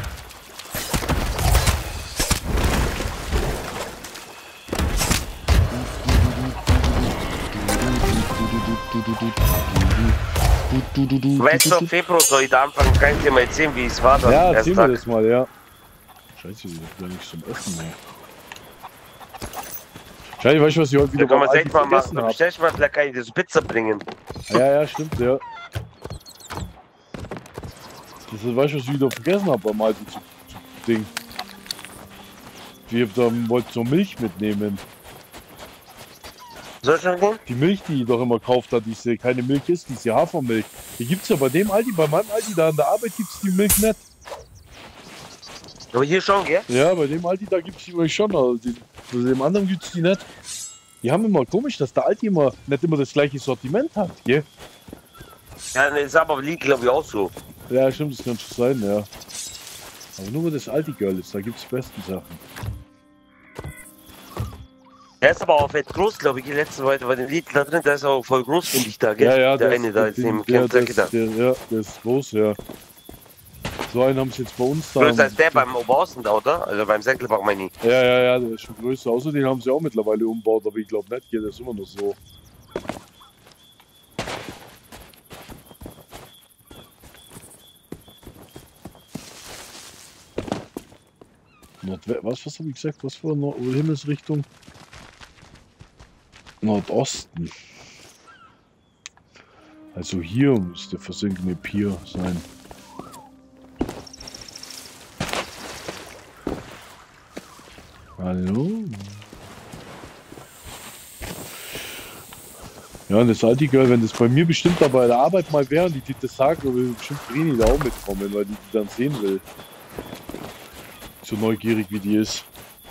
Weißt du, Februar soll ich da anfangen, kann ich dir mal erzählen, wie es war dann. Ja, ersten erzähl mir Tag. das mal, ja. Scheiße, wir sind gar nicht zum Essen mehr. Scheiße, weißt du, was ich heute Da wieder kann man beim es Aldi echt mal machen. vergessen Da habe? bestellst du mal, vielleicht kann ich das Pizza bringen. Ja, stimmt, ja. Das ist, weißt du, was ich wieder vergessen habe beim Aldi zu Ding. Wir wollten so Milch mitnehmen. Soll ich schon gehen? Die Milch, die ich doch immer gekauft hat, diese keine Milch ist, diese Hafermilch. Die gibt's ja bei dem Aldi, bei meinem Aldi da an der Arbeit gibt's die Milch nicht. Aber hier schon, gell? Ja, bei dem Aldi da gibt's die Milch schon, aber bei dem anderen gibt's die nicht. Die haben immer komisch, dass der Aldi nicht immer das gleiche Sortiment hat, gell? Ja, ne, ist aber liegt, glaube ich, auch so. Ja, stimmt, das kann schon sein, ja. Aber nur wo das Aldi-Girl ist, da gibt's die besten Sachen. Der ist aber auch fett groß, glaube ich, die letzten Leute, weil der Lied da drin, der ist auch voll groß, finde ich da, gell? Ja, ja, der eine da ist im Camp da. Ja, der ist groß, ja. So einen haben sie jetzt bei uns da. Größer als der beim Oberhausen da, oder? Also beim Senkelbach, meine ich. Ja, der ist schon größer. Außer den haben sie auch mittlerweile umgebaut, aber ich glaube nicht, der ist immer noch so. Was habe ich gesagt? Was war Himmelsrichtung? Nordosten. Also hier muss der versinkene Pier sein. Hallo? Ja, und das alte Girl, wenn das bei mir bestimmt da bei der Arbeit mal wäre und die das sagt, würde bestimmt Vreni da auch mitkommen, weil die dann sehen will. So neugierig wie die ist.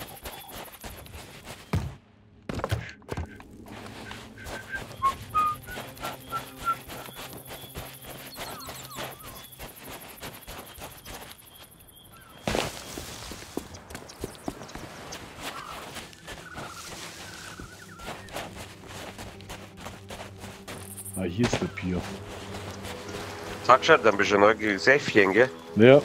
Ah, hier ist der Pier. Sag schon, dann bist du neugierig, Säfchen, gell? Ja.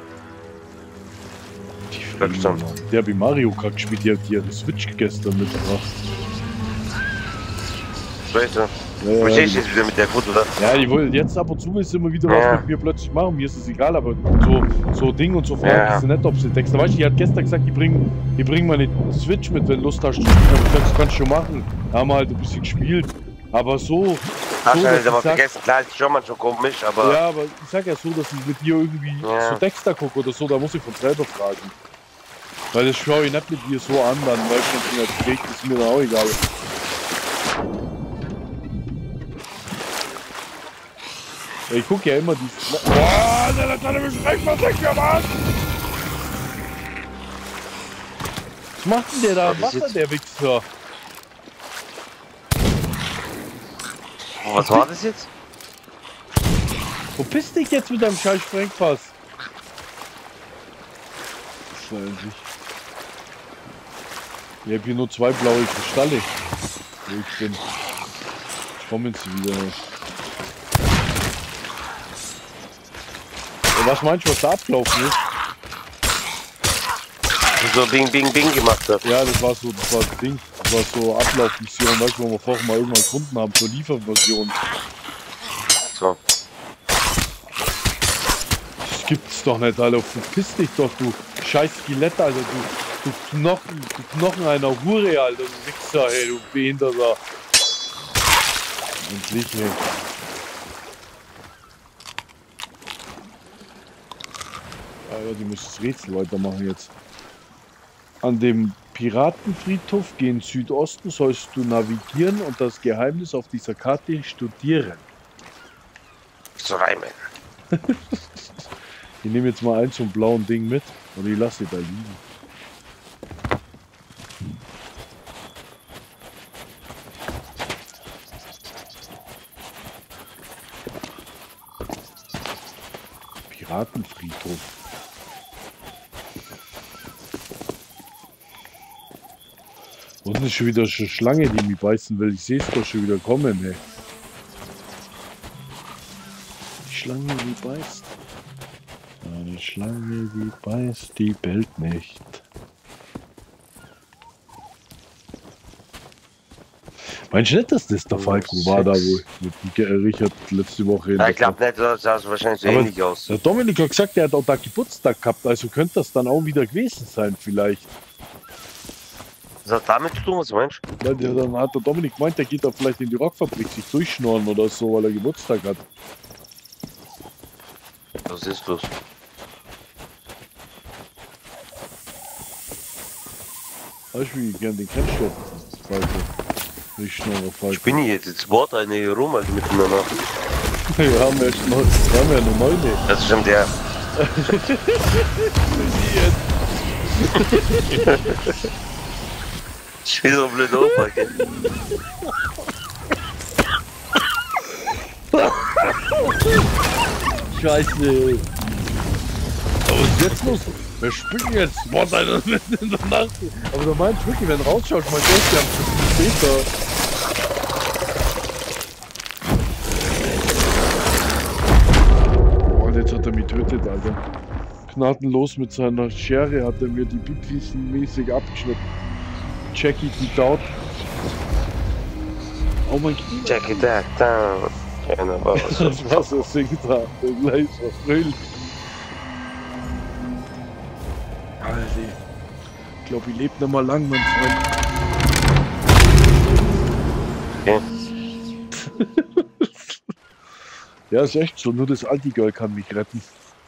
Verstanden. Der habe ich Mario Kart gespielt, die hat die Switch gestern mitgebracht. Weißt du? Ja, Verstehst du jetzt wieder mit der Foto, oder? Ja, die wollen jetzt ab und zu ist immer wieder was mit mir plötzlich machen. Mir ist es egal, aber so Ding und so fragen sie nicht, ob sie Texte. Weißt du, die hat gestern gesagt, die bringen meine Switch mit, wenn du Lust hast zu spielen. Aber ich gesagt, das kannst du schon machen. Da haben wir halt ein bisschen gespielt. Aber so. Hast du halt aber vergessen, klar ist schon manchmal komisch, aber. Ja, aber ich sag ja so, dass ich mit dir irgendwie so Dexter gucke oder so, da muss ich von selber fragen. Weil das schaue ich nicht mit dir so an, dann weil ich nicht als Weg, ist mir dann auch egal. Ich gucke ja immer die. Boah, der kleine Beschreibung, was sagt der Mann? Was macht denn der da im Wasser, der Wichser? Was war das jetzt? Wo bist du jetzt mit deinem scheiß Sprengpass? Ich hab hier nur 2 blaue Kristalle. Wo ich bin. Kommen sie wieder. Was meinst du, was da abgelaufen ist? So Bing Bing Bing gemacht hat. Ja, das war das Ding. Das war so Ablaufmission, weißt du, wo wir vorher mal irgendwann gefunden haben, zur Lieferversion. So. Das gibt's doch nicht, Alter. Verpiss dich doch, du scheiß Skelett, Alter. Du Knochen einer Hure, Alter. Du Wichser, ey, du Behinderter. Endlich, ey. Alter, die müssen das Rätsel weitermachen jetzt. An dem Piratenfriedhof gen Südosten sollst du navigieren und das Geheimnis auf dieser Karte studieren. So reimen. Ich nehme jetzt mal eins zum blauen Ding mit und ich lasse da liegen. Piratenfriedhof. Unten ist schon wieder eine Schlange, die mich beißen will. Ich sehe es doch schon wieder kommen, ey. Die Schlange, die beißt. Eine Schlange, die beißt, die bellt nicht. Meinst du nicht, dass das der Falco war, da wo mit Richard letzte Woche... Ja, ich glaube nicht, das sah wahrscheinlich so ähnlich aus. Der Dominik hat gesagt, er hat auch da Geburtstag gehabt, also könnte das dann auch wieder gewesen sein vielleicht. Was hat damit zu tun, was meinst du? Ja, dann hat der Dominik gemeint, der geht da vielleicht in die Rockfabrik sich durchschnorren oder so, weil er Geburtstag hat. Was ist das? Weißt du, wie ich gern den kennst du? Falke. Nicht schneller Falke. Ich bin hier jetzt Wort eine hier rum, also miteinander. Wir haben ja schon mal, wir haben ja noch meine. Das ist schon der. Ich will so blöd aufpacken. Scheiße. Aber was ist jetzt los? Wir springen jetzt. Boah, Alter, mitten in der Nacht. Aber du meinst wirklich, wenn du rausschaust, mein Gott, wir haben es später. Boah, und jetzt hat er mich tötet, Alter. Gnadenlos mit seiner Schere hat er mir die Bitwiesen mäßig abgeschnitten. Jackie die Daut. Oh mein Knie. Jackie that down. Keine Ahnung. Das Wasser sinkt da. Der Gleis war fröhlich. Alter. Ich glaube, ich lebe noch mal lang, mein Freund. Okay. Ja, ist echt so. Nur das Anti-Girl kann mich retten.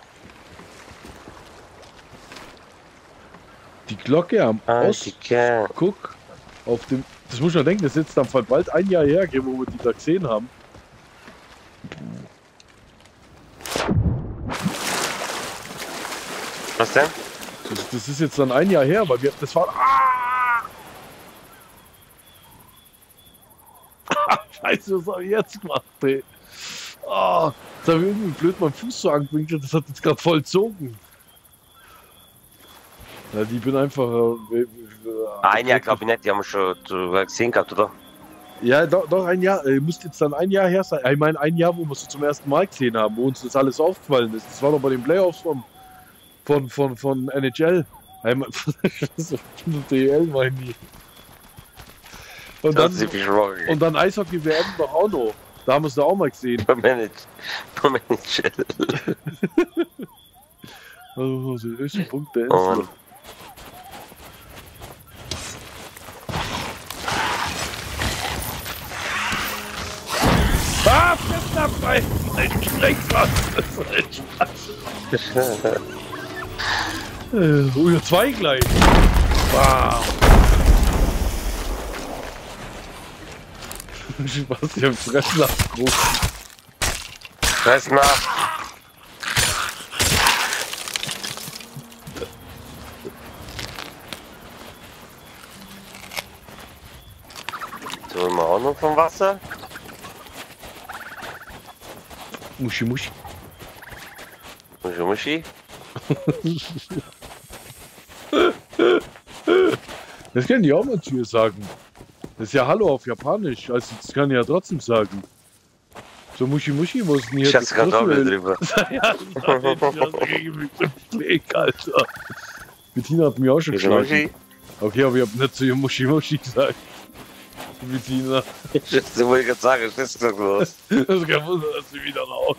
Die Glocke am Ost. Guck. Auf dem. Das muss man denken, das ist jetzt dann bald ein Jahr her, wo wir die da gesehen haben. Was denn? Das ist jetzt dann ein Jahr her, weil wir. Das war. Ah! Scheiße, was habe ich jetzt gemacht, ey? Oh, jetzt habe ich irgendwie blöd meinen Fuß so angewinkelt, das hat jetzt gerade voll gezogen. Ja, die bin einfach. Ein Jahr glaube ich nicht, die haben wir schon gesehen gehabt, oder? Ja, doch ein Jahr. Müsste jetzt dann ein Jahr her sein. Ich meine, ein Jahr, wo wir sie zum ersten Mal gesehen haben, wo uns das alles aufgefallen ist. Das war doch bei den Playoffs von NHL. Ich mein, von DL meine ich. Und dann Eishockey-WM doch auch noch. Da haben wir es da auch mal gesehen. Manager. Also, der höchste Punkt der Oh, Insel. Ah, fest frei! Ein Lenkrad! Oh, ja, zwei gleich! Wow! Was, ich hab Fressnapf-Groß. Fressnapf! So, holen wir auch noch vom Wasser. Muschi, Muschi. Muschi, Muschi. Das kann ich auch mal zu ihr sagen. Das ist ja Hallo auf Japanisch, also das kann ich ja trotzdem sagen. So Muschi Muschi, wo ist denn hier Ich hab's gerade auch wieder drüber. Ja, das gegen mich im Blick, Alter. Bettina hat mich auch schon geschlagen. Muschi. Okay, aber ich hab nicht zu ihr Muschi Muschi gesagt. Bettina. Das wollte ich gerade sagen, das ist doch los. Das ist kein Wunder, dass sie wieder raucht.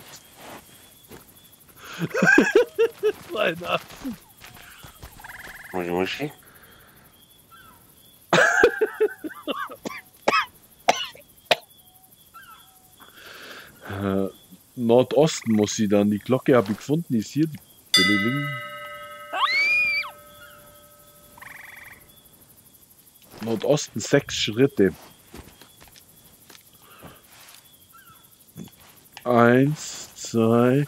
Weihnachten. Muschi, Muschi. Nordosten muss sie dann. Die Glocke habe ich gefunden, die ist hier. Die Beleling. Nordosten 6 Schritte. 1, 2,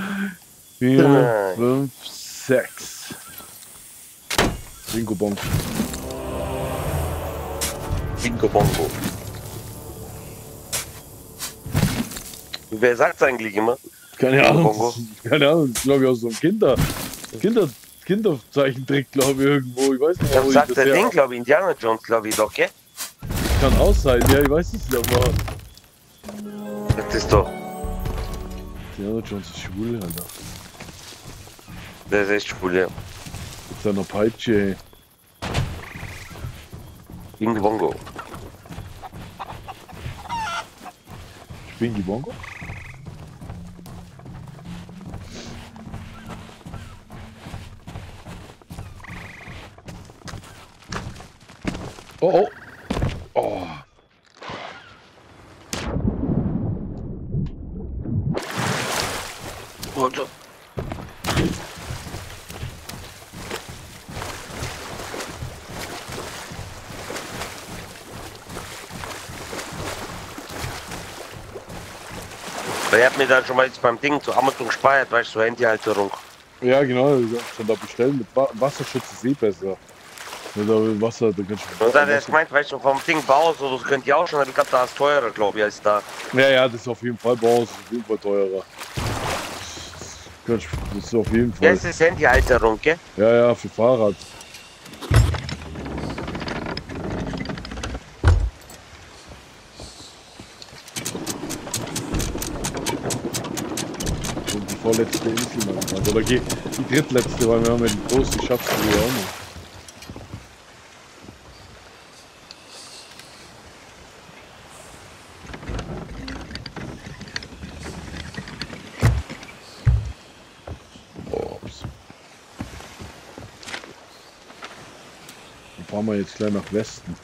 4, 5, 6. Bingo Bongo. Bingo Bongo. Wer sagt's eigentlich immer? Keine Ahnung. Bongo. Keine Ahnung. Glaube ich aus so einem Kinderzeichentrick, glaube ich, irgendwo. Ich weiß nicht, Das wo sagt ich der das Ding, glaube ich, Indiana Jones, glaube ich, doch, gell? Kann auch sein, ja, ich weiß es nicht, aber. Das ist doch. Indiana Jones ist schwul, Alter. Der ist echt schwul, ja. Mit seiner Peitsche, ey. Bingo Bongo. Bingo Bongo? Oh, oh. Oh. Warte. Weil er hat mir dann schon mal jetzt beim Ding zu Amazon gespeichert, weißt du, so Handyhalterung. Ja, genau, ich schon da bestellen. Mit Wasserschutz ist eh besser. Mit Wasser, da kannst du. Und dann hat er gemeint, weißt du, vom Ding Bauhaus oder so könnt ihr auch schon, aber ich glaube, da ist teurer, glaube ich, als da. Ja, das ist auf jeden Fall Bauhaus, ist auf jeden Fall teurer. Das ist auf jeden Fall. Das ist Handyhalterung, gell? Ja, für Fahrrad. Und die vorletzte Insel, Mann. Oder die drittletzte, weil wir haben ja die große geschafft, die wir auch noch. Fahren wir jetzt gleich nach Westen.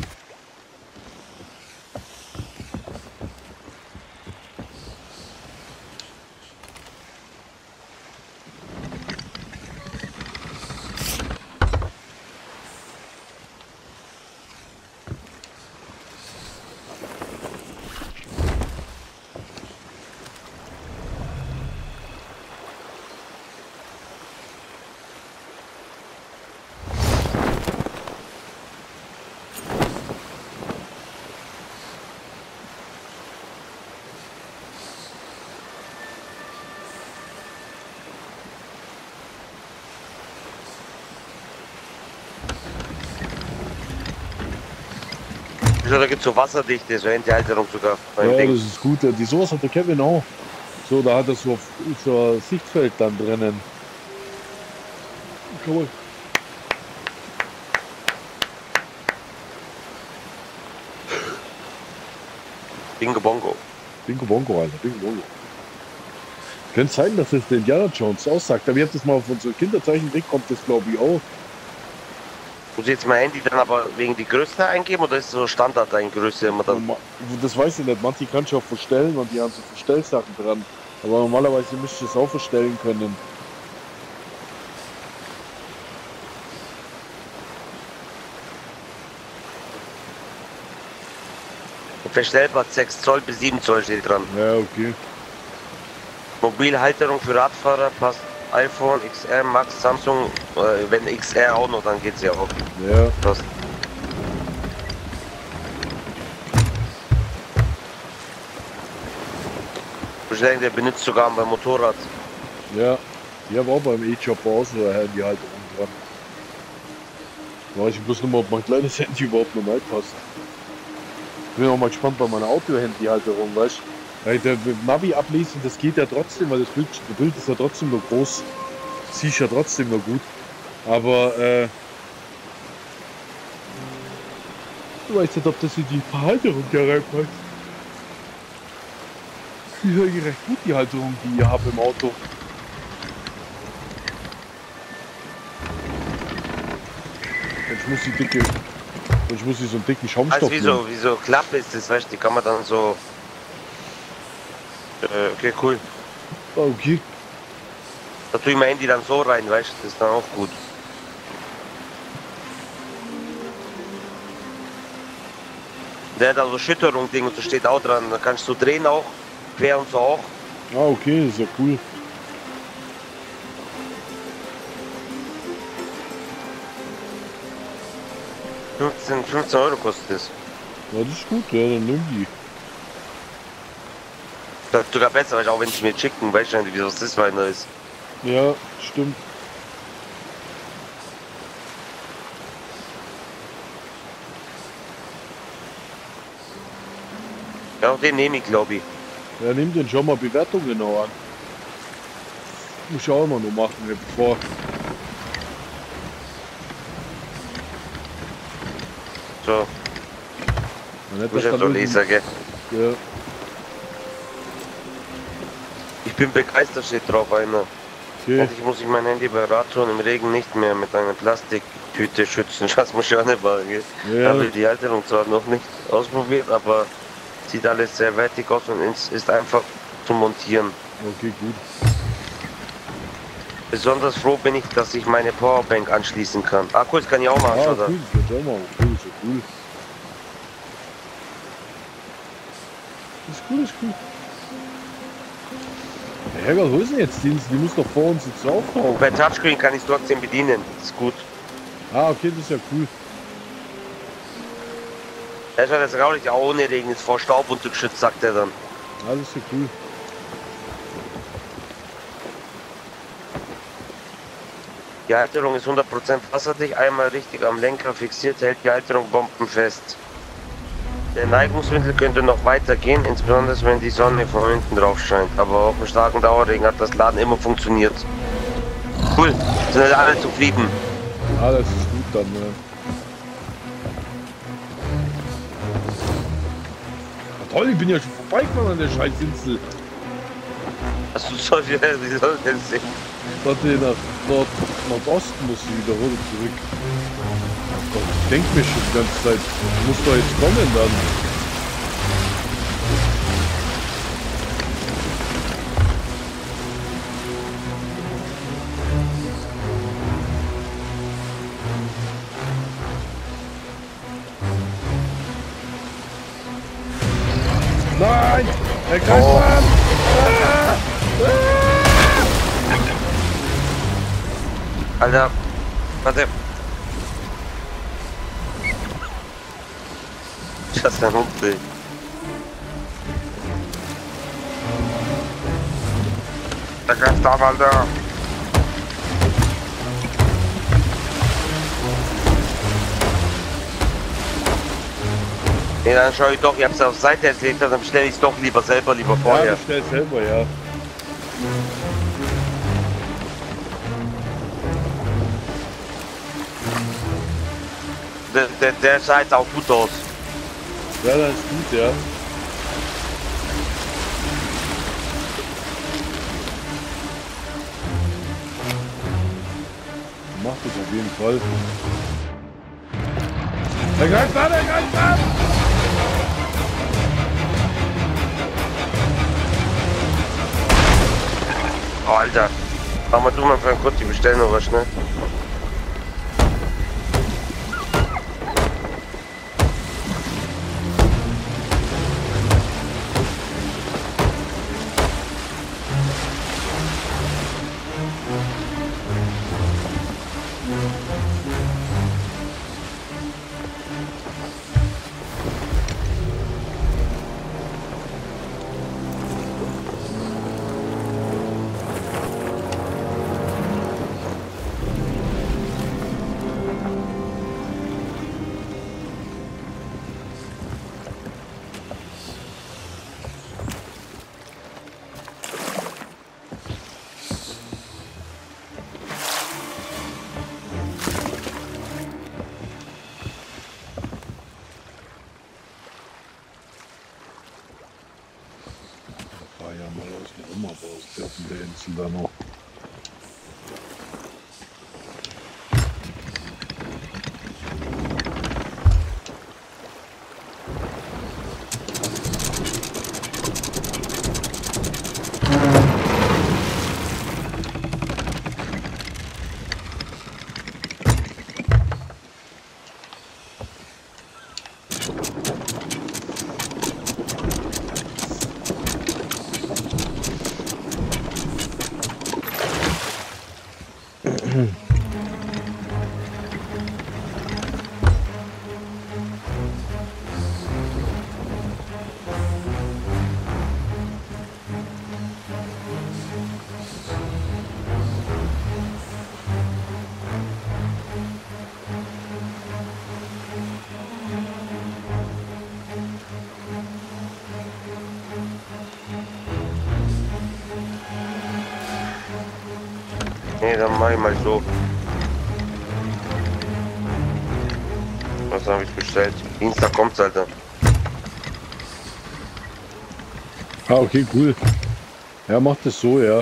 So, da gibt es so wasserdichte, so Handyhalterung sogar. Beim Ja, Ding. das ist gut. Die sowas hat der Kevin auch. So, da hat er so ein Sichtfeld dann drinnen. Cool. Bingo Bongo. Bingo Bongo, Alter. Bingo Bongo. Könnte sein, dass es der Indiana Jones aussagt. Aber ihr habt das mal auf unsere Kinderzeichentrick, kommt das glaube ich auch. Muss ich jetzt mein Handy dann aber wegen die Größe eingeben oder ist es so Standard eine Größe immer dann? Das weiß ich nicht. Manche kannst du auch verstellen und die haben so Verstellsachen dran. Aber normalerweise müsst ihr es auch verstellen können. Verstellbar 6 Zoll bis 7 Zoll steht dran. Ja, okay. Mobilhalterung für Radfahrer passt iPhone, XR, Max, Samsung, wenn XR auch noch, dann geht's ja auch. Ja. Das. Bestellen, der benutzt sogar beim Motorrad. Ja. Ich habe auch beim E-Shop auch so eine Handyhalterung dran. Weiß ich bloß nicht mal, ob mein kleines Handy überhaupt noch reinpasst. Ich bin auch mal gespannt bei meiner Auto-Handyhalterung, weißt du? Weil der Navi ablesen, das geht ja trotzdem, weil das Bild ist ja trotzdem noch groß. Siehst ja trotzdem noch gut. Aber ich weiß nicht, ob das in die Halterung da reinpasst. Die ist eigentlich recht gut, die Halterung, die ihr habt im Auto. Ich muss so einen dicken Schaumstoff Also wie so Klappe ist das, weißt du, die kann man dann so. Okay, cool. Okay. Da tue ich mein Handy dann so rein, weißt du, das ist dann auch gut. Der hat also Schütterung-Ding und so steht auch dran. Da kannst du drehen auch, quer und so auch. Ah, okay, das ist ja cool. €15 kostet das. Ja, das ist gut, ja, dann nimm die. Das ist sogar besser, weil auch wenn ich mir schicken, weißt du nicht, wie das ist, weil da ist. Ja, stimmt. Ja, auch den nehme ich, glaube ich. Ja, nimm den schon mal Bewertung genau an. Muss ich auch immer noch machen, bevor. So, Man hat muss das ja so lesen, gell? Ja, Ich bin begeistert, steht drauf einer. okay. Endlich muss ich mein Handy bei Radtouren im Regen nicht mehr mit einer Plastiktüte schützen. Das muss ich auch nicht machen, gell? Ja. Habe die Halterung zwar noch nicht ausprobiert, aber sieht alles sehr wertig aus und ist einfach zu montieren. Okay, gut. Besonders froh bin ich, dass ich meine Powerbank anschließen kann. Ah, cool, das kann ich auch machen, Ah, oder? cool, das geht auch mal. Cool, ist ja cool. Ist cool, ist cool. Ja, Herrgott, wo ist denn jetzt die? Die muss doch vor uns jetzt auftauchen. Per Touchscreen kann ich es trotzdem bedienen. Das ist gut. Ah, okay, das ist ja cool. Er schaut jetzt raulich auch ohne Regen, ist vor Staub und geschützt, sagt er dann. Ah, das ist ja cool. Die Halterung ist 100% wasserdicht, einmal richtig am Lenker fixiert, hält die Halterung bombenfest. Der Neigungswinkel könnte noch weiter gehen, insbesondere wenn die Sonne von hinten drauf scheint. Aber auch im starken Dauerregen hat das Laden immer funktioniert. Cool, sind halt alle zufrieden. Ah, das ist gut dann, ja. Toll, ich bin ja schon vorbeigefahren an der Scheißinsel. Hast du solche, wie soll das sehen? Warte, nach Nordosten muss ich wieder runter zurück. Gott, ich denke mir schon die ganze Zeit, ich muss doch jetzt kommen dann. Nein! Er greift an! Alter, warte. Das ist ein Hund, ey. Der greift ab, Alter. Ja, dann schau ich doch, ich hab's auf Seite erzählt, dann bestelle ich's doch lieber selber, lieber vorher. Ja, bestell selber, ja. Der sah jetzt auch gut aus. Ja, das ist gut, ja. Macht das auf jeden Fall. Der greift an, der greift an! Oh, Alter. Mach mal du mal für kurz, die bestellen noch was schnell. Der Insel da noch. Nee, dann mach ich mal so. Was habe ich bestellt? Dienstag kommt's, Alter. Ah, okay, cool. Ja, macht das so, ja.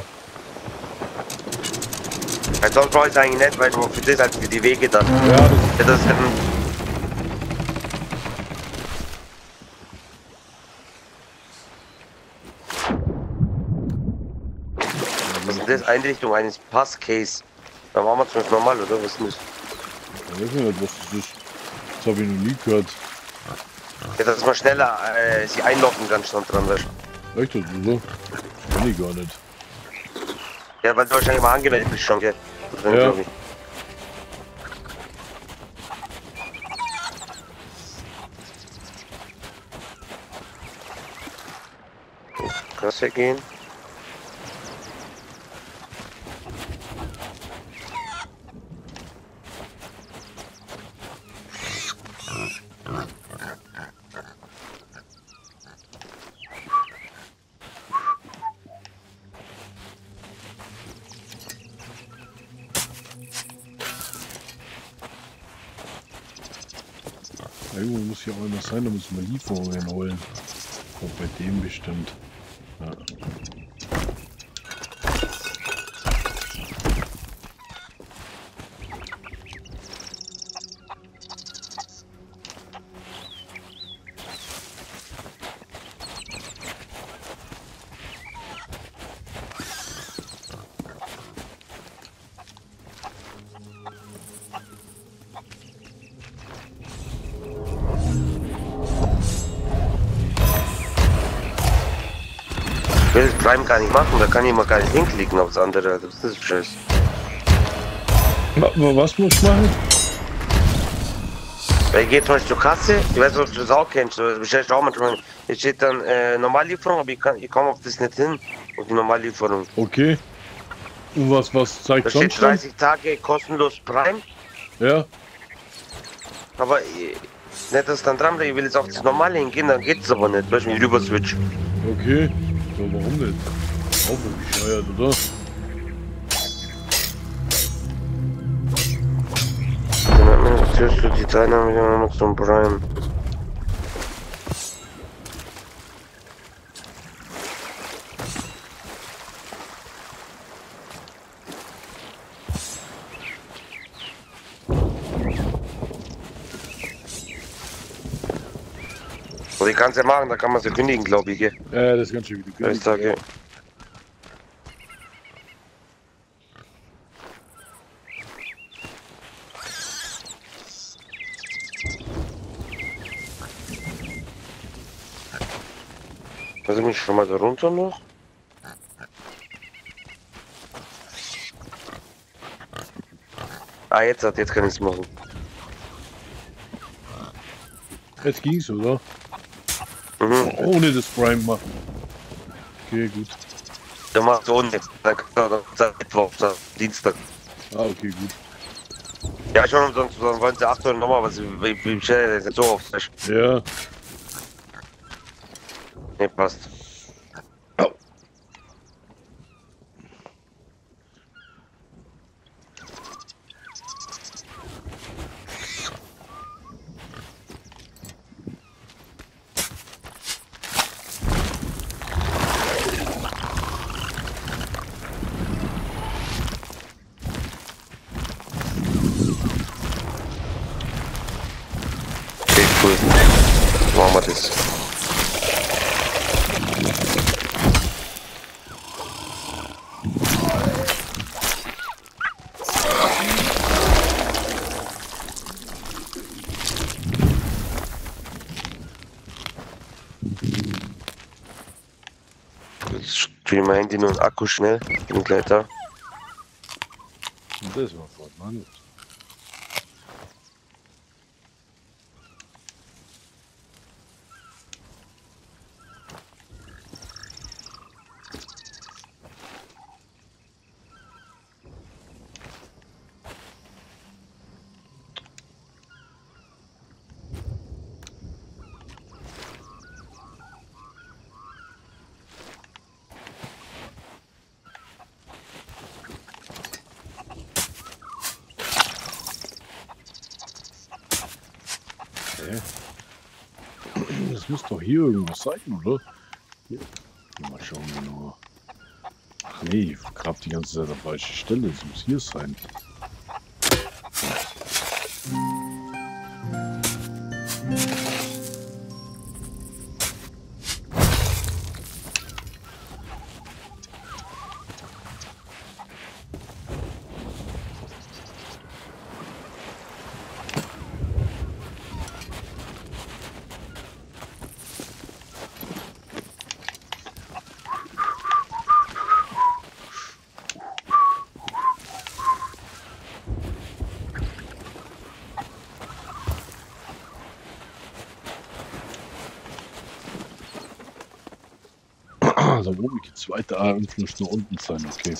Also sonst brauche ich es eigentlich nicht, weil für das halt für die Wege dann. Ja, Das ist was ist das? Einrichtung eines Passcase. Da machen wir es normal, oder? Was ist das? Ich weiß nicht, was das ist. Das habe ich noch nie gehört. Ja, dass man schneller sich einloggen kann, stand dran. Weißt? Echt, oder so? Kann ich gar nicht. Ja, weil du wahrscheinlich mal angemeldet bist schon, gell? Drin, Ja. glaub ich. Kasse gehen. Irgendwo muss hier auch einer sein, da müssen wir Lieferungen holen. Auch bei dem bestimmt. Ja. Ich will das Prime gar nicht machen, da kann ich mal gar nicht hinklicken aufs andere. Das ist scheiße. Was muss ich machen? Weil ich gehe zum Beispiel zur Kasse, ich weiß nicht, ob du das auch kennst, du bestellst auch manchmal. Hier steht dann Normallieferung, aber ich komme auf das nicht hin, auf die Normallieferung. Okay. Und was zeigt Da steht sonst? Dann? 30 Tage kostenlos Prime, Ja. aber nicht das dann dran, ich will jetzt auf das Normale hingehen, dann geht's aber nicht, weil ich mich rüber switch. Okay. Ja, warum nicht? Auch wohl bescheuert, oder? Dann hat mir natürlich die Teilnahme mit Amazon Prime. Aber ich kann es ja machen, da kann man es ja kündigen, glaube ich. Gell? Ja, das kann schon wieder Ich kündigen. sage, also mich schon mal da runter noch. Ah, jetzt kann ich es machen. Jetzt ging's, oder? Mhm. Ohne das Prime machen. Okay, gut. Der macht so ohne. Dann kann er dann Mittwoch, Dienstag. Ah, okay, gut. Ja, schon, sonst wollen sie 8 Euro nochmal, was ich bestelle das jetzt so auf. Ja. Ne, passt. Au. Okay, cool. Machen wir das. Jetzt spielen mein Handy nur einen Akku schnell. Bin gleich da. Und das war voll, Mann. Okay. Das muss doch hier irgendwas sein, oder? Hier. Mal schauen wir nur. Ach nee, ich grab die ganze Zeit an der falschen Stelle. Es muss hier sein. Da oben geht's weiter. Ah, und muss nur unten sein, okay.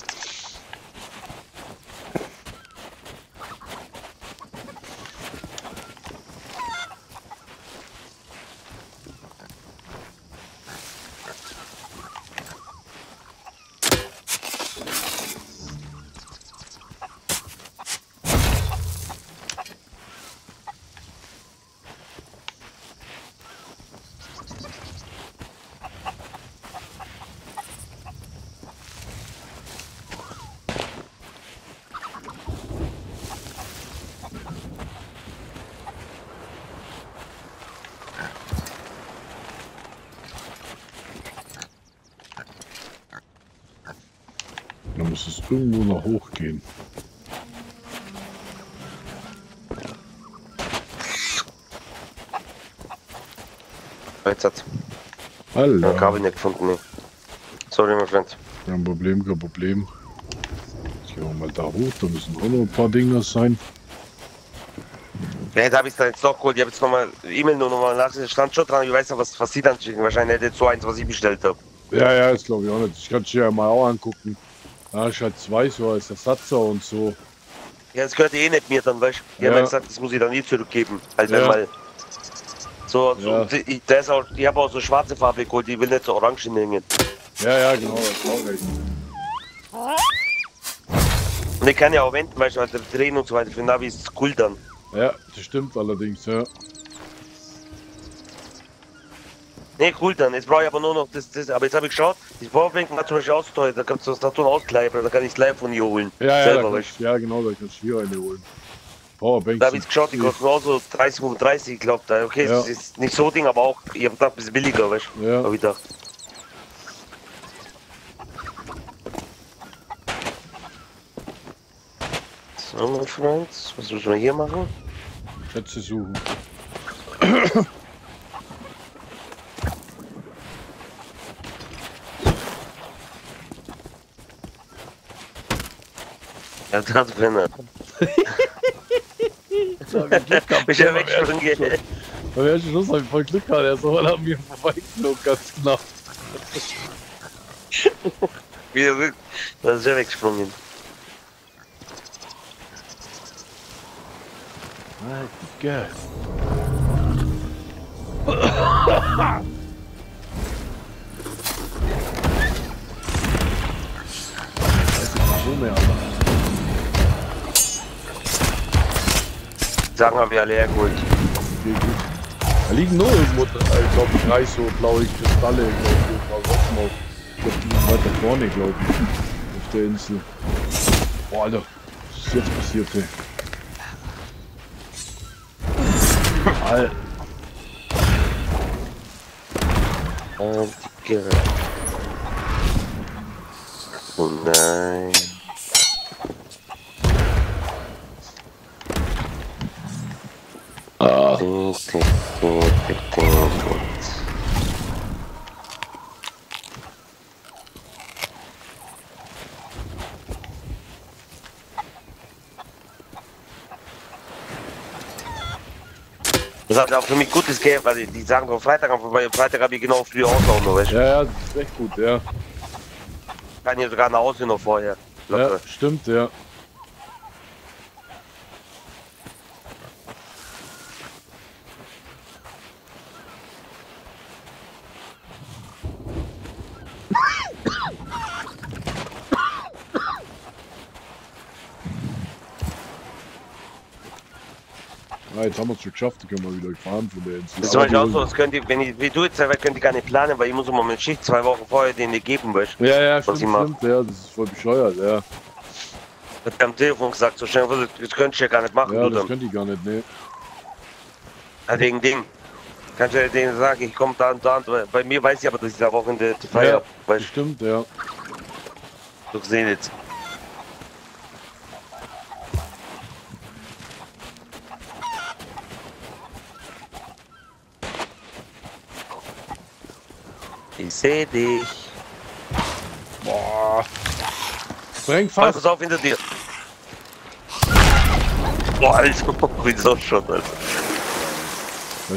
Da muss es irgendwo noch hochgehen. Jetzt hat Hallo. ich Kabel nicht gefunden. Nee. Sorry, mein Freund. Kein Problem, kein Problem. Jetzt gehen wir mal da hoch, da müssen auch noch ein paar Dinger sein. Ja, jetzt habe ich es dann jetzt doch geholt. Ich habe jetzt nochmal E-Mail nur nochmal nach. Es stand schon dran. Ich weiß nicht, was sie dann schicken. Wahrscheinlich hätte jetzt so eins, was ich bestellt habe. Ja, das glaube ich auch nicht. Ich kann es dir ja mal auch angucken. Da ist halt zwei so als Ersatzer und so. Ja, das gehört eh nicht mir dann, weißt du? Die haben ja gesagt, das muss ich dann nie zurückgeben. Halt, wenn mal. So, ich habe auch so schwarze Farbe geholt, die will nicht so orange hängen. Ja, genau, das ist auch recht. Und ich kann ja auch wenden, weißt du, halt drehen und so weiter. Für Navi ist es cool dann. Ja, das stimmt allerdings, ja. Ne, cool dann. Jetzt brauche ich aber nur noch das. Aber jetzt habe ich geschaut, die Powerbank hat zum Beispiel ausgeteuert. Da kannst du das Tattoo auskleiben, da kann ich es live von hier holen. Ja, genau, da kannst du hier eine holen. Powerbank. Da habe ich geschaut, die kosten auch so 30, 35, ich glaube. Okay, das ist nicht so Ding, aber auch, ich habe gedacht, ein bisschen billiger, weißt du? Ja. Hab ich gedacht. So, mein Freund, was müssen wir hier machen? Schätze suchen. Ja, das bin ich. Ich habe weggesprungen. Beim ersten Schuss habe ich voll Glück gehabt, er ist so an mir vorbeigeflogen, ganz knapp. Wieder weg. Da ist er weggesprungen. Geil. So mehr, Alter. Sagen wir, wir leer geholt. Okay, gut. Da liegen nur irgendwo, glaube ich, 3 so blaue Kristalle, glaube ich, ich glaube, die sind weiter vorne, glaube ich, auf der Insel. Boah, Alter, was ist jetzt passiert, ey? Alter. Oh nein. Ah. Das hat auch für mich gutes Geld, weil die sagen doch Freitag, aber Freitag habe ich genau früh ausgehauen, weißt du? Ja, das ist echt gut, ja. Kann hier sogar nach Hause noch vorher. Locker. Ja, stimmt, ja. Jetzt haben wir es schon geschafft, da können wir wieder fahren von der Insel. Das ist zum Beispiel auch so, das könnt ihr, wenn ich, wie du jetzt selber, könnt ihr gar nicht planen, weil ich muss immer mit Schicht 2 Wochen vorher den geben, weißt du? Ja, stimmt, ja, das ist voll bescheuert, ja. Hat am Telefon gesagt, so schnell, das könnt ihr ja gar nicht machen, Ja, du das dann. könnt ihr gar nicht, ne. Ja, wegen Ding. Kannst du ja denen sagen, ich komme da und da und bei mir weiß ich aber, dass ich da Wochenende die Feier hab, weißt du? Stimmt, ja. Du gesehen jetzt. Ich seh dich. Boah. Spreng Pass fast. auf hinter dir. Boah, Alter, wieso schon, Alter. Ich weiß, ich hab gar nichts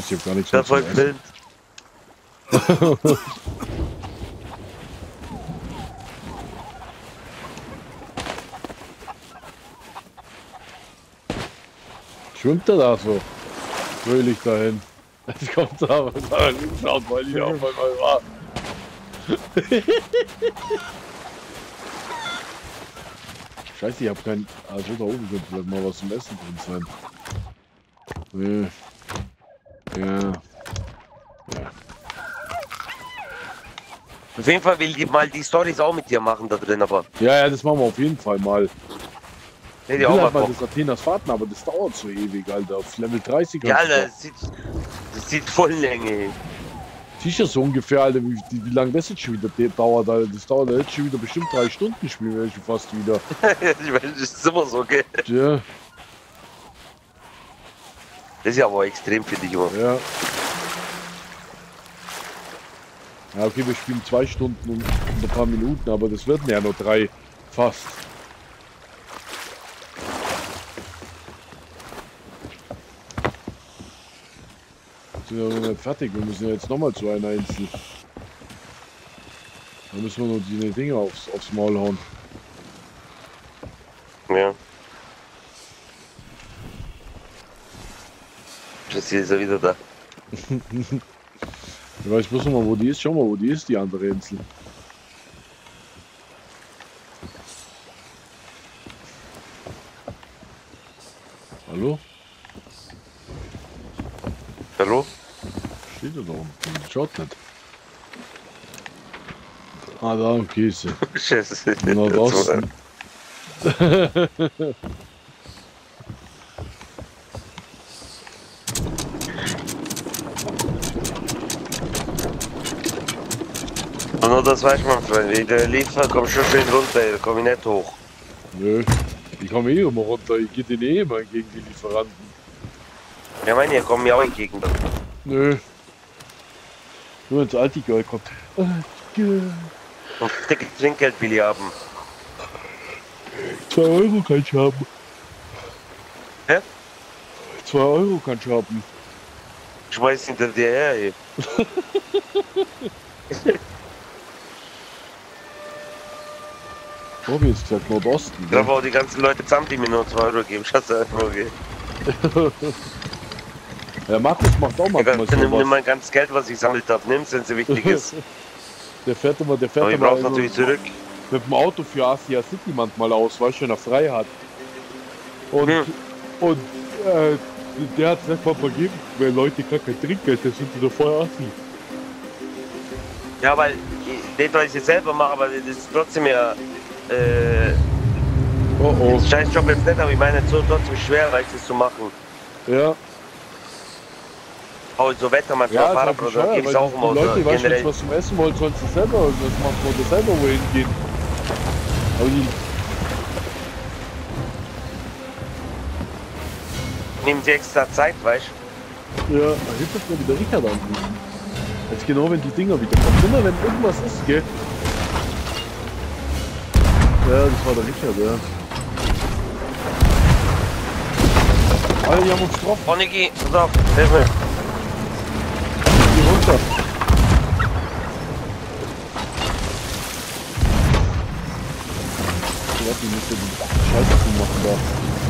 Ich hab mehr voll zu essen. gefilmt. Schwimmt er da so fröhlich dahin? Jetzt kommt er aber da hinschaut, weil ich auf einmal war. Scheiße, ich hab kein... Also da oben könnte vielleicht mal was zum Essen drin sein. Nee. Ja. Auf jeden Fall will ich mal die Storys auch mit dir machen da drin, aber. Ja, das machen wir auf jeden Fall mal. Nee, Ich die auch will mal halt mal Bock. das Athenas Fahrten, aber das dauert so ewig, Alter. Auf Level 30 Ja, kannst du Alter, das sieht voll Länge. sicher so ungefähr, Alter, wie lange das jetzt schon wieder dauert, Alter. Das dauert jetzt schon wieder bestimmt 3 Stunden, spielen wir schon fast wieder. Ich meine, das ist immer so, gell? Ja, Das ist ja aber extrem für dich, Junge. ja. Ja, okay, wir spielen 2 Stunden und ein paar Minuten, aber das werden ja noch 3 fast. Sind ja noch nicht fertig, wir müssen ja jetzt nochmal zu einer Insel. Da müssen wir noch die Dinge aufs Maul hauen. Ja. Das hier ist er wieder da. Ich weiß bloß noch mal, wo die ist. Schau mal, wo die ist, die andere Insel. Hallo? Hallo? Steht er da unten? Schaut nicht. Ah, da, okay, ist sie. Scheiße. Nordosten. Und nur das weiß man, Freund. Der Liefer kommt schon schön runter, da komm ich nicht hoch. Nö, ich komme eh immer runter. Ich gehe den eh immer gegen die Lieferanten. Ja, meine, hier kommen mir auch entgegen. Nö. Nur ins Altigirl kommt. Und dicke Trinkgeld will ich haben. 2 Euro kann ich haben. Hä? 2 Euro kann ich haben. Schmeiß hinter dir her, ey. Wo hab ich jetzt gesagt? Nordosten. Ich glaube auch die ganzen Leute zusammen, die mir nur 2 Euro geben. Scheiße, einfach, okay. Ja, Markus macht auch manchmal Nimm sowas. mein ganzes Geld, was ich gesammelt habe. Nimm's, wenn es wichtig ist. Der fährt immer, Aber ich immer brauch's natürlich zurück. mit dem Auto für Asia City manchmal aus, weil er frei hat. Und, und der hat es nicht mal vergeben, weil Leute gar kein Trinkgeld, das sind die doch voll Assi. Ja, weil nicht, weil ich es selber mache, aber das ist trotzdem ja. Oh oh. Scheißjob jetzt nicht, aber ich meine, es ist trotzdem schwer, das zu machen. Ja. Auch so Wettermann, Ja, Fahrradprodukt gibt's auch immer. die Leute, Oder weißt du, generell. was zum Essen wollen, sollen sie selber irgendwas machen oder selber wohin gehen. Aber die, Nehmen sie extra Zeit, weißt du? ja, da hilft jetzt mal wieder Richard anrufen. Jetzt genau, wenn die Dinger wieder kommen. Immer wenn irgendwas ist, gell? Ja, das war der Richard, ja. Alter, die haben uns getroffen. Oh, Niki, pass auf, hilf mir. Die runter. Ich glaube, die müssen die Scheiße zu machen da.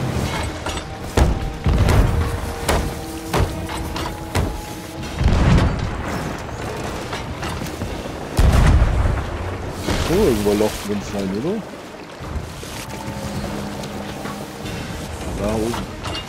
So, irgendwo Loch drin sein, oder? Da oben.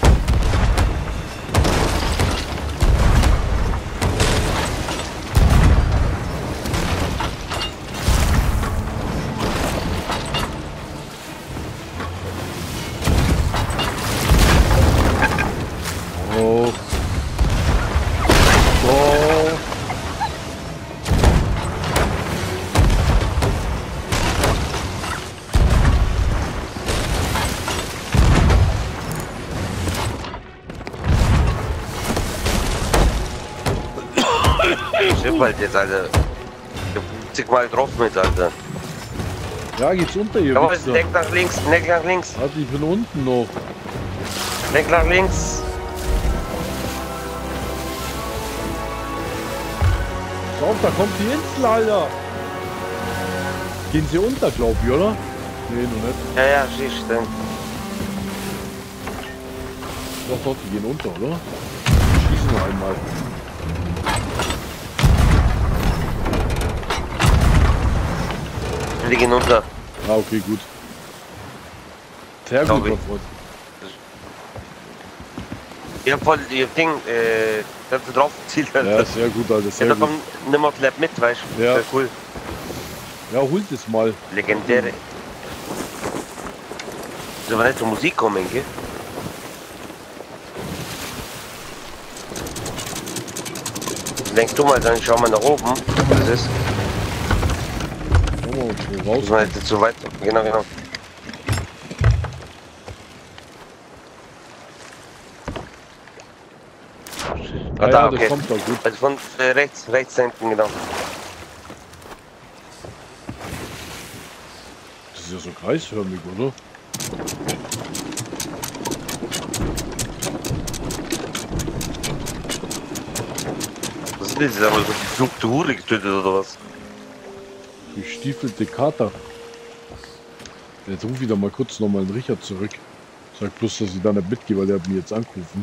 Oh. Oh. Schiff halt jetzt, Alter. Ich hab 50 Mal getroffen mit, Alter. Ja, geht's unter hier. Aber Wichser. lenk nach links, lenk nach links, Warte, ich bin unten noch. lenk nach links. Schau, da kommt die Insel, Alter. Gehen sie unter, glaub ich, oder? Nee, noch nicht. Ja, ja, schieß, dann. Doch, die gehen unter, oder? Schießen wir einmal. Die gehen unter. Ah, okay, gut. Sehr gut, mein Freund. Ich hab voll ihr Ding, das du drauf gezielt hast. Ja, sehr gut, Alter, Ja, sehr da gut. kommt nimmer Clap mit, weißt du? Ja. Sehr cool. Ja, holt es mal. Legendäre. Soll man nicht zur Musik kommen, gell? Denkst du mal, dann schauen wir nach oben. Was das ist? Schauen wir uns mal raus. Muss man jetzt zu weit. Genau, genau. Ah, da, ja, okay. das kommt doch gut. Also von rechts hinten, genau. Das ist ja so kreisförmig, oder? Was ist das? Haben wir so die Flugture getötet oder was? Gestiefelte Kater. Jetzt ruf wieder mal kurz nochmal den Richard zurück. Sag bloß, dass ich da nicht mitgehe, weil der hat mich jetzt angerufen.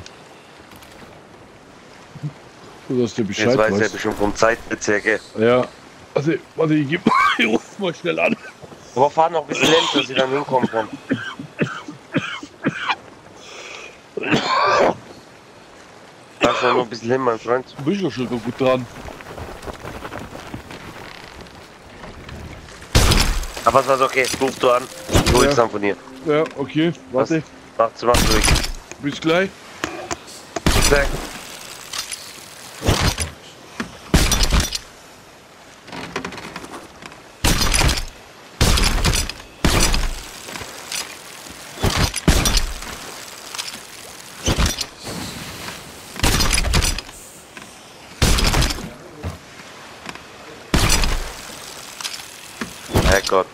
So, dass der Bescheid Jetzt weiß weiß. er bestimmt vom Zeitbezirk. Ja. Also, warte, ich ruf mal schnell an. Aber fahren noch ein bisschen länger, dass sie dann hinkommen können. Da ist noch ein bisschen hin, mein Freund. Du bist ja schon so gut dran. Aber es war okay, ruf du an. Ich hol es dann von dir. Ja, okay. Warte. Mach's ruhig. Bis gleich. Bis gleich. Herrgott.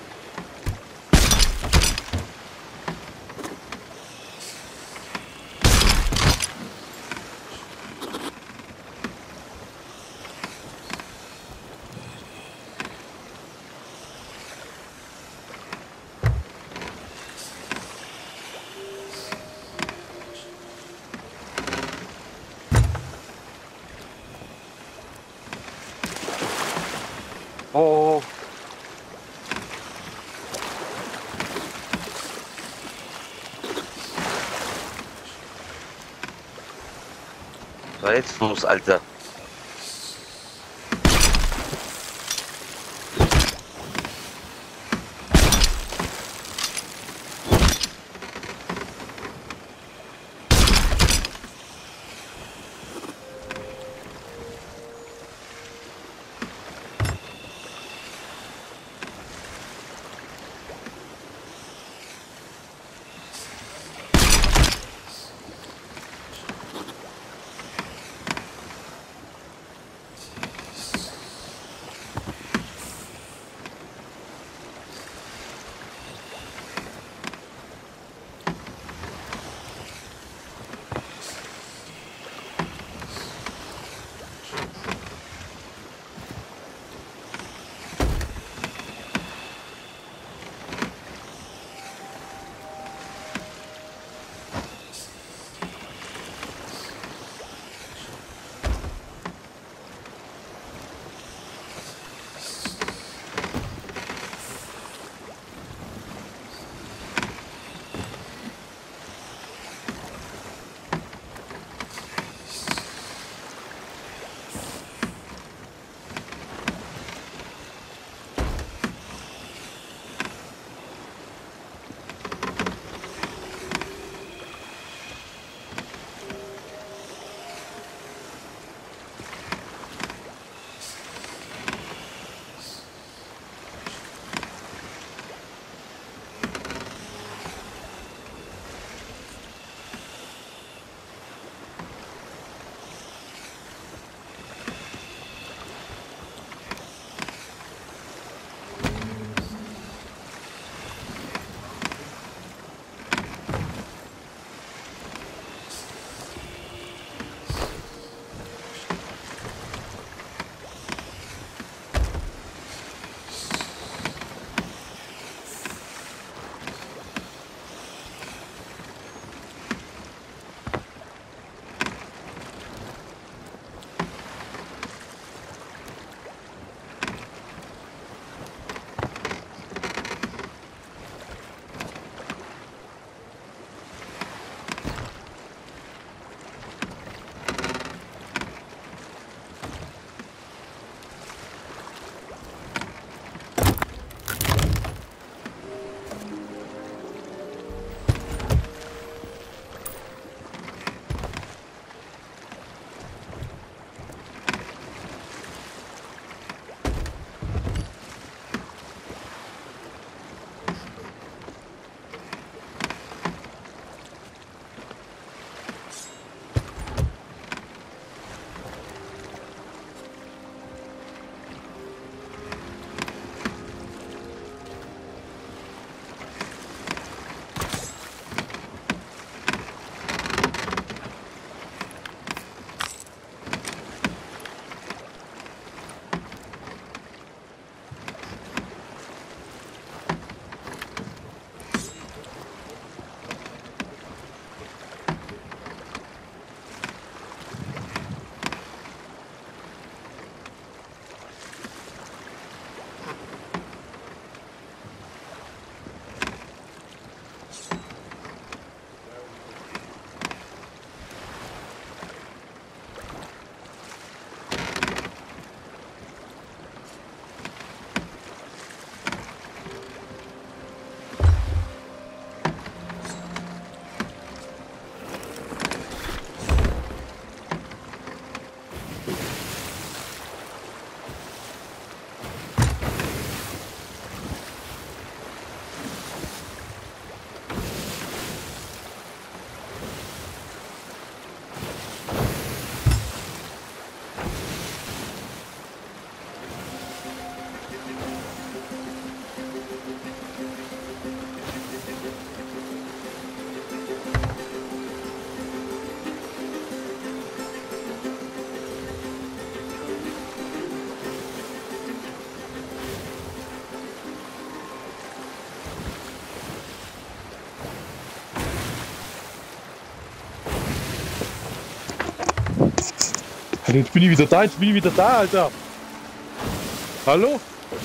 Oh. Was war jetzt los, Alter? Jetzt bin ich wieder da, Alter. Hallo?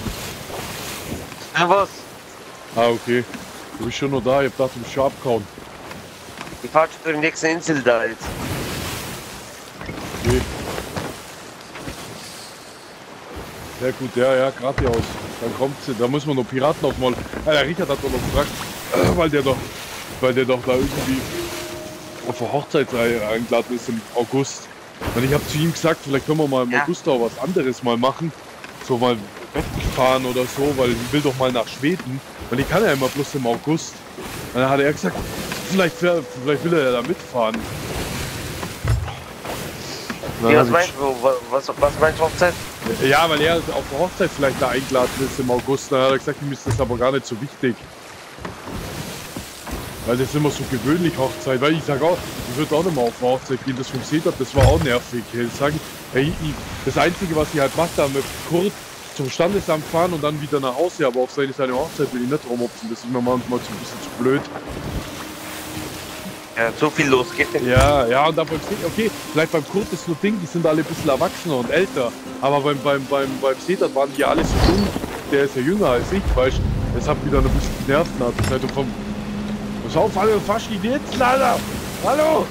Ja, was? Ah, okay. Du bist schon noch da, ich hab gedacht, du bist schon abgehauen. Ich fahr schon zur nächsten Insel da jetzt. Okay. Ja gut, ja, geradeaus. Dann kommt sie, da muss man noch Piraten aufmalen. Ah, der Richard hat doch noch gefragt, weil der doch da irgendwie auf der Hochzeit eingeladen ist im August. Und ich habe zu ihm gesagt, vielleicht können wir mal im August auch was anderes mal machen. So mal wegfahren oder so, weil ich will doch mal nach Schweden. Und ich kann ja immer bloß im August. Und dann hat er gesagt, vielleicht will er ja da mitfahren. Ja, was meinst du? Was meinst du Hochzeit? Ja, weil er auf der Hochzeit vielleicht da eingeladen ist im August. Dann hat er gesagt, ihm ist das aber gar nicht so wichtig. Weil das ist immer so gewöhnlich Hochzeit. Weil ich sage auch, ich würde auch nicht mal auf eine Hochzeit gehen. Das vom Setup, das war auch nervig. Ich sage, das Einzige, was ich halt mache, da mit Kurt zum Standesamt fahren und dann wieder nach Hause. Aber auf seine Hochzeit will ich nicht rumhopsen. Das ist mir manchmal so ein bisschen zu blöd. Ja, so viel los geht denn. Ja, und dann beim Setup, okay, vielleicht beim Kurt ist nur Ding, die sind alle ein bisschen erwachsener und älter. Aber beim Setup waren die alle so jung. Der ist ja jünger als ich, weißt du. Das hat mich dann ein bisschen genervt nach der Zeit vom. Pass auf, alle fast die jetzt, leider! Hallo!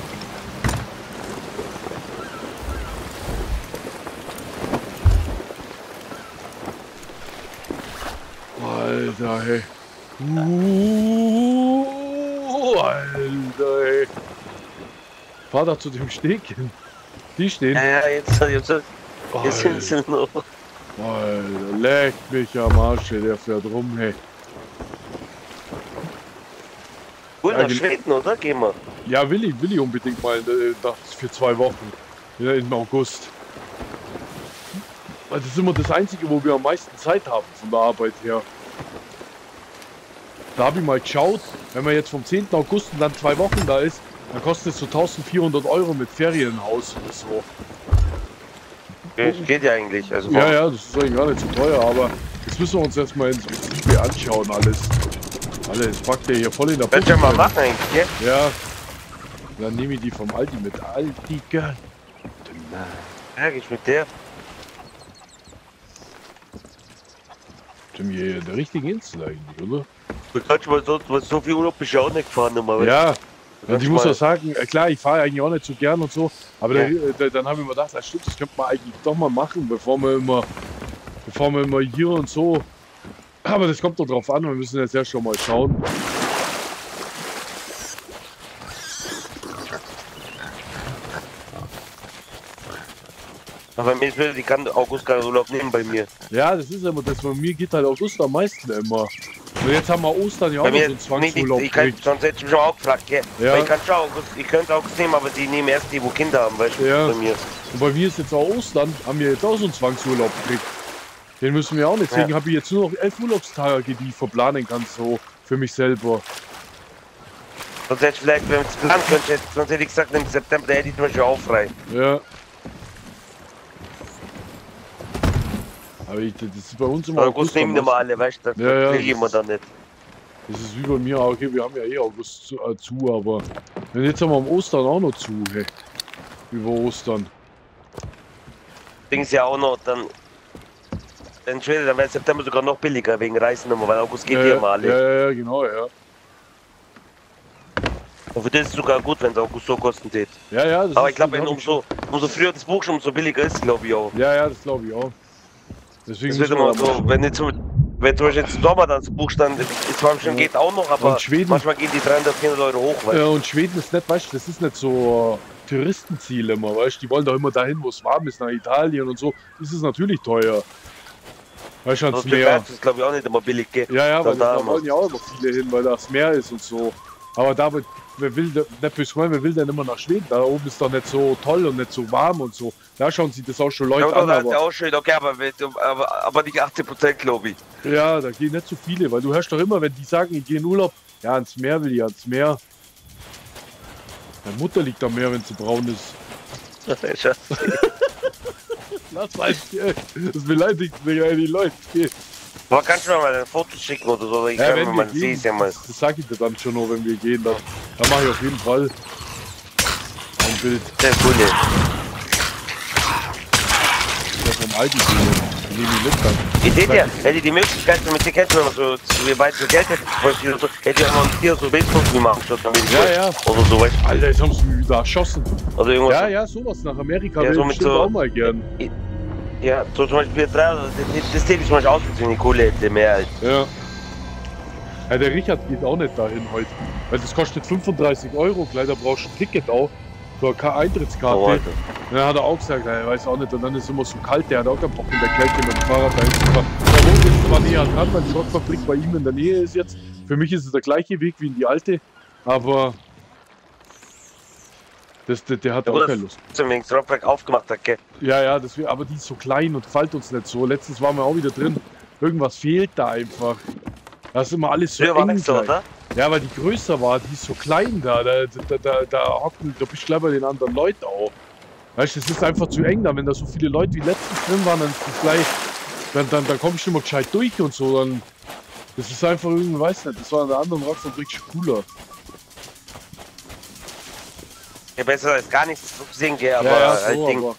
Alter, hey. Alter, hey. Fahr da zu dem Steg hin. Die stehen. Ja, jetzt sind sie noch. Alter, leck mich am Arsch, der fährt rum, hey. Gut, nach Schweden, oder? Gehen wir. Ja, will ich unbedingt mal für 2 Wochen. Ja, im August. Das ist immer das Einzige, wo wir am meisten Zeit haben von der Arbeit her. Da habe ich mal geschaut, wenn man jetzt vom 10. August und dann 2 Wochen da ist, dann kostet es so 1400 € mit Ferienhaus oder so. Das geht ja eigentlich. Also ja, das ist eigentlich gar nicht so teuer, aber das müssen wir uns erstmal ins Betrieb anschauen alles. Alles packt der hier voll in der Könnt ihr mal machen eigentlich, gell? Ja. Dann nehme ich die vom Aldi mit. Aldi, Girl. Ja, geh ich mit der. Sind wir hier in der richtigen Insel eigentlich, oder? Du kannst mal so viel Urlaub bist du auch nicht gefahren nochmal. Ja. Und ich muss auch sagen, klar, ich fahre eigentlich auch nicht so gern und so, aber dann habe ich mir gedacht, das stimmt, das könnte man eigentlich doch mal machen, bevor wir immer hier und so. Aber das kommt doch drauf an, wir müssen jetzt ja schon mal schauen. Aber mir will, ich kann August keinen Urlaub nehmen bei mir. Ja, das ist immer das, bei mir geht halt August am meisten immer. Und jetzt haben wir Ostern ja auch noch so einen Zwangsurlaub. Sonst hätte ich mich schon auch gefragt, gell? Ja. Weil ich könnte August nehmen, aber die nehmen erst die, wo Kinder haben, weißt du, ja. bei mir. Und bei mir ist jetzt auch Ostern, haben wir jetzt auch so einen Zwangsurlaub gekriegt. Den müssen wir auch nicht. Deswegen habe ich jetzt nur noch 11 Urlaubstage, die ich verplanen kann, so für mich selber. Sonst hätte ich vielleicht, wenn ich es planen könnte, sonst hätte ich gesagt, im September, da hätte ich zum Beispiel auch frei. Ja. Aber das ist bei uns immer August nehmen wir mal alle, weißt du, das kriegen wir dann nicht. Das ist wie bei mir, okay, wir haben ja eh August zu, aber jetzt haben wir am Ostern auch noch zu, hey. Über Ostern. Ding ist ja auch noch, dann wäre September sogar noch billiger wegen Reisen nochmal, weil August geht ja immer alle. Ja, genau, ja. Und für das ist es sogar gut, wenn es August so kosten tät. Ja, das aber ich glaube, umso früher das buchst, umso billiger ist es, glaube ich auch. Ja, das glaube ich auch. Deswegen das wird immer so, wenn zum Beispiel jetzt im Sommer dann buchst, dann ist zwar schon geht auch noch, aber manchmal gehen die 300, 400 € hoch. Ja, und Schweden ist nicht, weißt du, das ist nicht so Touristenziel immer, weißt du, die wollen doch immer dahin, wo es warm ist, nach Italien und so. Das ist natürlich teuer. Weißt du, ans Meer. Das ist, glaube ich, auch nicht immer billig, gell? Ja, weil da wollen ja auch immer viele hin, weil das Meer ist und so. Aber da wer will denn immer nach Schweden? Da oben ist doch nicht so toll und nicht so warm und so. Da schauen sich das auch schon Leute an. Das ist ja auch schön, okay, aber nicht 80%, glaube ich. Ja, da gehen nicht so viele, weil du hörst doch immer, wenn die sagen, ich gehe in Urlaub, ja, ans Meer will ich, ans Meer. Meine Mutter liegt am Meer, wenn sie braun ist. Das weiß ich, das beleidigt mich, wenn die Leute gehen. Aber kannst du mir mal ein Foto schicken oder so? Ich kann mir mal sehen, ja mal. Das sag ich dir dann schon noch, wenn wir gehen. Dann mache ich auf jeden Fall ein Bild. Sehr cool, ja. Aldi gehen. Die nehmen die mit dann. Ich seht ihr, hätte die Möglichkeit, mit den Kästen, so, wir beide so Geld hätten, so, hätte ich auch noch hier so Baseball gemacht, statt damit Ja. oder so, weißt du. Alter, jetzt haben sie mich wieder erschossen. Oder irgendwas. Ja, sowas nach Amerika Ja, wäre so ich mit bestimmt so- auch mal gern. Ja, so zum Beispiel 3, das Thema ist manchmal ausgezogen, wenn die Kohle hätte, mehr als. Ja. Ja, der Richard geht auch nicht dahin heute. Weil das kostet 35 €, gleich, da brauchst du ein Ticket auch. So eine Eintrittskarte. Oh, Alter. Ja, hat er auch gesagt, er weiß auch nicht. Und dann ist es immer so kalt, der hat auch keinen Bock in der Kälte mit dem Fahrrad dahin zu fahren. Der wohnt jetzt zwar näher dran, weil die Schrottfabrik bei ihm in der Nähe ist jetzt. Für mich ist es der gleiche Weg wie in die alte, aber der hat auch keine Lust. Wenn ich das Rockwerk aufgemacht hat, gell? Ja, aber die ist so klein und gefällt uns nicht so. Letztens waren wir auch wieder drin. Irgendwas fehlt da einfach. Das ist immer alles so Früher war eng nicht so, gleich. oder? Ja, weil die größer war, die ist so klein da. Da hocken, da bist du gleich bei den anderen Leuten auch. Weißt du, es ist einfach zu eng da. Wenn da so viele Leute wie letztens drin waren, dann ist das gleich, dann kommst du immer gescheit durch und so. Dann, das ist einfach irgendwie, weiß nicht, das war in der anderen Rockfabrik schon cooler. Ja, besser als gar nichts zu sehen, gell, aber Ja, halt so, Ding. aber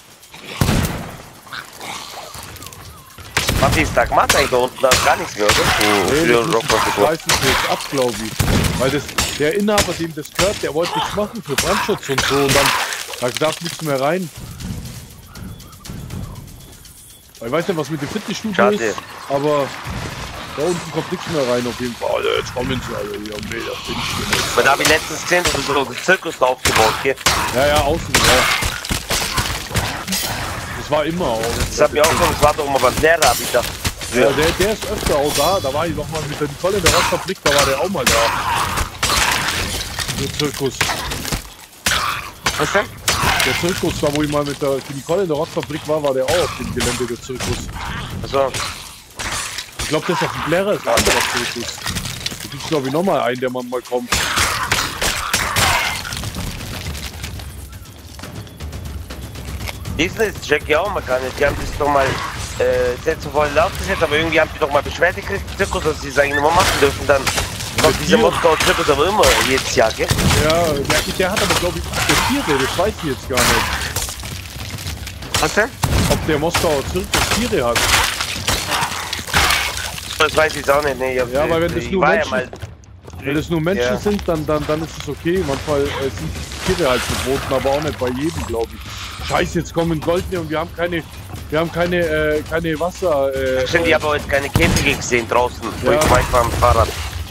Was ist da gemacht eigentlich da unten? Da ist gar nichts mehr, oder? nee, Für das Rockwerk. reißen sie jetzt ab, glaube ich. Weil der Inhaber, dem das gehört, der wollte nichts machen für Brandschutz und so. Und dann da darf nichts mehr rein. Ich weiß nicht, was mit dem Fitnessstudio Schade. ist, aber da unten kommt nichts mehr rein auf jeden Fall. Alter, jetzt kommen sie alle hier. Nee, das bin ich nicht. Weil da habe ich letztens gesehen, dass so ein Zirkus da aufgebaut, gell? Ja, außen, ja. Das war immer auch. Das hat mir auch schon, das war doch immer beim Lehrer, hab ich gedacht. Ja, der ist öfter auch da. Da war ich noch mal mit der Nicole in der Rockfabrik, da war der auch mal da. Der Zirkus. Was denn? Der Zirkus, da wo ich mal mit der Nicole in der Rockfabrik war der auch auf dem Gelände, der Zirkus. Achso. Ich glaube, das ist auf dem Lehrer, ist ein anderer Zirkus. Da gibt es, glaube ich, nochmal einen, der mal kommt. Business check ja auch mal gar nicht. Die haben das doch mal jetzt voll aufgesetzt, aber irgendwie haben die doch mal Beschwerde gekriegt, Zirkus, dass sie es eigentlich immer machen dürfen. Dann kommt dieser Moskauer Zirkus aber immer jedes Jahr, gell? Ja, der hat aber, glaube ich, Tiere, das weiß ich jetzt gar nicht. Was denn? Ob der Moskauer Zirkus Tiere hat. Das weiß ich jetzt auch nicht. Nee, Ja, weil wenn das ich nur war Menschen, ja mal. wenn das nur Menschen Ja. sind, dann ist es okay. Manchmal sind Tiere halt verboten, aber auch nicht bei jedem, glaube ich. Scheiße, jetzt kommen Goldene und wir haben keine Wasser. Stimmt, ich habe heute keine Käfige gesehen draußen, wo Ja. ich manchmal am Fahrrad.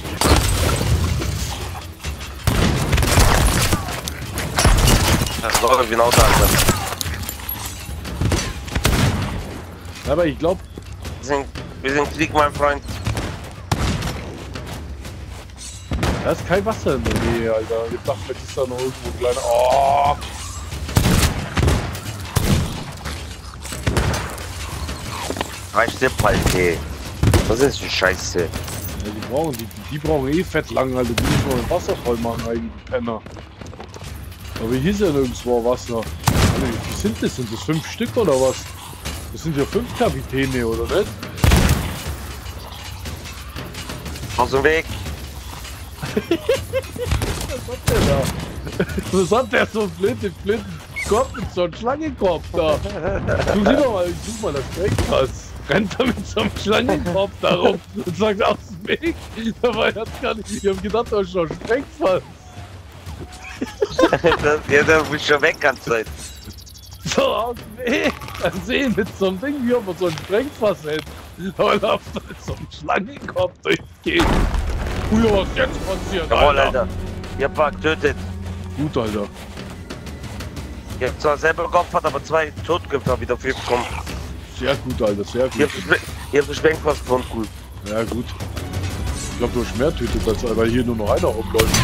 Das war genau da. Alter. Aber ich glaube, Wir sind Krieg, mein Freund. da ist kein Wasser in der Nähe, Alter. Ich dachte, vielleicht ist da noch irgendwo ein kleiner. Oh! Reicht der Palte. Was ist für Scheiße? Ja, die brauchen eh fett lang, Alter. Die müssen wir mit Wasser voll machen, eigentlich, die Penner. Aber hier ist ja nirgendwo Wasser. Alter, wie viel sind das? Sind das 5 Stück oder was? Das sind ja 5 Kapitäne, oder nicht? Aus dem Weg. Was hat der so einen blinden Kopf mit so einem Schlangenkopf da? Du sieh doch mal, ich such mal das Sprengfass. Rennt er mit so einem Schlangenkopf da rum und sagt aus dem Weg. Dabei hat's gar nicht. Ich hab gedacht, das ist schon ein Sprengfass. Der muss schon weg ganz Zeit. So aus dem Weg. Dann sehen mit so einem Ding, wie ob man so ein Sprengfass hätte. Aber läuft da mit so einem Schlangenkopf durchgeht. Ui, was ist jetzt passiert? Jawohl, Alter. Ich hab ein paar getötet. Gut, Alter. Ich hab zwar selber geopfert, aber 2 Totköpfe hab ich dafür bekommen. Sehr gut, Alter, sehr Ich gut. hab den Sprengfass gefunden. Ja, gut. Ich glaube, du hast mehr tötet, als weil hier nur noch einer rumläuft.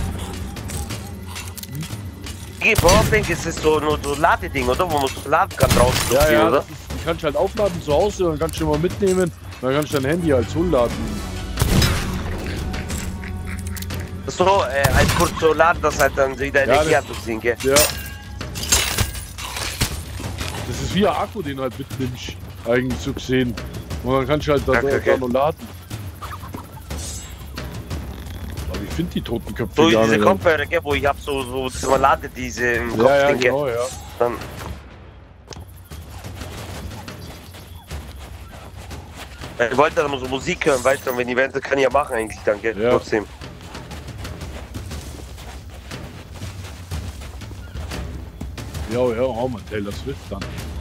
Die Powerbank ist es so nur so ein Ladeding, oder? Wo man so laden kann draußen, Ja, ja, oder? die kannst du halt aufladen zu Hause, dann kannst du immer mitnehmen, dann kannst du dein Handy als Hull laden. So, halt kurz so laden, dass halt dann wieder Ja, Energie das- hat zu ziehen, gell? Ja. Das ist wie ein Akku, den du halt mitnimmst, eigentlich so gesehen. Und dann kannst du halt da, Okay. da noch laden. Aber ich finde die Totenköpfe So gar diese nicht. Kopfhörer, gell, wo ich hab so man ladet diese im Kopf, Ja, ja, denke. genau, ja. Dann Ich wollte dann mal so Musik hören, weißt du, wenn die Wände kann ich ja machen eigentlich dann, gell? Ja. Trotzdem. Ja, hau mal Taylor Swift dann.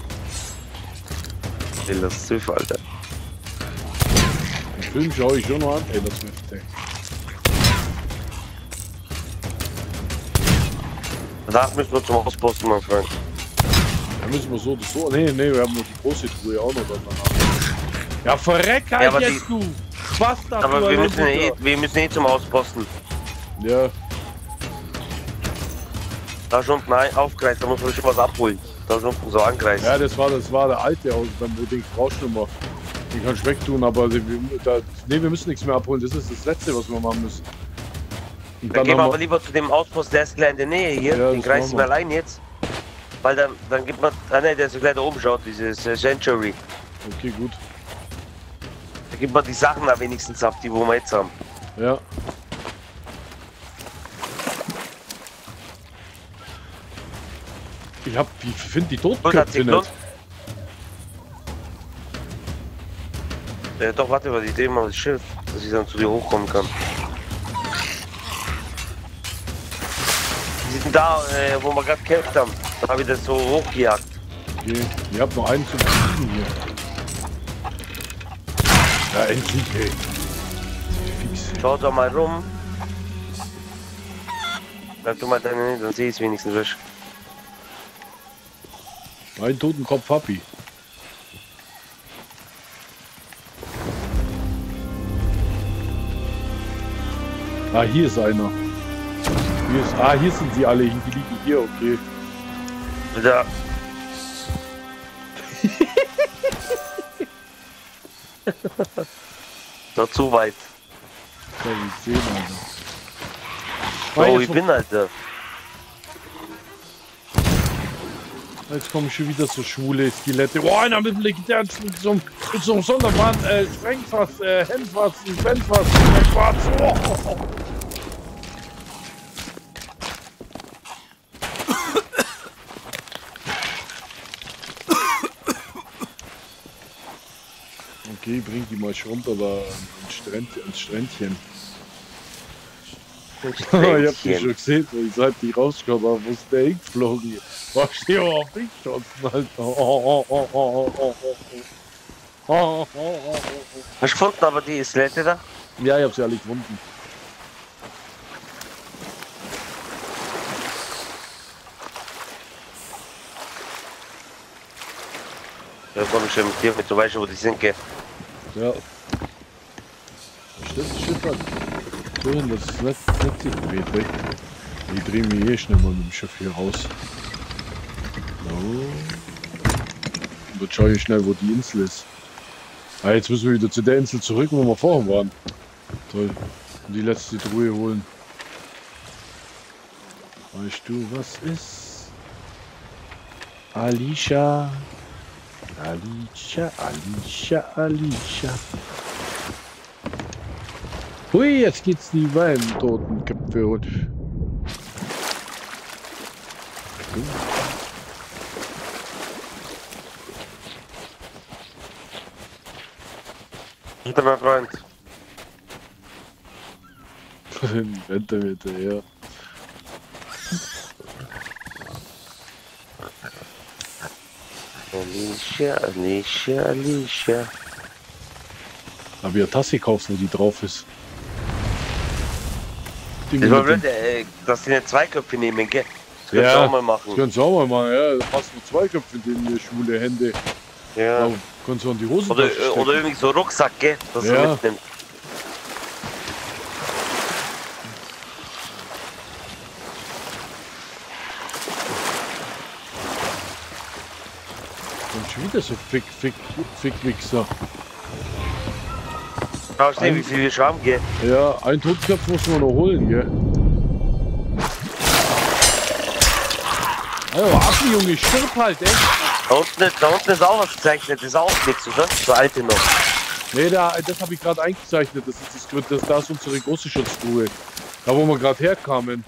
Taylor Swift, Alter. Den Film schaue ich schon noch an, Taylor Swift, ey. Danach müssen wir zum Ausposten, mein Freund. Da müssen wir so oder so. Nee, wir haben noch die große Truhe auch noch danach. Ja, verreck halt Ja, jetzt, du! Bastard, Aber du wir Alter. müssen eh zum Ausposten. Ja, Da ist unten aufgreifen, da muss man schon was abholen. Da ist unten so angreifen. ja, das war der alte Haus, dann den brauchst du noch. Den kannst du wegtun, aber wir müssen nichts mehr abholen, das ist das Letzte, was wir machen müssen. Und Dann gehen wir haben aber lieber zu dem Auspost, der ist gleich in der Nähe hier. Ja, Den das kreisen machen wir wir. allein jetzt. Weil dann gibt man. Ah ne, der ist gleich da oben, schaut, dieses Century. Okay, gut. Da gibt man die Sachen da wenigstens ab, die wo wir jetzt haben. Ja. Ich finde die Und hat Totköpfe sich gelohnt. nicht. Doch, warte mal, ich drehe mal das Schiff, dass ich dann zu dir hochkommen kann. Die sind da, wo wir gerade gekämpft haben. Da habe ich das so hochgejagt. Okay. Ihr habt noch einen zum Fliegen hier. Ja, endlich, ey. Fix. Schau da mal rum. Sag du mal deine, dann sehe ich es wenigstens weg. Einen toten Kopf hab ich. Ah, hier ist einer. Hier sind sie alle. Die liegen hier, okay. Da. Noch zu weit. Ja, ich sehe Alter. Oh, jetzt, ich bin, Alter. jetzt kommen schon wieder so schwule Skelette. Oh, einer mit dem legendären mit so einem Sonderbahn, Sprengfass, Hemdfass, Spendfass, Schwarz. Oh. Okay, bring die mal schon runter da ans Strändchen. Ich hab die schon gesehen, wo ich seit die rausgekommen habe, wo ist der hingeflogen? Was steht auf mich geschossen, Alter? Hast du gefunden, aber die Skelette da? Ja, ich hab sie alle gefunden. Ja, komm ich schon mit dir mit, du weißt schon, wo die sind, gell? Ja. Stimmt, Schiff hat. Schön, das ist nicht sich dreht weg. Ich drehe mich eh schnell mal mit dem Schiff hier raus. So. Und jetzt schaue ich schnell, wo die Insel ist. Ah, jetzt müssen wir wieder zu der Insel zurück, wo wir vorher waren. Toll. Und die letzte Truhe holen. Weißt du, was ist? Alicia. Alicia, Alicia, Alicia. Hui, jetzt geht's die beiden toten Köpfe und. Hinter mein Freund. Wetter wird ja. Alicia, Alicia, Alicia. Hab ich eine Tasse gekauft, wo die drauf ist. Das war blöd, dass die nicht zwei Köpfe nehmen, gell? Das kannst du auch mal Das machen. kannst du auch mal machen, ja. Da hast du zwei Köpfe in den schwule Hände. Ja. Da kannst du an die Hose Oder irgendwie so Rucksack, gell? Dass Ja. du mitnimmst. Und schon wieder so Fick-Wichser. Schau schnell, wie viel wir schon haben, gell? Ja, einen Totenkopf muss man noch holen, gell? Also, Affe, Junge, stirb halt, ey. Da unten ist auch was gezeichnet, das ist auch nichts, oder? So alte noch. Nee, das habe ich gerade eingezeichnet. Da ist unsere große Schutztruhe. Da, wo wir gerade herkamen.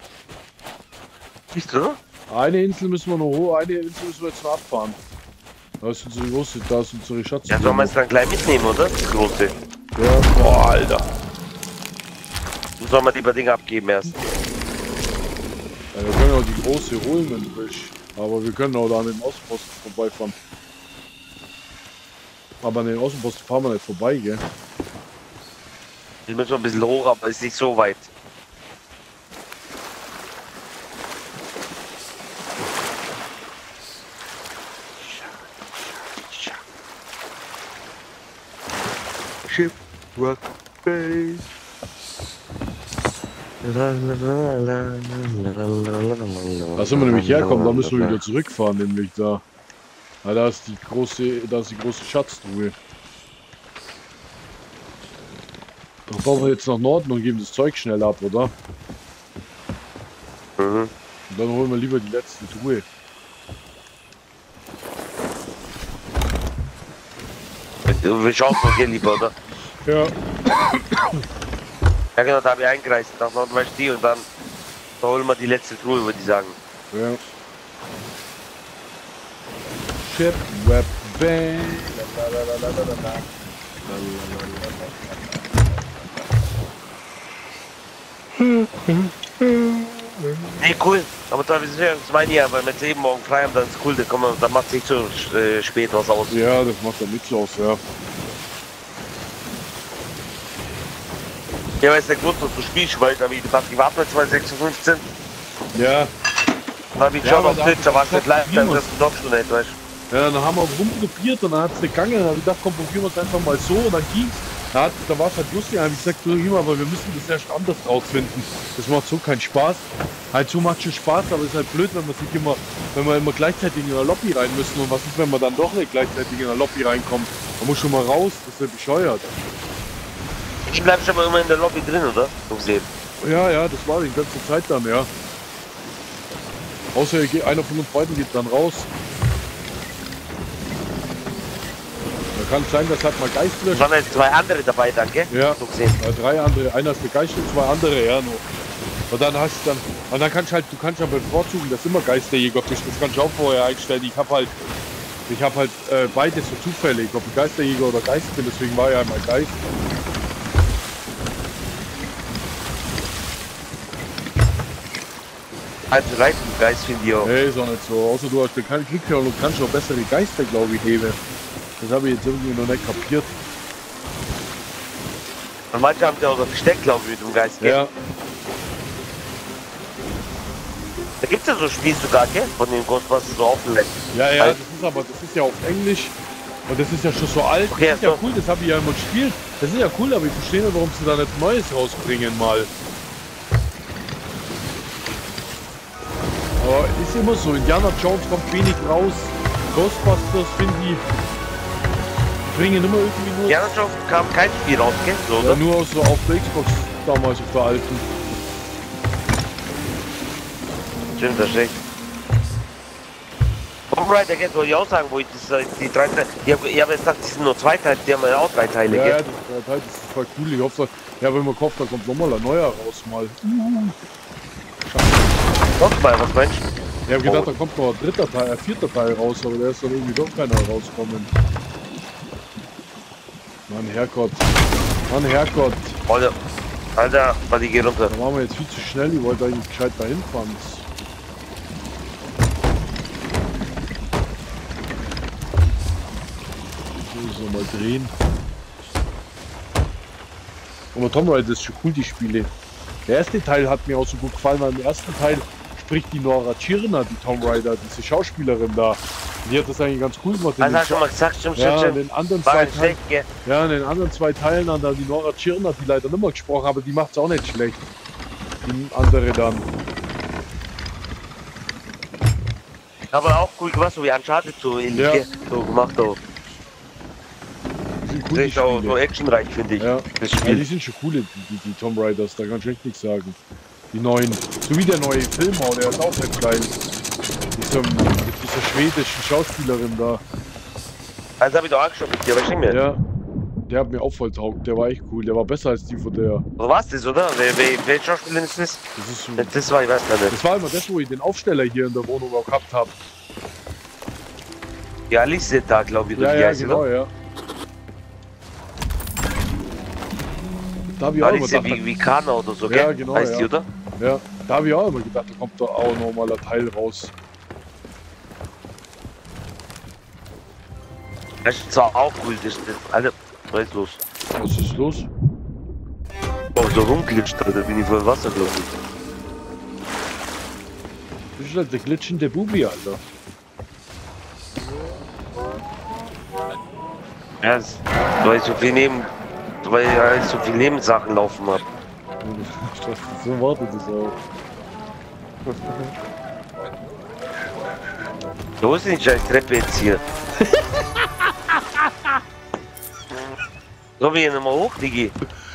Siehst du? Eine Insel müssen wir noch hoch, eine Insel müssen wir jetzt noch abfahren. Da ist unsere große, da ist unsere Schatz. Ja, soll man es dann gleich mitnehmen, oder? Das große. Ja. Boah, Alter. Dann soll man lieber Dinge abgeben erst. Ja, wir können auch die große holen, wenn du willst. Aber wir können auch da an den Außenposten vorbeifahren. Aber an den Außenposten fahren wir nicht vorbei, gell? Ich bin schon ein bisschen hoch, aber ist nicht so weit. Shipwreck Base. Da sind wir nämlich herkommen, da müssen wir wieder zurückfahren, nämlich da. Ja, da ist die große Schatztruhe. Da fahren wir jetzt nach Norden und geben das Zeug schnell ab, oder? Mhm. Und dann holen wir lieber die letzte Truhe. Du willst auch noch gehen, lieber, oder? Ja. Ja genau, da habe ich eingereist, nach Nordwest und dann da holen wir die letzte Truhe, würde ich sagen. Ja. Ship, Web, Bang. Hey, cool. Aber da ist ja das meine ich ja, weil wir jetzt eben morgen frei haben, dann ist cool, dann macht es nicht so spät was aus. Ja, das macht ja nichts aus, ja. Ja, weiß der Grund, dass du spielst, weil da wie gesagt, ich warte bei 2,56. Ja. Da habe ich Ja, schon aber auf da- Twitch, da war es nicht live, dann Primus. ist es doch schon nicht, weißt du. Ja, dann haben wir rumprobiert und dann hat es nicht gegangen. Dann habe ich gedacht, komm, probieren wir es einfach mal so und dann ging's. Da war es halt lustig, da habe ich gesagt, du immer, aber wir müssen das erst anders rausfinden. Das macht so keinen Spaß. Halt so macht schon Spaß, aber es ist halt blöd, wenn wir immer gleichzeitig in der Lobby rein müssen. Und was ist, wenn wir dann doch nicht gleichzeitig in der Lobby reinkommen? Man muss schon mal raus, das ist ja bescheuert. Ich bleib schon mal immer in der Lobby drin, oder? So gesehen. Ja, das war die ganze Zeit dann, ja. Außer einer von uns beiden geht dann raus. Da kann es sein, dass halt mal Geist Es löscht. waren jetzt zwei andere dabei, danke. Ja. So gesehen. Ja, 3 andere, einer ist begeistert, 2 andere, ja nur. Und dann kannst du kannst ja bevorzugen, dass immer Geisterjäger bist. Das kannst du auch vorher einstellen. Ich habe halt beides so zufällig, ob ich Geisterjäger oder Geist bin, deswegen war ja einmal Geist. Also Leitengeist finde ich auch. Nee, ist auch nicht so. Außer du kriegst ja noch kannst noch bessere Geister, glaube ich, heben. Das habe ich jetzt irgendwie noch nicht kapiert. Und manche haben ja auch noch versteckt, glaube ich, mit dem Geist, gell? Ja, Da gibt es ja so Spiele sogar, gell? Von den Ghostbusters so offen lässt. ja, Halt. das ist ja auf Englisch. Und das ist ja schon so alt. Okay, Das ist ja so. cool, das habe ich ja immer gespielt. Das ist ja cool, aber ich verstehe nicht, warum sie da nicht Neues rausbringen mal. Aber ist immer so, Indiana Jones kommt wenig raus. Ghostbusters, finde ich, bringen immer irgendwie nur, Ja, schon kam kein Spiel raus, gell? So, ja, oder? nur so auf der Xbox damals, auf der alten. Stimmt, das ist recht. Tomb Raider, gell, soll ich auch sagen, wo ich das, die 3 Teile, ich hab jetzt gedacht, die sind nur 2 Teile, die haben ja auch 3 Teile, Ja, gell? das ist voll cool. Ich hoffe, ja, wenn man kauft, da kommt nochmal ein neuer raus mal. Noch mal, was meinst du? Ich habe gedacht, da kommt noch ein 4. Teil raus, aber der ist dann irgendwie doch keiner rauskommen. Mann, Herrgott. Mann, Herrgott. Alter, warte, ich geh runter. Da waren wir jetzt viel zu schnell. Ich wollte eigentlich gescheit dahin fahren. So, mal drehen. Aber Tomb Raider ist schon cool, die Spiele. Der erste Teil hat mir auch so gut gefallen, weil im ersten Teil spricht die Nora Tschirner, die Tomb Raider, diese Schauspielerin da. Die hat das eigentlich ganz cool gemacht. Also hast du schon mal gesagt, stimmt, Ja, in stimmt. den anderen War zwei nicht Teilen, schlecht, gell? ja, in den anderen 2 Teilen hat da die Nora Tschirner, die leider nicht mehr gesprochen, aber die macht's auch nicht schlecht. Die andere dann. Aber auch cool gemacht, so wie Uncharted so ähnlich, Ja. gell? So gemacht auch. Die sind cool, Das die ist auch so Spiele. actionreich, finde ich. Ja. Das Ja, Spiel. die sind schon cool, die Tomb Raiders, da kann ich echt nichts sagen. Die neuen, so wie der neue Film auch, der ist auch nicht geil. Mit dieser schwedischen Schauspielerin da. Also habe ich doch angeschaut mit dir, aber ich nicht mehr. Ja, der hat mir auch voll taugt, der war echt cool, der war besser als die von der. So war's das, oder? Welche Schauspielerin ist das? Das ist so. Das war, ich weiß gar nicht. Das war immer das, wo ich den Aufsteller hier in der Wohnung auch gehabt habe. Ja, Liste da, glaube ich, Ja, oder wie ja, heißt die, genau, oder? ja. Da habe ich auch immer Alice gedacht, wie Kana oder so, Ja, gell? genau, Heißt ja. die, oder? ja, da habe ich auch immer gedacht, da kommt da auch nochmal ein Teil raus. Das ist zwar auch cool, das ist alle. Was ist los? Was ist los? Oh, so rumglitscht, da bin ich voll Wasser, glaube ich. Das ist halt der glitschende Bubi, Alter. Ja, weil ich so viel weil ich so viel Nebensachen laufen habe. Ich dachte, so wartet das auch. Wo ist denn die scheiß Treppe jetzt hier? Komm hier nochmal hoch, Digi.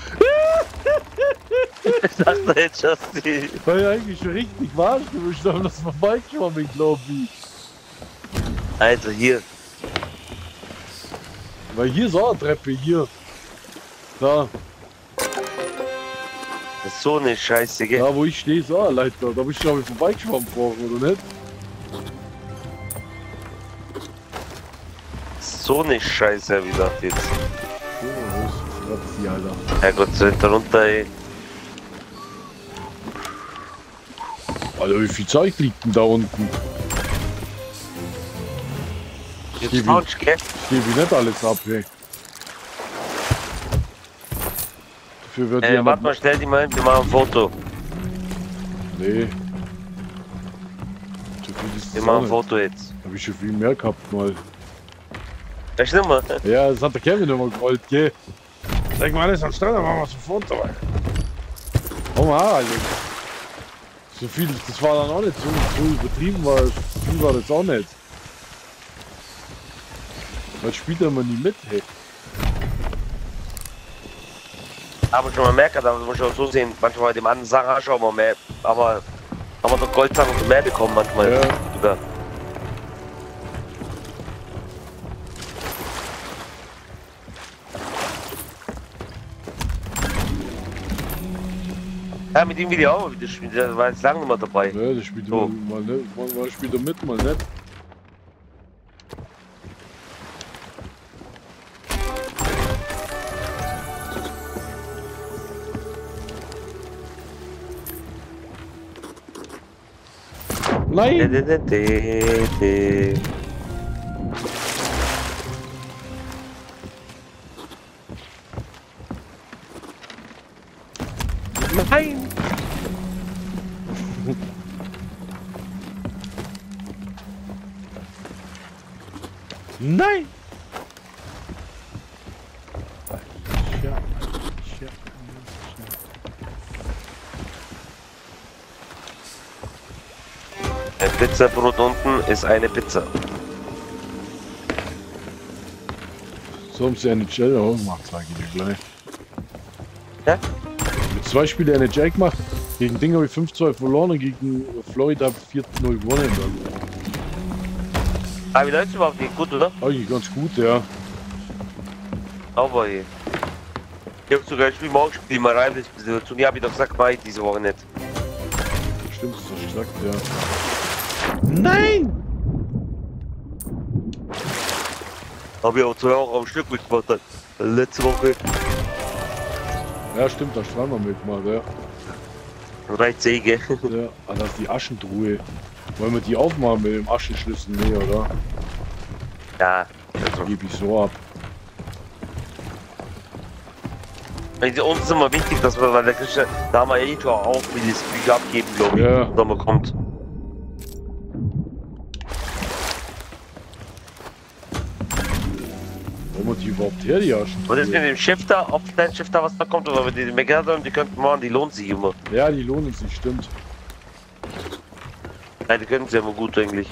Ich dachte jetzt, dass die... Weil ich eigentlich schon richtig war, du bist doch das vorbeigeschwommen, glaub ich. Also hier. Weil hier ist auch eine Treppe, hier. Da, Das ist so eine Scheiße, gell? da wo ich stehe, ist auch eine Leiter. Da bist du glaube ich vorbeigeschwommen vorhin, oder nicht? So eine Scheiße, wie gesagt jetzt. Oh, was ist die, Alter? Herrgott, so darunter, ey. Alter, wie viel Zeug liegt denn da unten? Jetzt falsch, gell? Ich gebe nicht alles ab, ey. Dafür wird Warte mal, stell die mal hin, wir machen ein Foto. Nee. So viel ist Wir das machen auch ein nicht. Foto jetzt. Hab ich schon viel mehr gehabt mal. Ja, stimmt mal. Ja, das hat der Kevin immer gewollt, gell? Sag mal alles am Strand, dann machen wir so ein Foto. Komm mal, Alter. So viel, das war dann auch nicht so übertrieben, weil viel war das auch nicht. Weil spielt er immer nie mit, hey. Aber schon mal merken, da muss ich auch so sehen, manchmal dem anderen Sachen hast du auch mal mehr. Aber haben wir doch Goldsachen und mehr bekommen manchmal. Ja. Sogar. Ja, mit ihm will ich auch wieder spielen, der war jetzt lange nicht mehr dabei. Ja, der spielt So. mal nicht, mal spielt er mit, mal nicht. Nein! Nein! Nein! Ein Pizzabrot unten ist eine Pizza. So haben sie NHL auch gemacht, sag ich dir gleich. Ja? Mit 2 Spiele NHL gemacht. Gegen Ding habe ich 5-2 verloren und gegen Florida 4-0 gewonnen dann. Aber wie läuft's überhaupt nicht? Gut, oder? Eigentlich ganz gut, ja. Aber ich hab sogar ein Spiel morgen gespielt, mal rein, das Situation. Ja, hab ich doch gesagt, mach ich diese Woche nicht. Stimmt, das hast du gesagt, ja. Nein! Hab ich auch 2 Wochen am Stück mitgemacht. Letzte Woche. Ja, stimmt, da hast du zweimal mitgemacht, ja. Reicht Säge. Ja, ah, das ist die Aschentruhe. Wollen wir die aufmachen mit dem Aschenschlüssel? Nee, oder? Ja, Das gebe ich so ab. uns ist immer wichtig, dass wir, weil der Christian, da haben wir eh schon auch wie das Bücher abgeben, glaube ich, Ja. wenn man kommt. Wollen wir die überhaupt her, die Aschentruhe? Und jetzt mit dem Chef da, ob dein Chef da was da kommt oder wenn die Meckern haben, die könnten machen, die lohnt sich immer. Ja, die lohnen sich, stimmt. Ja, die können sie immer gut eigentlich.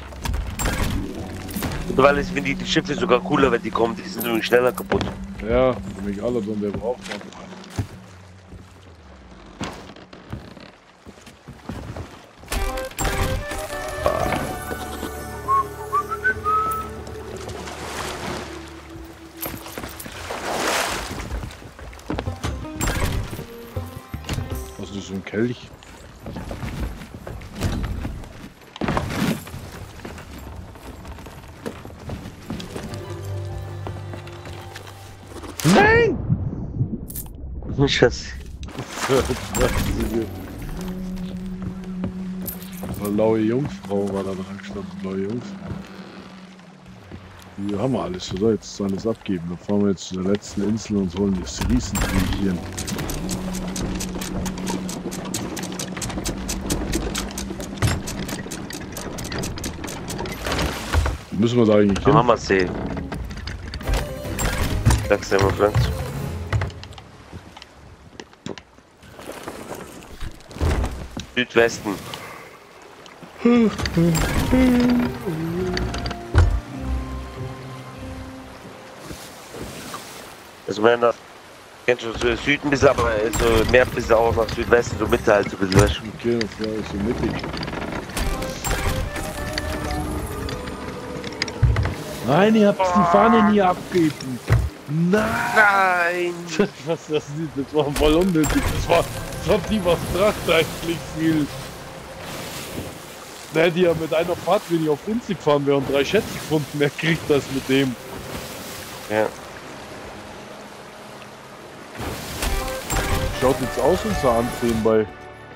Weil ich finde die Schiffe sogar cooler, wenn die kommen, die sind nämlich schneller kaputt. Ja, der Megalodon, der braucht man. Was ist das, so ein Kelch? Scheiße. Eine laue Jungfrau war da dran gestanden. Laue Jungfrau. Hier haben wir alles, oder? Jetzt sollen wir es abgeben. Dann fahren wir jetzt zu der letzten Insel und holen das Riesenvieh. Müssen wir da eigentlich hin? Haben wir sehen. Sag's dir mal, Franz. Südwesten. Also Männer, kennst du so Süden bis aber so mehr bis auch nach Südwesten, so Mitte halt so ein bisschen. Okay, das war so mittig. Nein, ihr habt die Fahne nie abgegeben. Nein! Was das ist, das war voll unnötig. Das hat die was gebracht eigentlich viel. Da hätte ja mit einer Fahrt, wenn ich auf Insel gefahren wäre und 3 Schätze gefunden, wer kriegt das mit dem? Ja. Schaut jetzt aus, unser Ansehen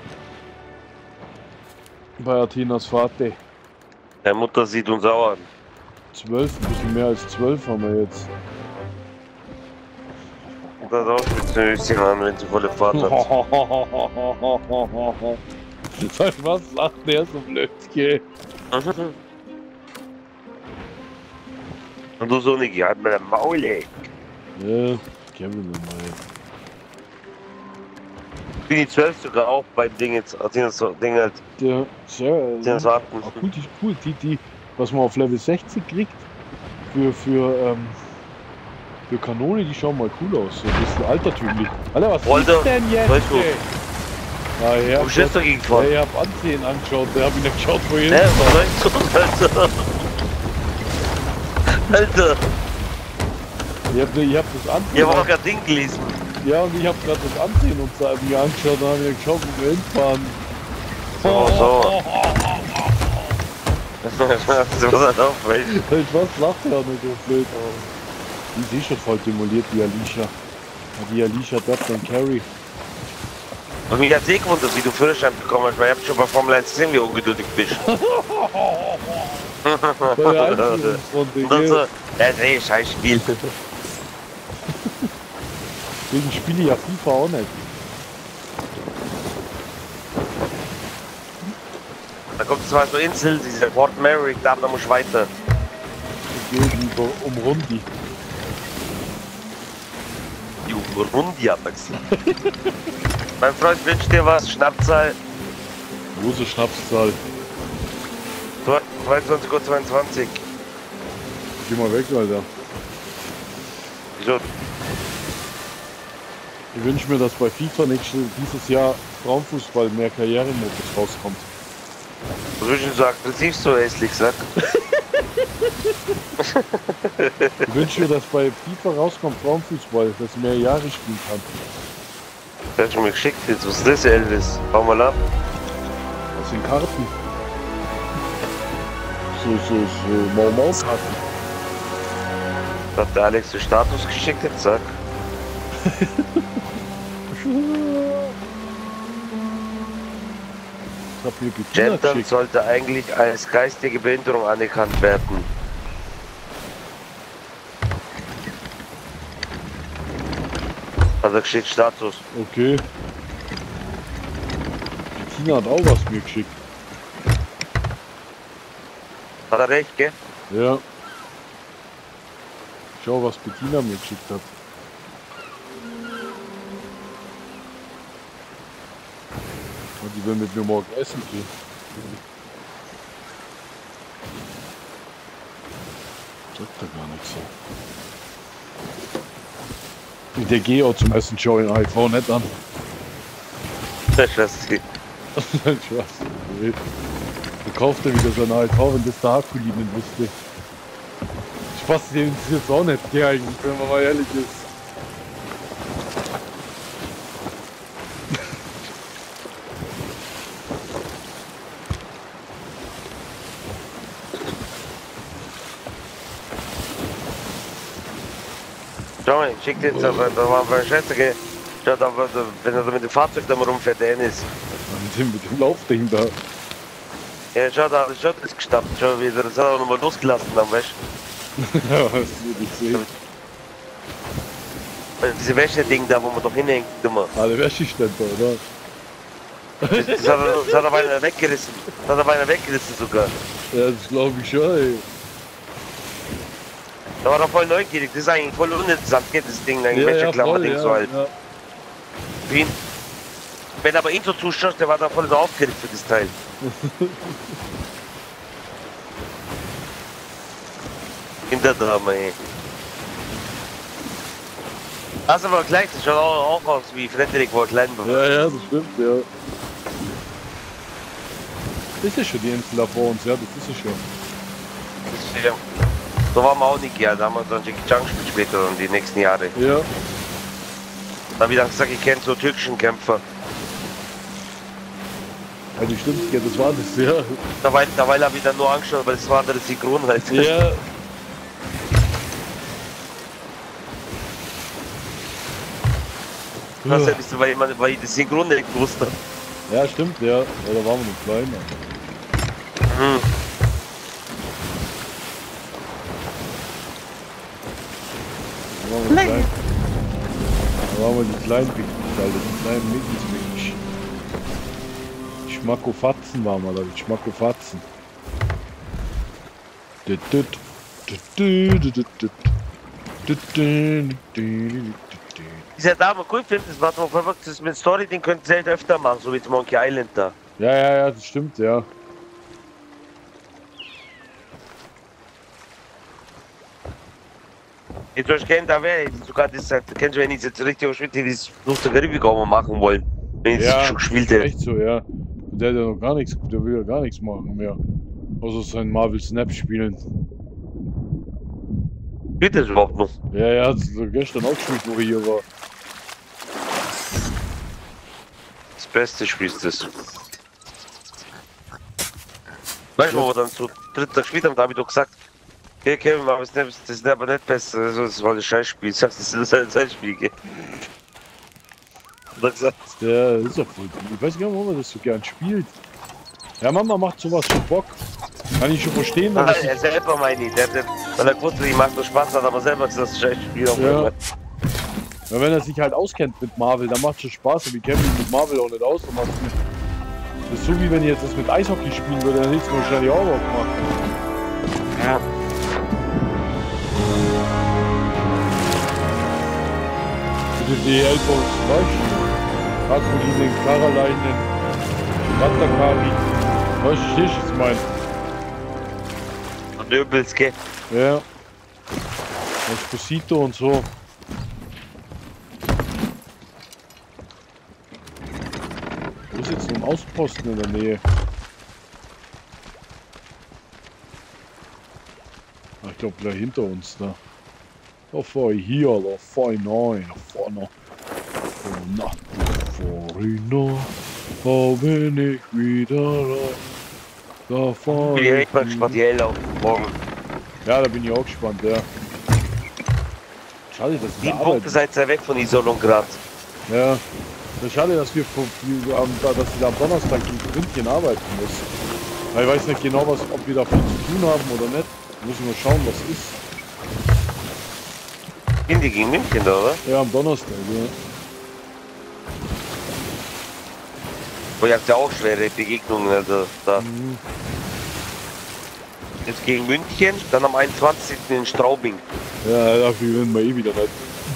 bei Athenas Vater. Deine Mutter sieht uns sauer an. 12, ein bisschen mehr als 12 haben wir jetzt. Das auch mit ein bisschen an, wenn sie volle Fahrt hat. Sag, was sagt der so blöd, gell? Und du so nicht, halt mir den Maul, ey. Ja, kennen wir mal. Ich bin die 12 sogar auch beim Ding jetzt, Athenas Ding halt. Ja, sehr. Athenas Warten. Ah, cool, die ist cool. Die, was man auf Level 60 kriegt, für Kanone, die schauen mal cool aus. So ein bisschen altertümlich. Alter, was Alter, ist denn jetzt? weißt du, ey? Ah, ja, wo stehst du dagegen gefahren? ich hab Ansehen angeschaut, der hab ich nicht geschaut, wo ich Hä, hin was meinst du, Alter? Alter, Ich hab das Ansehen. ich hab auch grad Ding gelesen. Ja, und ich hab grad das Ansehen und da hab ich angeschaut, da hab ich geschaut, wo wir hinfahren. So. So was halt auch, weil Was lacht er nicht so blöd? Die ist eh schon voll demoliert, die Alicia. Ja, die Alicia darf dann Carry. und mich hat's eh gewundert, wie du Führerschein bekommen hast, weil ich hab schon bei Formel 1 gesehen, wie ungeduldig du bist. Bei der Einführungsrunde, Und dann so, gell? ja, nee, scheiß Spiel. Deswegen spiele ich ja FIFA auch nicht. Da kommt zwar so Insel, diese Port Maverick, da muss ich weiter. Ich gehe lieber um Rundi. Die Rundi hat er gesagt. Mein Freund wünscht dir was, Schnappzahl, Wo ist die Schnapszahl? 22:22 Uhr. Geh mal weg, Alter. Wieso? Ich wünsche mir, dass bei FIFA dieses Jahr Frauenfußball mehr Karrieremodus rauskommt. Was willst du so aggressiv so hässlich gesagt? Ich wünsche mir, dass bei FIFA rauskommt Frauenfußball, dass ich mehr Jahre spielen kann. Der hat schon mal geschickt jetzt. Was ist das, Elvis? Hau mal ab. Das sind Karten. So Mau-Mau-Karten. Hat der Alex den Status geschickt jetzt, sag. Ich hab mir Bettina Gendern geschickt. sollte eigentlich als geistige Behinderung anerkannt werden. Hat er geschickt, Status. Okay. Bettina hat auch was mir geschickt. Hat er recht, gell? Ja. Schau, was Bettina mir geschickt hat. Und die will mit mir morgen essen gehen. Sagt da gar nichts. Der geht auch zum Essen, schau ihn AIV nicht an. Das ist das. Spaß. Verkauft er wieder seine AIV, wenn das der Hakulinen wusste. Spaß, den ist jetzt auch nicht, der eigentlich, wenn man mal ehrlich ist. Schau mal, ich schick dir jetzt, da waren wir Schätze, gell? Ja, wenn er da mit dem Fahrzeug da mal rumfährt, der ist. Mit dem Laufding da. Ja, schau, da ist schon das gestappt, schon wieder. Das hat er nochmal losgelassen, dann weißt Ja, was will ich sehen? du. Diese Wäsche-Ding da, wo man doch hinhängt, immer. Alle Wäscheständer, oder? Das hat er beinahe weggerissen. Das hat er beinahe weggerissen sogar. Ja, das glaube ich schon, ey. Da war er voll neugierig. Das ist eigentlich voll uninteressant, geht das Ding, ein Wäscheklammerding voll, so halt. Ja. Für ihn. Wenn aber ihn so zuschaust, der war da voll so aufgeregt für das Teil. In der Drama, ey. Das ist aber gleich, das schaut auch aus wie Frederik, wo er klein war. Ja, das stimmt, ja. Das ist schon die Insel da vor uns, ja, das ist es schon. Das ist, ja. So waren wir auch nicht, ja. Da haben wir dann Jackie Chan gespielt später und die nächsten Jahre. Ja. Da habe ich dann gesagt, ich kenne so türkischen Kämpfer. Ja, die stimmt, ja, das war das, ja. Dabei habe ich dann nur angeschaut, weil es war andere Synchron halt. Ja. Das ist ja nicht so, weil ich das Synchron nicht gewusst habe. Ja, stimmt, ja. Ja, da waren wir noch kleiner. Hm. Da waren wir klein. Da waren wir die kleinen Picknick, Alter, die kleinen Mickens. Schmackofatzen waren wir da, die Schmackofatzen. Dieser Dame cool findet, das war doch verrückt, das mit Story, den könnt ihr halt öfter machen, so wie mit Monkey Island da. Ja, das stimmt, ja. Jetzt soll ich kennen, da wäre sogar das, kennst du, wenn ich jetzt richtig Schritt, die das Fluch der Karibik auch mal machen wollen. Wenn ich Ja, das schon gespielt ist hätte. echt so, ja. Der hat ja noch gar nichts, der will ja gar nichts machen mehr. Außer sein Marvel Snap spielen. Spielt das überhaupt noch? Ja, hat es gestern auch gespielt, wo er hier war. Das Beste spielst du das. Weißt du, wo wir dann zu dritt gespielt haben, da habe ich doch gesagt, okay, Kevin, aber das ist aber nicht besser, also, das war ein Scheißspiel. Ich sag, das ist ein Scheißspiel, gell? Und er gesagt, Ja, ist doch voll. Ich weiß gar nicht, warum er das so gern spielt. Ja, Mama macht sowas schon Bock. Kann ich schon verstehen, aber das er selber meine ich, weil er wusste, ich macht nur Spaß, hat aber selber gesagt, das ist ein Scheißspiel. Ja. Ja, wenn er sich halt auskennt mit Marvel, dann macht es schon Spaß. Aber ich kenne mich mit Marvel auch nicht aus. Dann macht's nicht. Das ist so wie wenn ich jetzt das mit Eishockey spielen würde, dann hätte es wahrscheinlich auch Bock gemacht. Ja. Mit den DL-Box zum Beispiel. Akulinen, Karaleinen, Watakari. Weißt du, ich jetzt mein? Und übelst, gell? Ja. Esposito und so. Wo ist jetzt noch ein Außenposten in der Nähe? Ach, ich glaube gleich hinter uns da. Da fahr ich hier, da fahr ich rein, da fahr noch. Oh, na, da fahr ich noch. Da bin ich wieder rein. Da fahr Bin ich echt mal gespannt, die Hell auf morgen. Ja, da bin ich auch gespannt, ja. Schade, dass wir 7 Punkte seid ihr weg von Isolon grad. Ja. Das ist schade, dass wir dass wir da am Donnerstag gegen München arbeiten müssen. Weil ich weiß nicht genau, ob wir da viel zu tun haben oder nicht. Müssen wir schauen, was ist. Gehen die gegen München da, oder? Ja, am Donnerstag, ja. Wo ihr habt ja auch schwere Begegnungen, also da. Mhm. Jetzt gegen München, dann am 21. in Straubing. Ja, dafür gewinnen wir eh wieder nicht.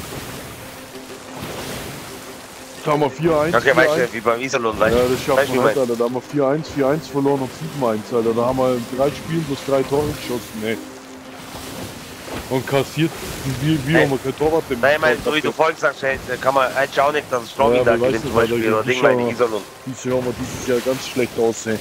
Da haben wir 4-1. Okay, weißt du, wie beim Iserlohn, weißt Ja, du? das schafft man nicht, Alter. Da haben wir 4-1, 4-1 verloren und 7-1, Alter. Da haben wir in 3 Spielen bloß 3 Tore geschossen, ne. Und kassiert, wie haben wir kein Torwart denn? Nein, ich meine, so wie du vorhin gesagt hast, kann man eigentlich auch nicht, dass Straubing Ja, da aber gewinnt weißt zum du, Alter, Beispiel, oder die Ding, meine Schauer- Iserlohn. Dieses Jahr haben wir dieses Jahr ganz schlecht aussehen.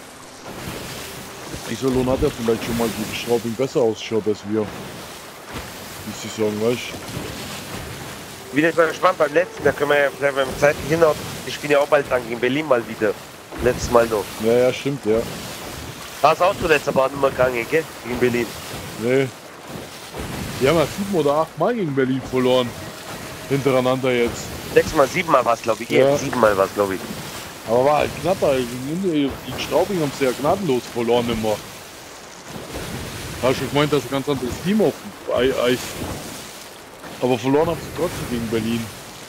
Iserlohn hat ja vielleicht schon mal gegen Straubing besser ausschaut als wir. Die Saison, weißt Ich bin jetzt mal gespannt beim letzten, da können wir ja vielleicht beim zweiten hinhauen. Ich spiele ja auch bald dann gegen Berlin mal wieder. Letztes Mal noch. du? Ja, stimmt, ja. Da ist auch zuletzt aber auch nicht mehr gegangen, gell? Gegen Berlin. Nee. Die haben ja 7 oder 8 Mal gegen Berlin verloren. Hintereinander jetzt. 6-mal, 7-mal was, glaube ich. Ja. 7-mal was, glaube ich. Aber war halt knapper. Die Straubing haben sie ja gnadenlos verloren immer. Da hast du gemeint, dass ein ganz anderes Team auf Eis. Aber verloren haben sie trotzdem gegen Berlin.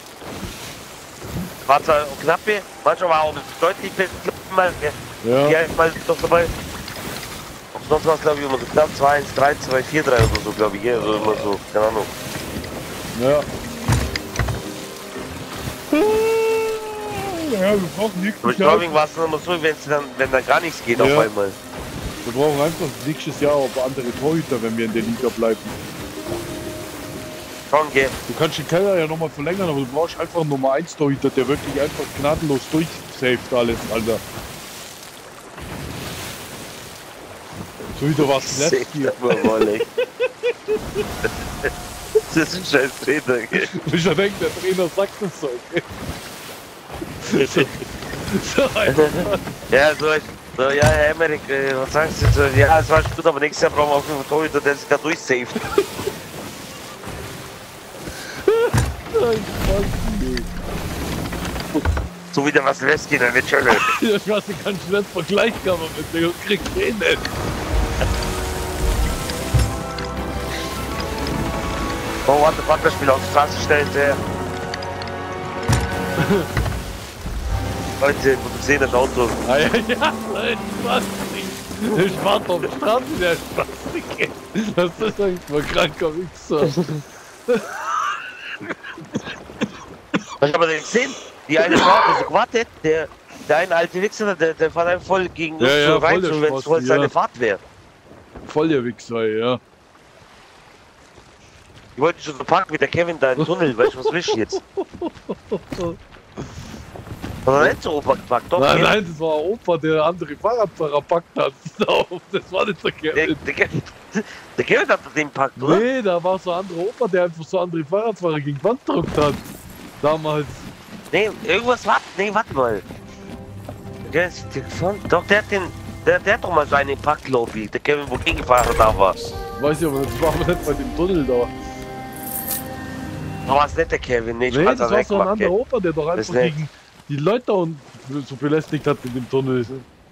War zwar knappe, manchmal war auch deutlich mal. Ja. Ja, mal doch dabei. Sonst war es, glaube ich, immer so knapp 2-1, 3-2, 4-3 oder so, glaube ich. Also immer so, keine Ahnung. Ja. Ja, wir brauchen nächstes Aber Jahr. Straubing war es dann immer so, wenn da gar nichts geht Ja. auf einmal. Wir brauchen einfach nächstes Jahr auch andere Torhüter, wenn wir in der Liga bleiben. Schon, gell? Du kannst den Keller ja nochmal verlängern, aber du brauchst einfach einen Nummer 1 Torhüter, der wirklich einfach gnadenlos durchsaved alles, Alter. So wie du warst letztes Jahr. Das ist ein scheiß Trainer, gell? Ich denke, der Trainer sagt das so, okay? So einfach. Ja, so, ja, Herr Emmerich, was sagst du jetzt? Ja, es war gut, aber nächstes Jahr brauchen wir auf jeden Fall Torhüter, der sich da durchsaved. So wie der Wasilewski, der wird schon. Ich weiß, ich kann schlecht vergleichen, aber mit dem kriegt den nicht. Oh, warte, das Spiel auf die Straße stellt, Leute, du sehen das Auto. Ah, ja, Leute, Spastik. Ich warte auf die Straße, der Spastik. Das ist eigentlich mal kranker Wichser. Ich habe den gesehen, die eine Frau, also gewartet, der eine alte Wichser, der fährt einfach voll gegen Lust Ja, rein, voll der wenn es voll Spasti, seine ja. Fahrt wäre. Voll der Wichser, ja. Ich wollte schon so parken wie der Kevin da im Tunnel, weißt du, was willst du jetzt? War nicht so Opa gepackt, doch? Nein, gell? nein, das war Opa, der andere Fahrradfahrer packt hat. Das war nicht der Kevin. Der Kevin hat den packt, oder? Nee, da war so ein anderer Opa, der einfach so andere Fahrradfahrer gegen die Wand gedrückt hat. Damals. Nee, irgendwas, warte mal. Doch, der hat doch mal so einen gepackt, glaub ich. Der Kevin, wo Gegenfahrer da war. Weiß ich aber, das war aber nicht bei dem Tunnel da. Da war es nicht der Kevin, nee, Nee, das war so ein anderer Opa, der doch Das einfach nicht. gegen die Leute da und so belästigt hat in dem Tunnel.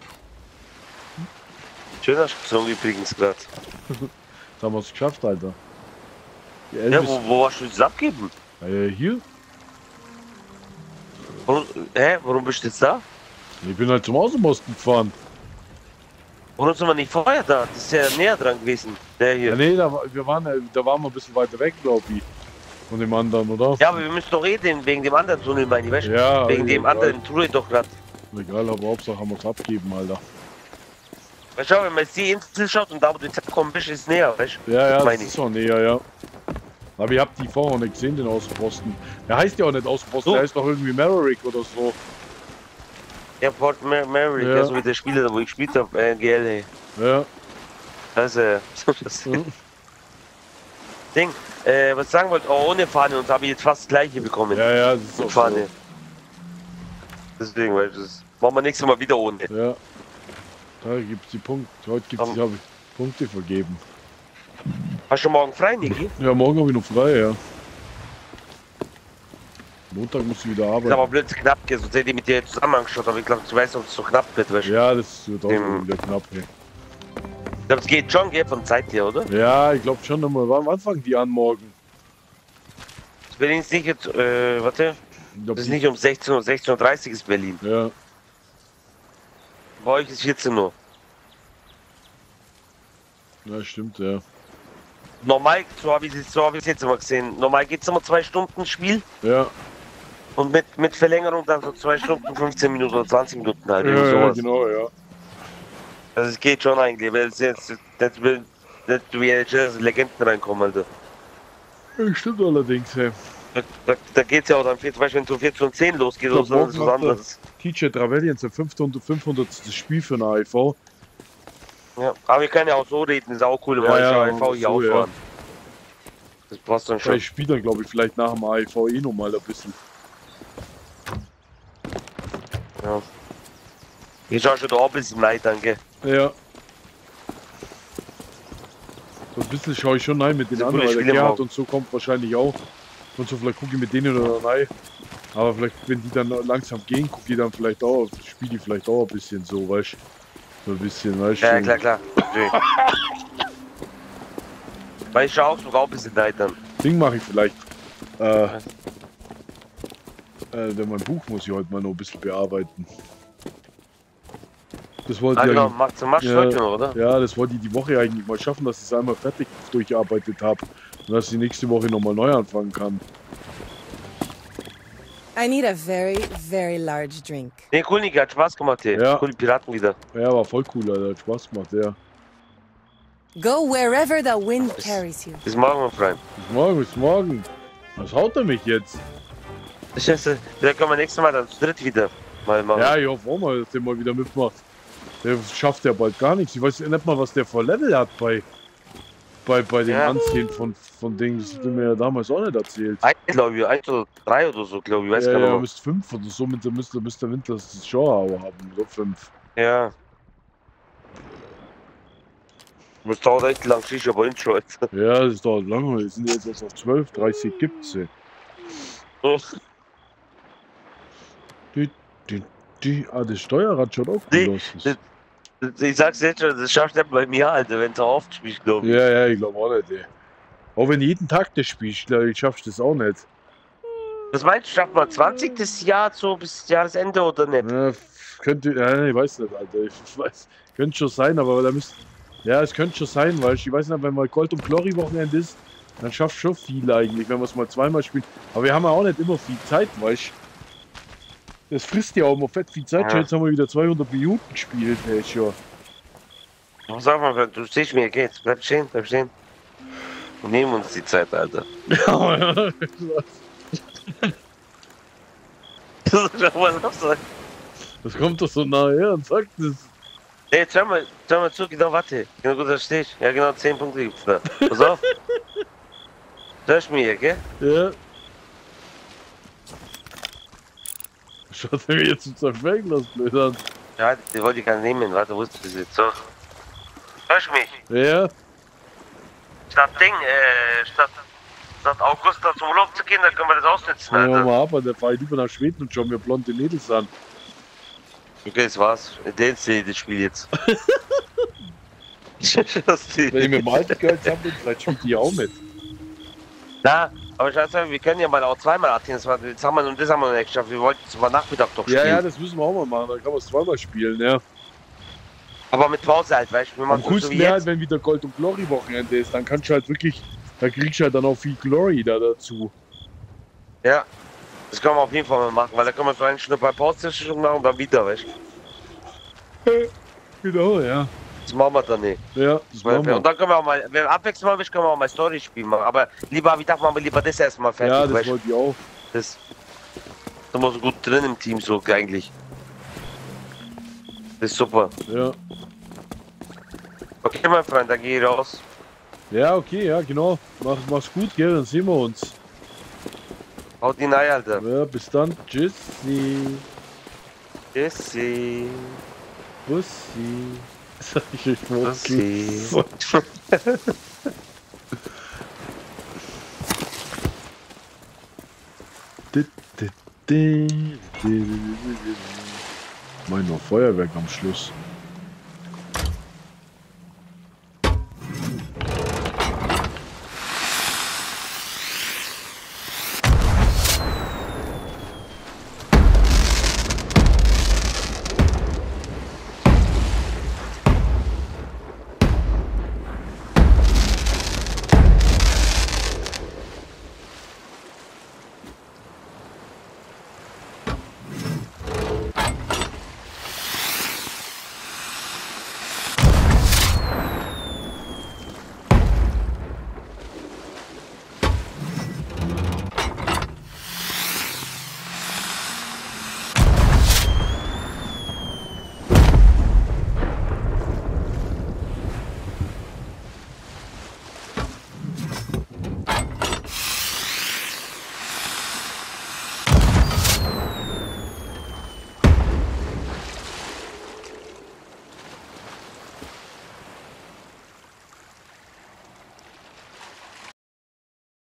Schöner Song übrigens gerade. Das haben wir es geschafft, Alter. Die Ja, Elvis. wo hast du das abgeben? Hier? Warum bist du jetzt da? Ich bin halt zum Außenposten gefahren. Warum sind wir nicht vorher da? Das ist ja näher dran gewesen, der Ja, hier. nee, da waren wir ein bisschen weiter weg, glaube ich. Von dem anderen, oder? Ja, aber wir müssen doch reden wegen dem anderen Tunnel, meine ich, weißt du? Ja, Wegen dem egal. anderen Tunnel doch gerade. Egal, aber Hauptsache haben wir es abgeben, Alter. Weißt du, wenn man jetzt die Insel schaut und da wo du jetzt kommen bist, ist näher, weißt du? Ja, Das das meine ist auch näher, ja. Aber ich hab die vorher auch nicht gesehen, den Außenposten. Der heißt ja auch nicht Außenposten, So. der heißt doch irgendwie Maverick oder so. Ja, Port Maverick, Ja. ja. So wie der Spieler, da wo ich gespielt habe, GL, Ja. das das Mhm. Ding. Was ich sagen wollte, auch ohne Fahne und habe ich jetzt fast das gleiche bekommen. Ja, das ist Mit auch Fahne. Deswegen, weil das machen wir nächstes Mal wieder ohne. so. Ja. Da gibt's die Punkte. Heute gibt's, habe ich Punkte vergeben. Hast du morgen frei, Niki? Ja, morgen habe ich noch frei, ja. Montag muss ich wieder Ist arbeiten. aber blöd knapp, gell? Sonst hätte ich mit dir zusammen angeschaut, aber ich glaube, du weißt, ob es so knapp wird, weißt du? Ja, das wird auch Im- wieder knapp, ey. Ich glaube, es geht schon, gell, von Zeit her, oder? Ja, ich glaube schon nochmal. Wann fangen die an morgen? Berlin ist nicht jetzt, warte, Ich glaub, das ist nicht um 16 Uhr, 16:30 Uhr ist Berlin. Ja. Bei euch ist 14 Uhr. Ja, stimmt, ja. Normal, so habe ich es jetzt immer gesehen, normal geht es immer 2 Stunden Spiel Ja, und mit Verlängerung dann so 2 Stunden, 15 Minuten oder 20 Minuten halt, ja, irgendwie ja, sowas. genau, ja. Also es geht schon eigentlich, weil es jetzt nicht wie NHL Legenden reinkommen, Alter. Ja, stimmt allerdings, ey. Da geht's ja auch dann, weißt du, wenn es um 14:10 losgeht oder glaub, so, dann ist was morgen macht anderes. TJ Trevelyan sein 500. Spiel für eine AIV. Ja, aber wir können ja auch so reden, ist auch cool, Ja, weil ja, ich AIV hier so, ausfahren. Das passt dann schon. Ich spiele dann, glaube ich, vielleicht nach dem AIV eh nochmal ein bisschen. Ja. Ich schau schon da ein bisschen rein, danke. Ja. So ein bisschen schaue ich schon rein mit den Diese anderen, weil gute der Spiele Gerhard morgen. und so kommt wahrscheinlich auch. Und so vielleicht gucke ich mit denen oder rein. Aber vielleicht, wenn die dann langsam gehen, guck die dann vielleicht auch, spiel die vielleicht auch ein bisschen so, weißt du? So ein bisschen, weißt du? Ja, klar. Okay. Weil ich auch sogar ein bisschen leid dann. Ding mache ich vielleicht. Denn mein Buch muss ich heute mal noch ein bisschen bearbeiten. Das wollte ich genau, eigentlich, machst du heute noch, oder? ja, das wollte ich die Woche eigentlich mal schaffen, dass ich es einmal fertig durchgearbeitet habe und dass ich nächste Woche nochmal neu anfangen kann. I need a very, very large drink. Nee, cool, Niki, hat Spaß gemacht hier. Ja. Cool, die Piraten wieder. Ja, war voll cool, Alter. Hat Spaß gemacht, ja. Go wherever the wind carries you. Bis morgen, mein Freund. Bis morgen. Was haut er mich jetzt? Scheiße, vielleicht können wir nächstes Mal dann zu dritt wieder mal machen. Ja, ich hoffe auch mal, dass der mal wieder mitmacht. Der schafft ja bald gar nichts. Ich weiß nicht mal, was der für Level hat bei dem Anziehen von Dingen. Das hat er mir ja damals auch nicht erzählt. Glaube ich, 1 oder 3 oder so, glaube ich, weiß Ja, gar ja, nicht. müsste 5 oder so, müsste Winter das Genre haben, oder 5. Ja. Das dauert echt lang, sicher, aber nicht schon. Ja, das dauert lange. Wir sind jetzt erst auf 12, 30 gibt's sie. Das Steuerrad schaut auch cool aus. Ich sag's jetzt schon, das schaffst du nicht bei mir, Alter, wenn du oft spielst, glaube ich. Ja, ich glaube auch nicht, ey. Auch wenn jeden Tag das spielst, ich schaffst das auch nicht. Was meinst du, schafft man 20 das Jahr so bis Jahresende oder nicht? Ja, könnte, ich weiß nicht, Alter. Ich weiß, könnte schon sein, aber da müsst. Ja, es könnte schon sein, weil ich weiß nicht, wenn mal Gold- und Glory-Wochenende ist, dann schafft schon viel eigentlich, wenn wir es mal zweimal spielen. Aber wir haben ja auch nicht immer viel Zeit, weißt du. Das frisst ja auch immer fett viel Zeit. Ja. Jetzt haben wir wieder 200 Minuten gespielt, ey, schon. Sag mal, du siehst mir, geht's. Bleib stehen. Wir nehmen uns die Zeit, Alter. Ja, Schau mal, was soll. das kommt doch so nah her und sagt das. Ey, jetzt schau mal zu, genau, warte. Genau, gut, da stehst. Ja, genau, 10 Punkte gibt's da. Pass auf. Hörst du mir, gell? Ja. Schaut er mir jetzt zu zerfängen, das blöd an. Ja, die wollte ich gar nicht nehmen. Warte, wo ist das jetzt? So. Hörst du mich? Ja. Statt August da zum Urlaub zu gehen, dann können wir das ausnutzen, Ja, Alter. mal ab, der fahre ich lieber nach Schweden und schau mir blonde Mädels an. Okay, das war's. Den sehe ich das Spiel jetzt. Wenn ich mit dem alten Geld sammle, vielleicht spielt die auch mit. Na, aber scheiße, wir können ja mal auch zweimal Athen. Das haben wir noch nicht geschafft. Wir wollten zum Nachmittag doch spielen. Ja, das müssen wir auch mal machen, dann kann man es zweimal spielen, ja. Aber mit Pause halt, weißt du? Am coolsten wäre halt, wenn wieder Gold- und Glory-Wochenende ist, dann kannst du halt wirklich, da kriegst du halt dann auch viel Glory da dazu. Ja, das können wir auf jeden Fall mal machen, weil da können wir so eine Stunde bei Pause machen und dann wieder, weißt du? Genau, ja. Das machen wir dann nicht. Ja, das machen wir. Und dann können wir auch mal, wenn wir abwechseln wollen, können wir auch mal Story-Spiel machen. Aber lieber, wie darf man lieber das erstmal fertig, Ja, das weißt du? wollte ich auch. Das sind wir so gut drin im Team, so eigentlich. Das ist super. Ja. Okay, mein Freund, dann geh ich raus. Ja, okay, ja, genau. Mach's gut, gell, dann sehen wir uns. Haut ihn rein, Alter. Ja, bis dann. Tschüssi. Tschüssi. Bussi. Sag ich Bussi. So. Mein noch Feuerwerk am Schluss.